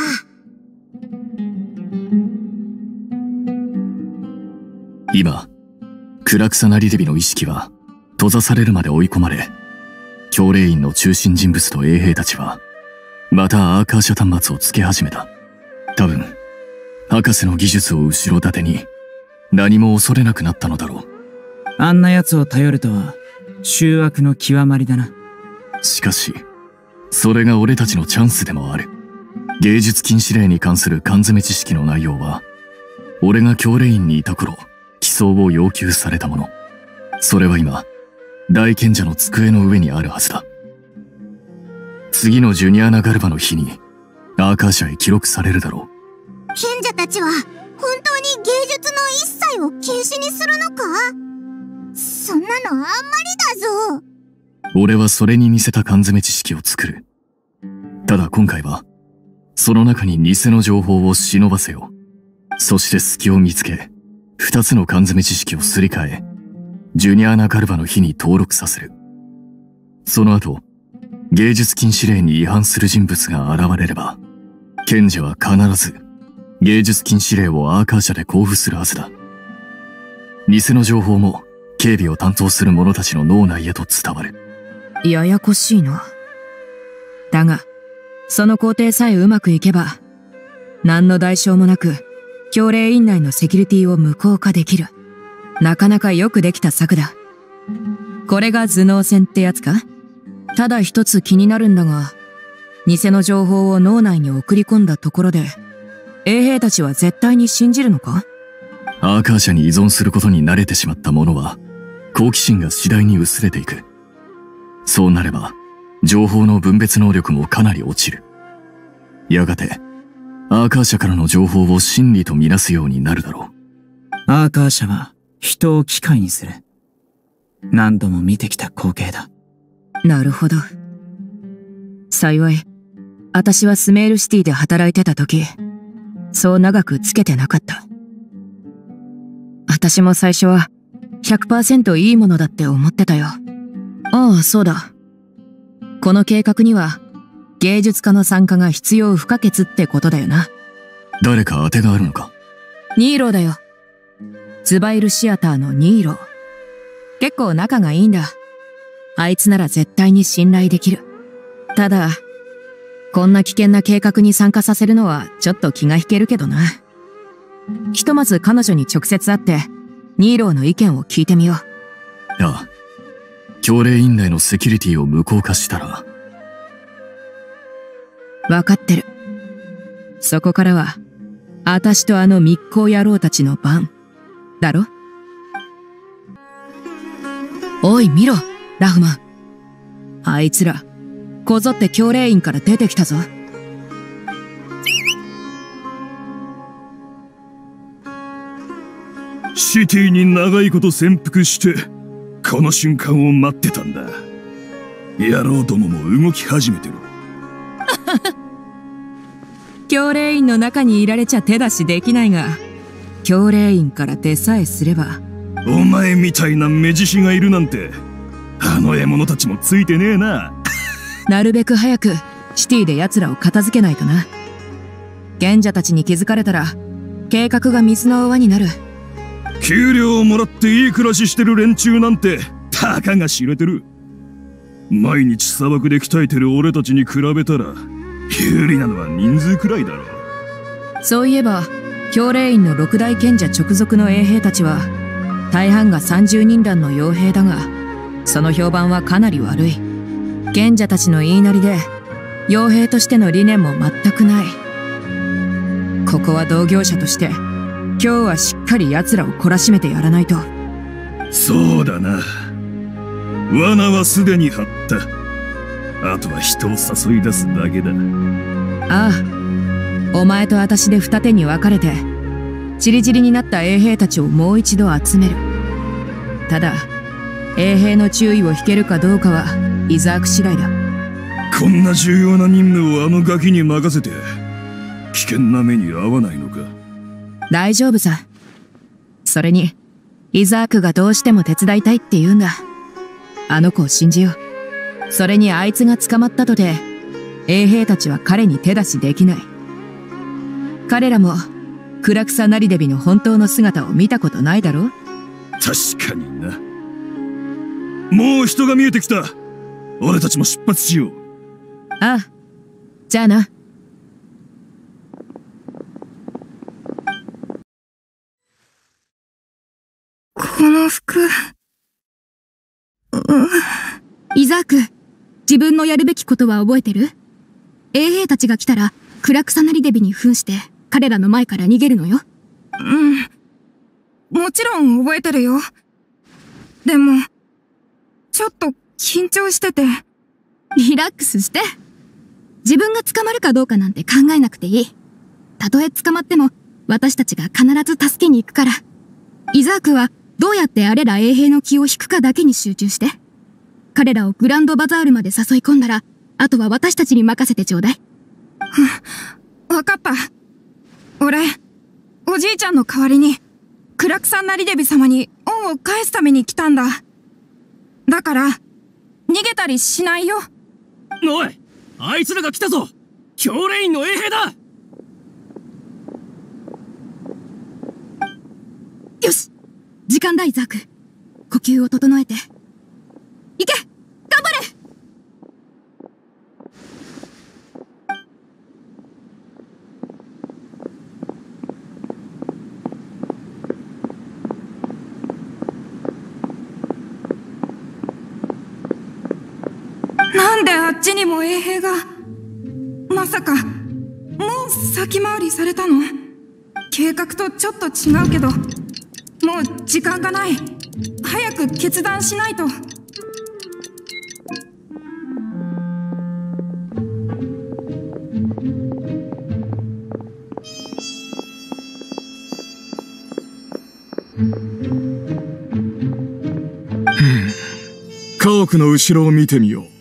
今クラクサナリデビの意識は閉ざされるまで追い込まれ、教令員の中心人物と衛兵たちはまたアーカー社端末をつけ始めた。多分博士の技術を後ろ盾に何も恐れなくなったのだろう。 あんな奴を頼るとは醜悪の極まりだな。 しかしそれが俺たちのチャンスでもある。芸術禁止令に関する缶詰知識の内容は俺が教令員にいた頃起草を要求されたもの。それは今大賢者の机の上にあるはずだ。次のジュニアナ・ガルバの日にアーカー社へ記録されるだろう。 賢者たちは本当に芸術の一切を禁止にするのか？そんなのあんまりだぞ。 俺はそれに似せた缶詰知識を作る。ただ今回はその中に偽の情報を忍ばせよう。そして隙を見つけ2つの缶詰知識をすり替えジュニアナ・ガルバの日に登録させる。その後芸術禁止令に違反する人物が現れれば賢者は必ず芸術禁止令をアーカー社で交付するはずだ。偽の情報も警備を担当する者たちの脳内へと伝わる。 ややこしいな。だがその工程さえうまくいけば何の代償もなく教令院内のセキュリティを無効化できる。なかなかよくできた策だ。これが頭脳戦ってやつか？ただ一つ気になるんだが、偽の情報を脳内に送り込んだところで衛兵たちは絶対に信じるのか？ アーカー社に依存することに慣れてしまった者は好奇心が次第に薄れていく。そうなれば情報の分別能力もかなり落ちる。やがてアーカー社からの情報を真理とみなすようになるだろう。アーカー社は人を機械にする。何度も見てきた光景だ。 なるほど。幸い私はスメールシティで働いてた時そう長くつけてなかった。私も最初は 100% いいものだって思ってたよ。ああ、そうだ。この計画には芸術家の参加が必要不可欠ってことだよな。 誰か当てがあるのか？ ニーローだよ。ズバイルシアターのニーロー。結構仲がいいんだ。あいつなら絶対に信頼できる。ただこんな危険な計画に参加させるのはちょっと気が引けるけどな。ひとまず彼女に直接会ってニーローの意見を聞いてみよう。 ああ、教令院内のセキュリティを無効化したら。 わかってる。そこからはあたしとあの密航野郎たちの番だろ。おい見ろラフマン。あいつらこぞって教令院から出てきたぞ。 シティに長いこと潜伏してこの瞬間を待ってたんだ。野郎どもも動き始めてる。 教令院の中にいられちゃ手出しできないが、教令院から出さえすれば。 お前みたいな目獅子がいるなんてあの獲物たちもついてねえな。 なるべく早くシティで奴らを片付けないとな。 賢者たちに気づかれたら計画が水の泡になる。 給料をもらっていい暮らししてる連中なんてたかが知れてる。毎日砂漠で鍛えてる俺たちに比べたら有利なのは人数くらいだろう。 そういえば教令院の六大賢者直属の衛兵たちは大半が30人団の傭兵だが、その評判はかなり悪い。賢者たちの言いなりで傭兵としての理念も全くない。ここは同業者として今日はしっかり奴らを懲らしめてやらないと。 そうだな。罠はすでに張った。あとは人を誘い出すだけだ。 ああ、お前と私で二手に分かれてチリチリになった衛兵たちをもう一度集める。ただ衛兵の注意を引けるかどうかはイザーク次第だ。 こんな重要な任務をあのガキに任せて危険な目に遭わないのか。 大丈夫さ。それにイザークがどうしても手伝いたいって言うんだ。あの子を信じよう。それにあいつが捕まったとて衛兵たちは彼に手出しできない。彼らもクラクサ・ナリデビの本当の姿を見たことないだろう。 確かにな。もう人が見えてきた。俺たちも出発しよう。 ああ、じゃあな。 この服、 イザーク、自分のやるべきことは覚えてる？衛兵たちが来たらクラクサナリデビに扮して彼らの前から逃げるのよ。 もちろん覚えてるよ。でもちょっと緊張してて。 リラックスして。自分が捕まるかどうかなんて考えなくていい。たとえ捕まっても私たちが必ず助けに行くから。イザークはどうやってあれら衛兵の気を引くかだけに集中して。彼らをグランドバザールまで誘い込んだら、あとは私たちに任せてちょうだい。 わかった。俺、おじいちゃんの代わりにクラクサンナリデビ様に恩を返すために来たんだ。だから逃げたりしないよ。 おい、あいつらが来たぞ。教令院の衛兵だ。 よし、時間だイザーク。呼吸を整えて。行け、頑張れ。 なんであっちにも衛兵が。まさかもう先回りされたの？計画とちょっと違うけど、もう時間がない。早く決断しないと。 家屋の後ろを見てみよう。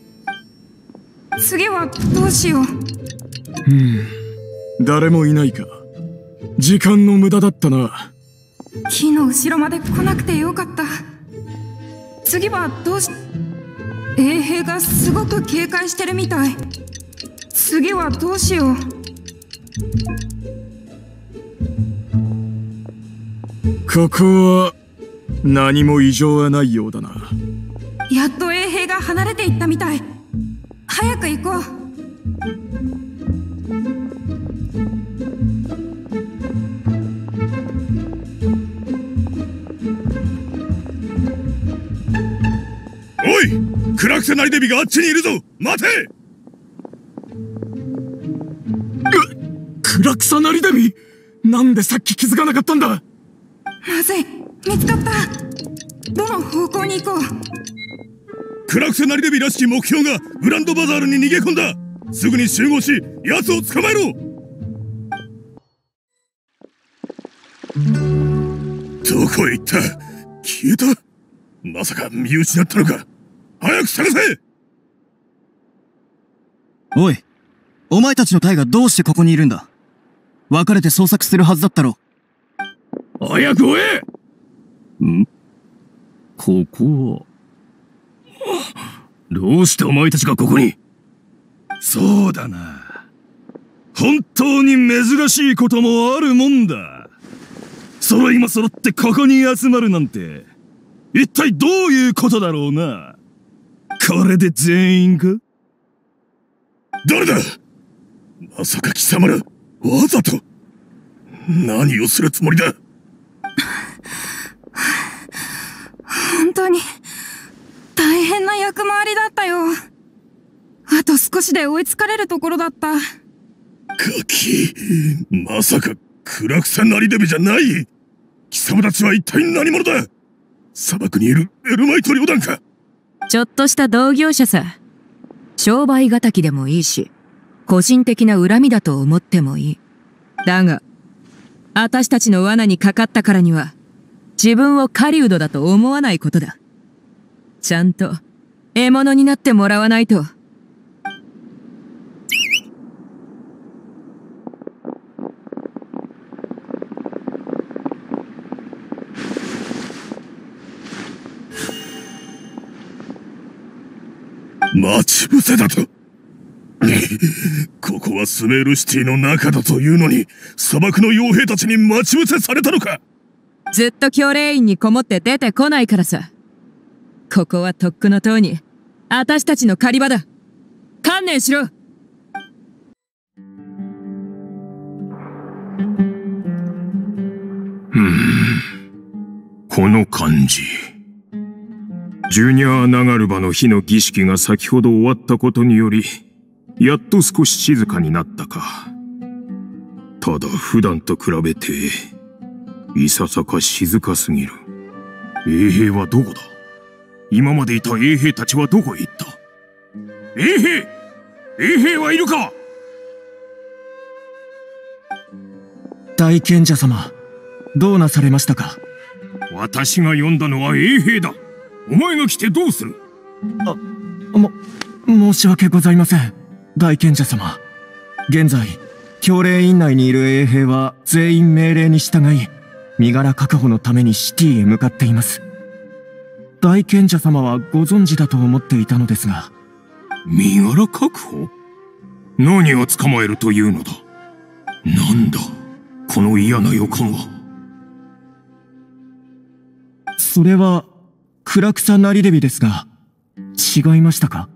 次はどうしよう。 誰もいないか。時間の無駄だったな。 木の後ろまで来なくてよかった。次はどうし。衛兵がすごく警戒してるみたい。次はどうしよう。 ここは何も異常はないようだな。 やっと衛兵が離れていったみたい。早く行こう。 おい、クラクサナリデビがあっちにいるぞ。待て。クラクサナリデビ、なんでさっき気づかなかったんだ。 まずい、見つかった。どの方向に行こう。 クラクサナリデビらしき目標がグランドバザールに逃げ込んだ。すぐに集合し奴を捕まえろ。どこへ行った？消えた？まさか見失ったのか。早く探せ。 おい、お前たちの隊がどうしてここにいるんだ？別れて捜索するはずだったろ。 早く追え。 ここは。 どうしてお前たちがここに？そうだな。 本当に珍しいこともあるもんだ。揃いも揃ってここに集まるなんて、一体どういうことだろうな。これで全員か？ 誰だ？まさか貴様ら、わざと何をするつもりだ？ 本当に大変な役回りだったよ。あと少しで追いつかれるところだった。 ガキ、まさか暗草なりデビじゃない？貴様たちは一体何者だ？砂漠にいるエルマイト旅団か？ ちょっとした同業者さ。商売敵でもいいし、個人的な恨みだと思ってもいい。だが、私たちの罠にかかったからには、自分を狩人だと思わないことだ。ちゃんと獲物になってもらわないと。 待ち伏せだと。ここはスメールシティの中だというのに、砂漠の傭兵たちに待ち伏せされたのか？ ずっと教令員にこもって出てこないからさ。ここはとっくのとうに、私たちの狩り場だ。観念しろ。 この感じ。ジュニアーナガルバの火の儀式が先ほど終わったことにより、やっと少し静かになったか。ただ普段と比べて、いささか静かすぎる。衛兵はどこだ？今までいた衛兵たちはどこへ行った？衛兵はいるか？ 大賢者様、どうなされましたか？ 私が呼んだのは衛兵だ。お前が来てどうする？ 申し訳ございません、大賢者様。現在、教令院内にいる衛兵は全員命令に従い、身柄確保のためにシティへ向かっています。大賢者様はご存知だと思っていたのですが。 身柄確保？何を捕まえるというのだ？なんだ、この嫌な予感は。 それは、暗草なりデビですが、違いましたか？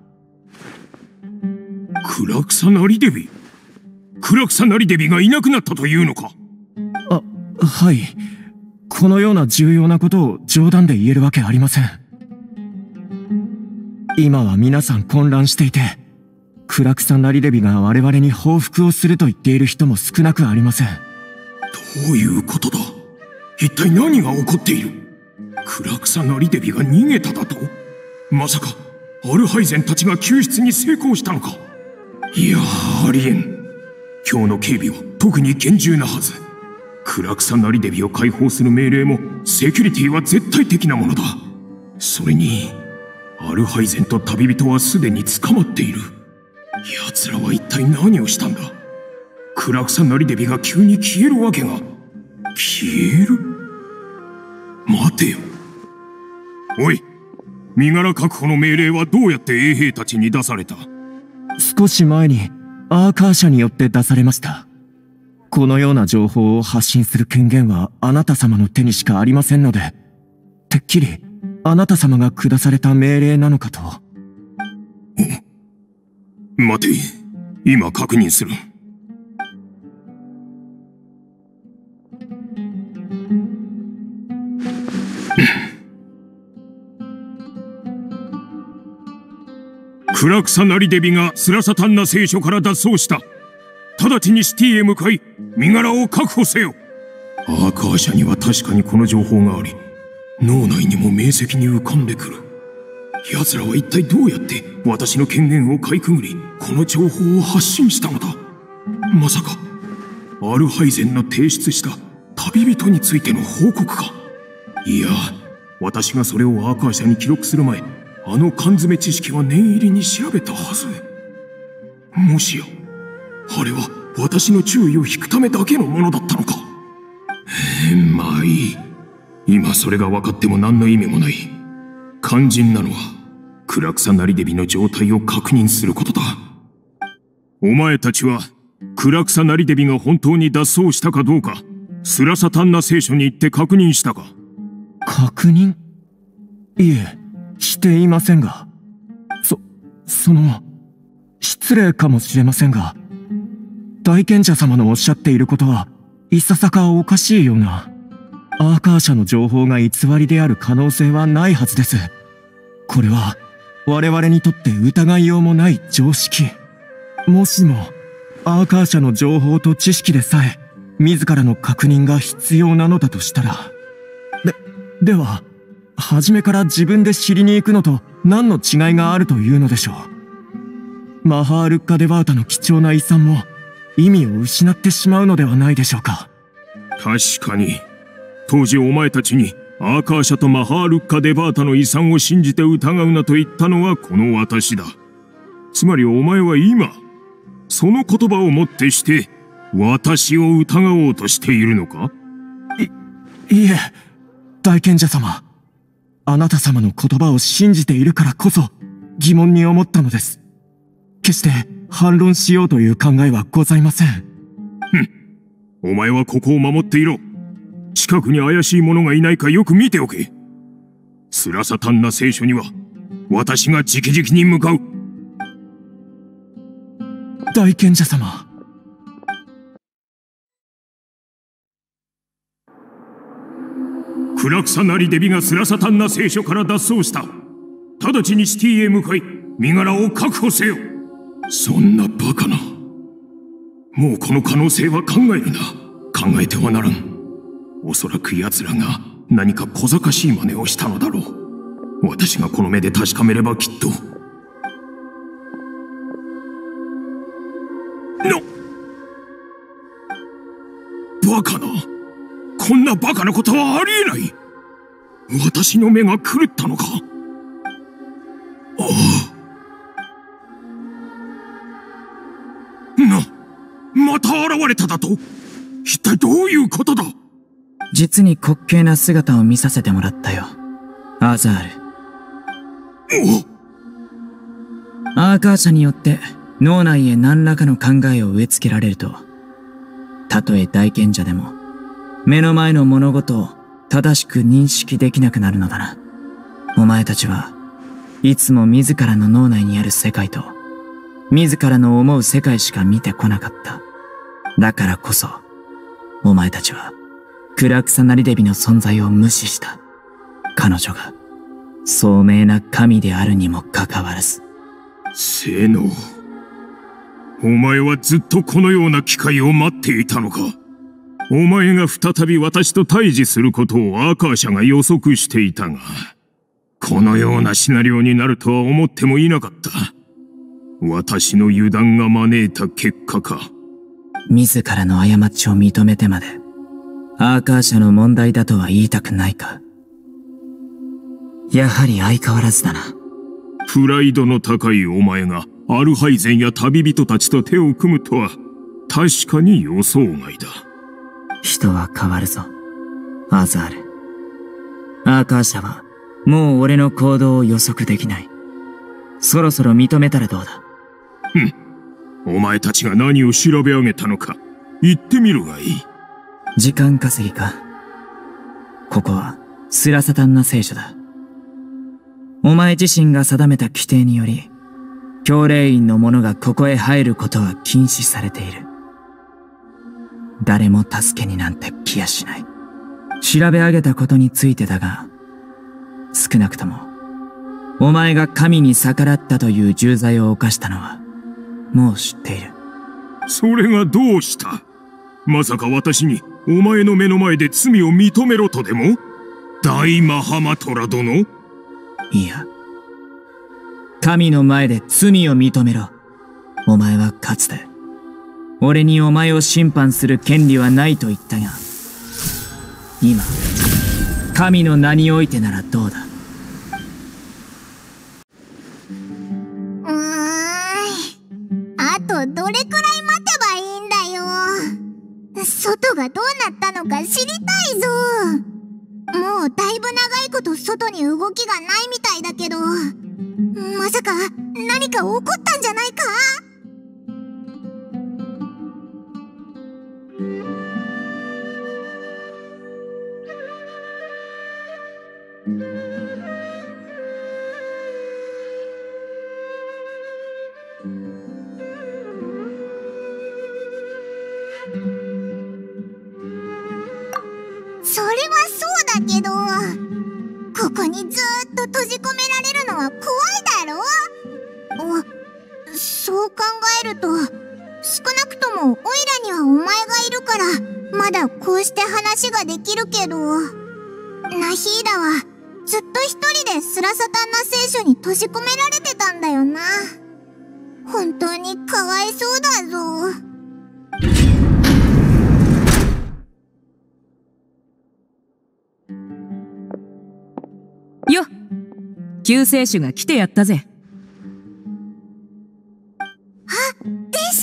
暗草なりデビ？暗草なりデビがいなくなったというのか？ はい。このような重要なことを冗談で言えるわけありません。今は皆さん混乱していて、暗草なりデビが我々に報復をすると言っている人も少なくありません。 どういうことだ？一体何が起こっている？暗草なりデビが逃げただと？まさかアルハイゼンたちが救出に成功したのか？いや、ありえん。今日の警備は特に厳重なはず。暗草なりデビを解放する命令もセキュリティは絶対的なものだ。それにアルハイゼンと旅人はすでに捕まっている。奴らは一体何をしたんだ？暗草なりデビが急に消えるわけが。消える？待てよ。おい、身柄確保の命令はどうやって衛兵たちに出された？ 少し前にアーカー社によって出されました。このような情報を発信する権限はあなた様の手にしかありませんので、てっきりあなた様が下された命令なのかと。 待て、今確認する。暗草なりデビがスラサタンナ聖所から脱走した。直ちにシティへ向かい、身柄を確保せよ。アーカー社には確かにこの情報があり、脳内にも明晰に浮かんでくる。奴らは一体どうやって私の権限をかいくぐり、この情報を発信したのだ。まさかアルハイゼンの提出した旅人についての報告か？いや、私がそれをアーカー社に記録する前、あの缶詰知識は念入りに調べたはず。もしやあれは私の注意を引くためだけのものだったのか？まあいい。今それが分かっても何の意味もない。肝心なのは暗草なりデビの状態を確認することだ。お前たちはクラクサ・ナリデビが本当に脱走したかどうか、スラサタンナ聖書に行って確認したか？ 確認？いえ、していませんが。失礼かもしれませんが、大賢者様のおっしゃっていることは、いささかおかしいような。アーカー社の情報が偽りである可能性はないはずです。これは、我々にとって疑いようもない常識。もしも、アーカー社の情報と知識でさえ、自らの確認が必要なのだとしたら。では、初めから自分で知りに行くのと何の違いがあるというのでしょう。マハールッカ・デバータの貴重な遺産も意味を失ってしまうのではないでしょうか。 確かに、当時お前たちにアーカー社とマハールッカ・デバータの遺産を信じて疑うなと言ったのはこの私だ。つまりお前は今、その言葉をもってして私を疑おうとしているのか？ いえ、大賢者様。あなた様の言葉を信じているからこそ疑問に思ったのです。決して反論しようという考えはございません。 お前はここを守っていろ。近くに怪しい者がいないかよく見ておけ。スラサタンナ聖書には私が直々に向かう。 大賢者様。 クラクサ・ナリデビがスラサタンナ聖書から脱走した。直ちにシティへ向かい身柄を確保せよ。そんなバカな。もうこの可能性は考えるな。考えてはならん。おそらく奴らが何か小賢しい真似をしたのだろう。私がこの目で確かめればきっと。バカな。こんなバカなことはありえない。私の目が狂ったのか。また現れただと？一体どういうことだ？ 実に滑稽な姿を見させてもらったよ、アザール。アーカー社によって脳内へ何らかの考えを植え付けられると、たとえ大賢者でも目の前の物事を正しく認識できなくなるのだな。お前たちはいつも自らの脳内にある世界と自らの思う世界しか見てこなかった。だからこそお前たちはクラクサ・ナリデビの存在を無視した。彼女が聡明な神であるにもかかわらず。 セノ、お前はずっとこのような機会を待っていたのか。お前が再び私と対峙することをアーカー社が予測していたが、このようなシナリオになるとは思ってもいなかった。私の油断が招いた結果か。 自らの過ちを認めてまでアーカー社の問題だとは言いたくないか。やはり相変わらずだな。 プライドの高いお前がアルハイゼンや旅人たちと手を組むとは確かに予想外だ。 人は変わるぞ、アザール。アーカー社はもう俺の行動を予測できない。そろそろ認めたらどうだ。 お前たちが何を調べ上げたのか言ってみるがいい。 時間稼ぎか。ここはスラサタンナ聖書だ。お前自身が定めた規定により、教令員の者がここへ入ることは禁止されている。誰も助けになんて来やしない。調べ上げたことについてだが、少なくともお前が神に逆らったという重罪を犯したのはもう知っている。 それがどうした？まさか私にお前の目の前で罪を認めろとでも？大マハマトラ殿？ いや、神の前で罪を認めろ。お前はかつて俺にお前を審判する権利はないと言ったが、今神の名においてならどうだ。 あとどれくらい待てばいいんだよ。外がどうなったのか知りたいぞ。もうだいぶ長いこと外に動きがないみたいだけど、まさか何か起こったんじゃないか？ それはそうだけど、ここにずーっと閉じ込められるのは怖いだろ？そう考えると、少なくともオイラにはお前がいるから、まだこうして話ができるけど、ナヒーダはずっと一人でスラサタンナ聖書に閉じ込められてたんだよな。本当にかわいそうだぞ。 よっ、救世主が来てやったぜ。 テシ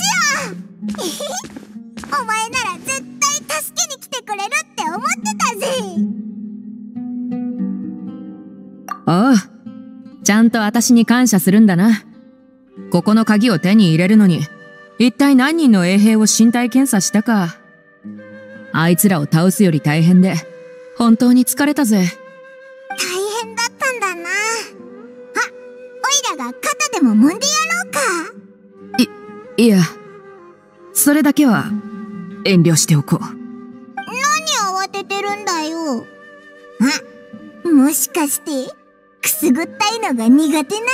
アお前なら絶対助けに来てくれるって思ってたぜ。 おう、ちゃんと私に感謝するんだな。ここの鍵を手に入れるのに、一体何人の衛兵を身体検査したか。あいつらを倒すより大変で、本当に疲れたぜ。 大変だったんだな。オイラが肩でも揉んでやろうか。 いや、それだけは遠慮しておこう。 何慌ててるんだよ。もしかしてくすぐったいのが苦手な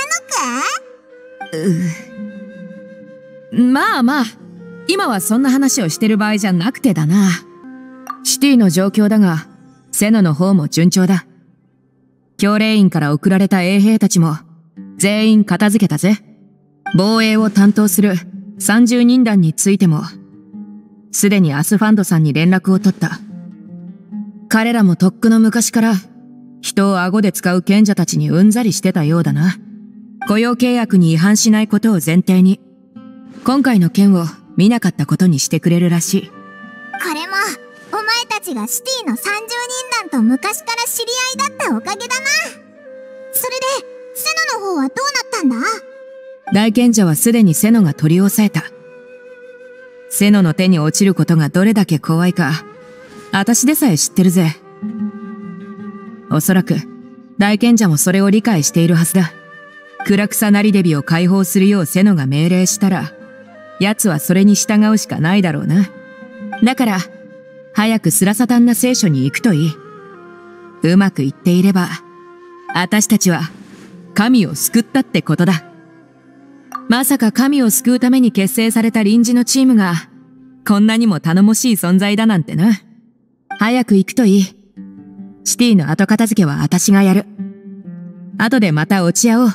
のか？ まあまあ、今はそんな話をしてる場合じゃなくてだな。シティの状況だが、セノの方も順調だ。教令員から送られた衛兵たちも全員片付けたぜ。防衛を担当する30人団についても、すでにアスファンドさんに連絡を取った。彼らもとっくの昔から人を顎で使う賢者たちにうんざりしてたようだな。雇用契約に違反しないことを前提に、今回の件を見なかったことにしてくれるらしい。 これもお前たちがシティの30人団と昔から知り合いだったおかげだな。それでセノの方はどうなったんだ？ 大賢者はすでにセノが取り押さえた。セノの手に落ちることがどれだけ怖いか、私でさえ知ってるぜ。おそらく大賢者もそれを理解しているはずだ。暗草なりデビを解放するようセノが命令したら、奴はそれに従うしかないだろうな。だから早くスラサタンナ聖書に行くといい。うまくいっていれば、私たちは神を救ったってことだ。まさか神を救うために結成された臨時のチームが、こんなにも頼もしい存在だなんてな。早く行くといい。シティの後片付けは私がやる。後でまた落ち合おう。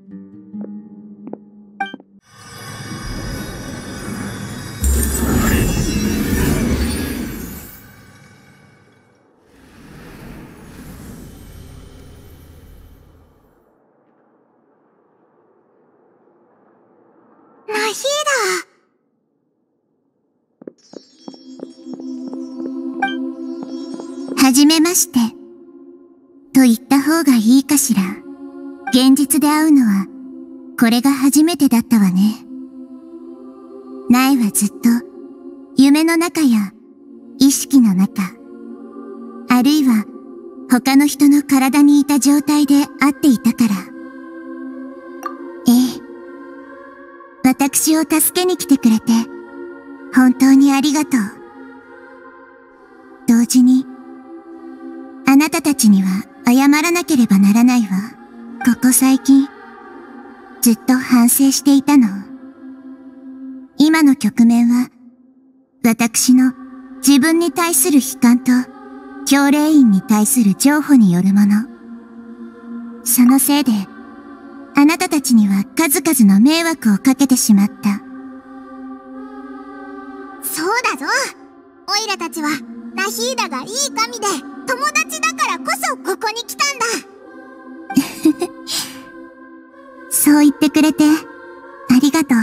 ナヒーダ。はじめまして。と言った方がいいかしら。現実で会うのは、これが初めてだったわね。苗はずっと、夢の中や、意識の中、あるいは、他の人の体にいた状態で会っていたから。ええ。私を助けに来てくれて、本当にありがとう。同時に、あなたたちには謝らなければならないわ。ここ最近、ずっと反省していたの。今の局面は、私の自分に対する悲観と、教令員に対する譲歩によるもの。そのせいで、あなたたちには数々の迷惑をかけてしまった。そうだぞ。オイラたちは、ナヒーダがいい神で、友達だからこそここに来たんだ。そう言ってくれて、ありがとう。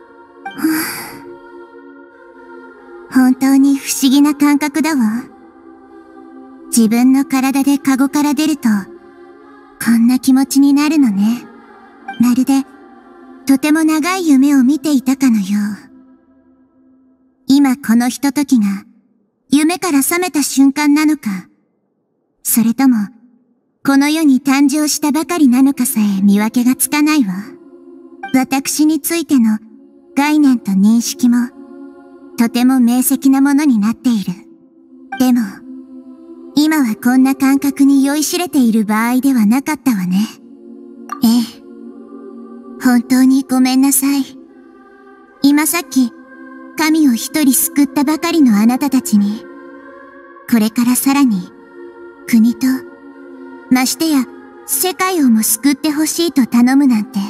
本当に不思議な感覚だわ。自分の体でカゴから出ると、こんな気持ちになるのね。まるで、とても長い夢を見ていたかのよう。今このひとときが、夢から覚めた瞬間なのか、それとも、 この世に誕生したばかりなのかさえ見分けがつかないわ。私についての概念と認識も、とても明晰なものになっている。でも、今はこんな感覚に酔いしれている場合ではなかったわね。ええ。本当にごめんなさい。今さっき、神を一人救ったばかりのあなたたちに、これからさらに、国と、ましてや、世界をも救ってほしいと頼むなんて。 大丈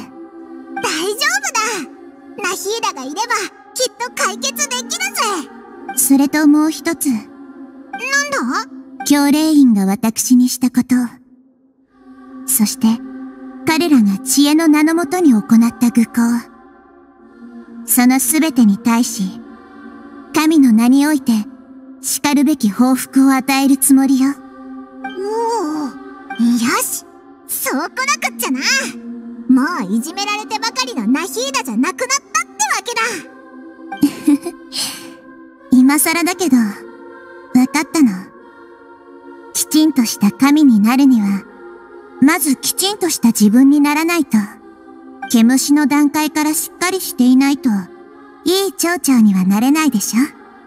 夫だ。ナヒーダがいれば、きっと解決できるぜ。 それともう一つ。 なんだ？ 教霊院が私にしたこと。そして、彼らが知恵の名のもとに行った愚行。そのすべてに対し、神の名において、叱るべき報復を与えるつもりよ。 おお、よし、そうこなくっちゃな。もういじめられてばかりのナヒーダじゃなくなったってわけだ。 今更だけど、わかったの。きちんとした神になるには、まずきちんとした自分にならないと、毛虫の段階からしっかりしていないと、いい蝶々にはなれないでしょ？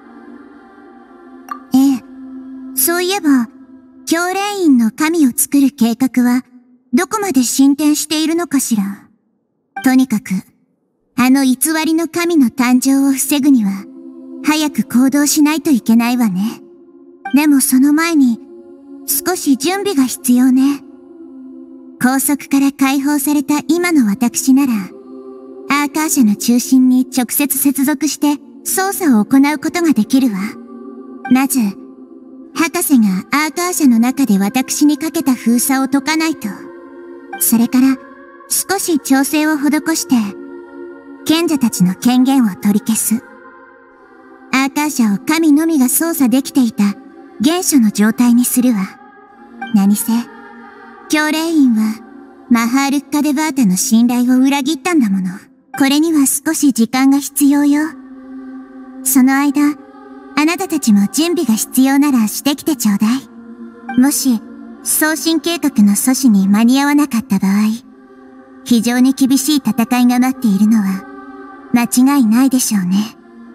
ええ。そういえば、教霊院の神を作る計画は、どこまで進展しているのかしら。とにかく、あの偽りの神の誕生を防ぐには、早く行動しないといけないわね。でもその前に、少し準備が必要ね。拘束から解放された今の私なら、アーカー社の中心に直接接続して操作を行うことができるわ。まず、博士がアーカー社の中で私にかけた封鎖を解かないと。それから、少し調整を施して、賢者たちの権限を取り消す。アーカー社を神のみが操作できていた原初の状態にするわ。何せ、教霊院は、マハールッカ・デバータの信頼を裏切ったんだもの。これには少し時間が必要よ。その間、あなたたちも準備が必要ならしてきてちょうだい。もし、送信計画の阻止に間に合わなかった場合、非常に厳しい戦いが待っているのは、間違いないでしょうね。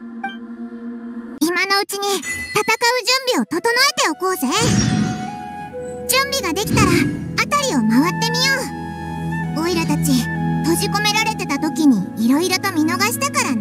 今のうちに、戦う準備を整えておこうぜ。準備ができたら、辺りを回ってみよう。オイラたち、閉じ込められてた時に色々と見逃したから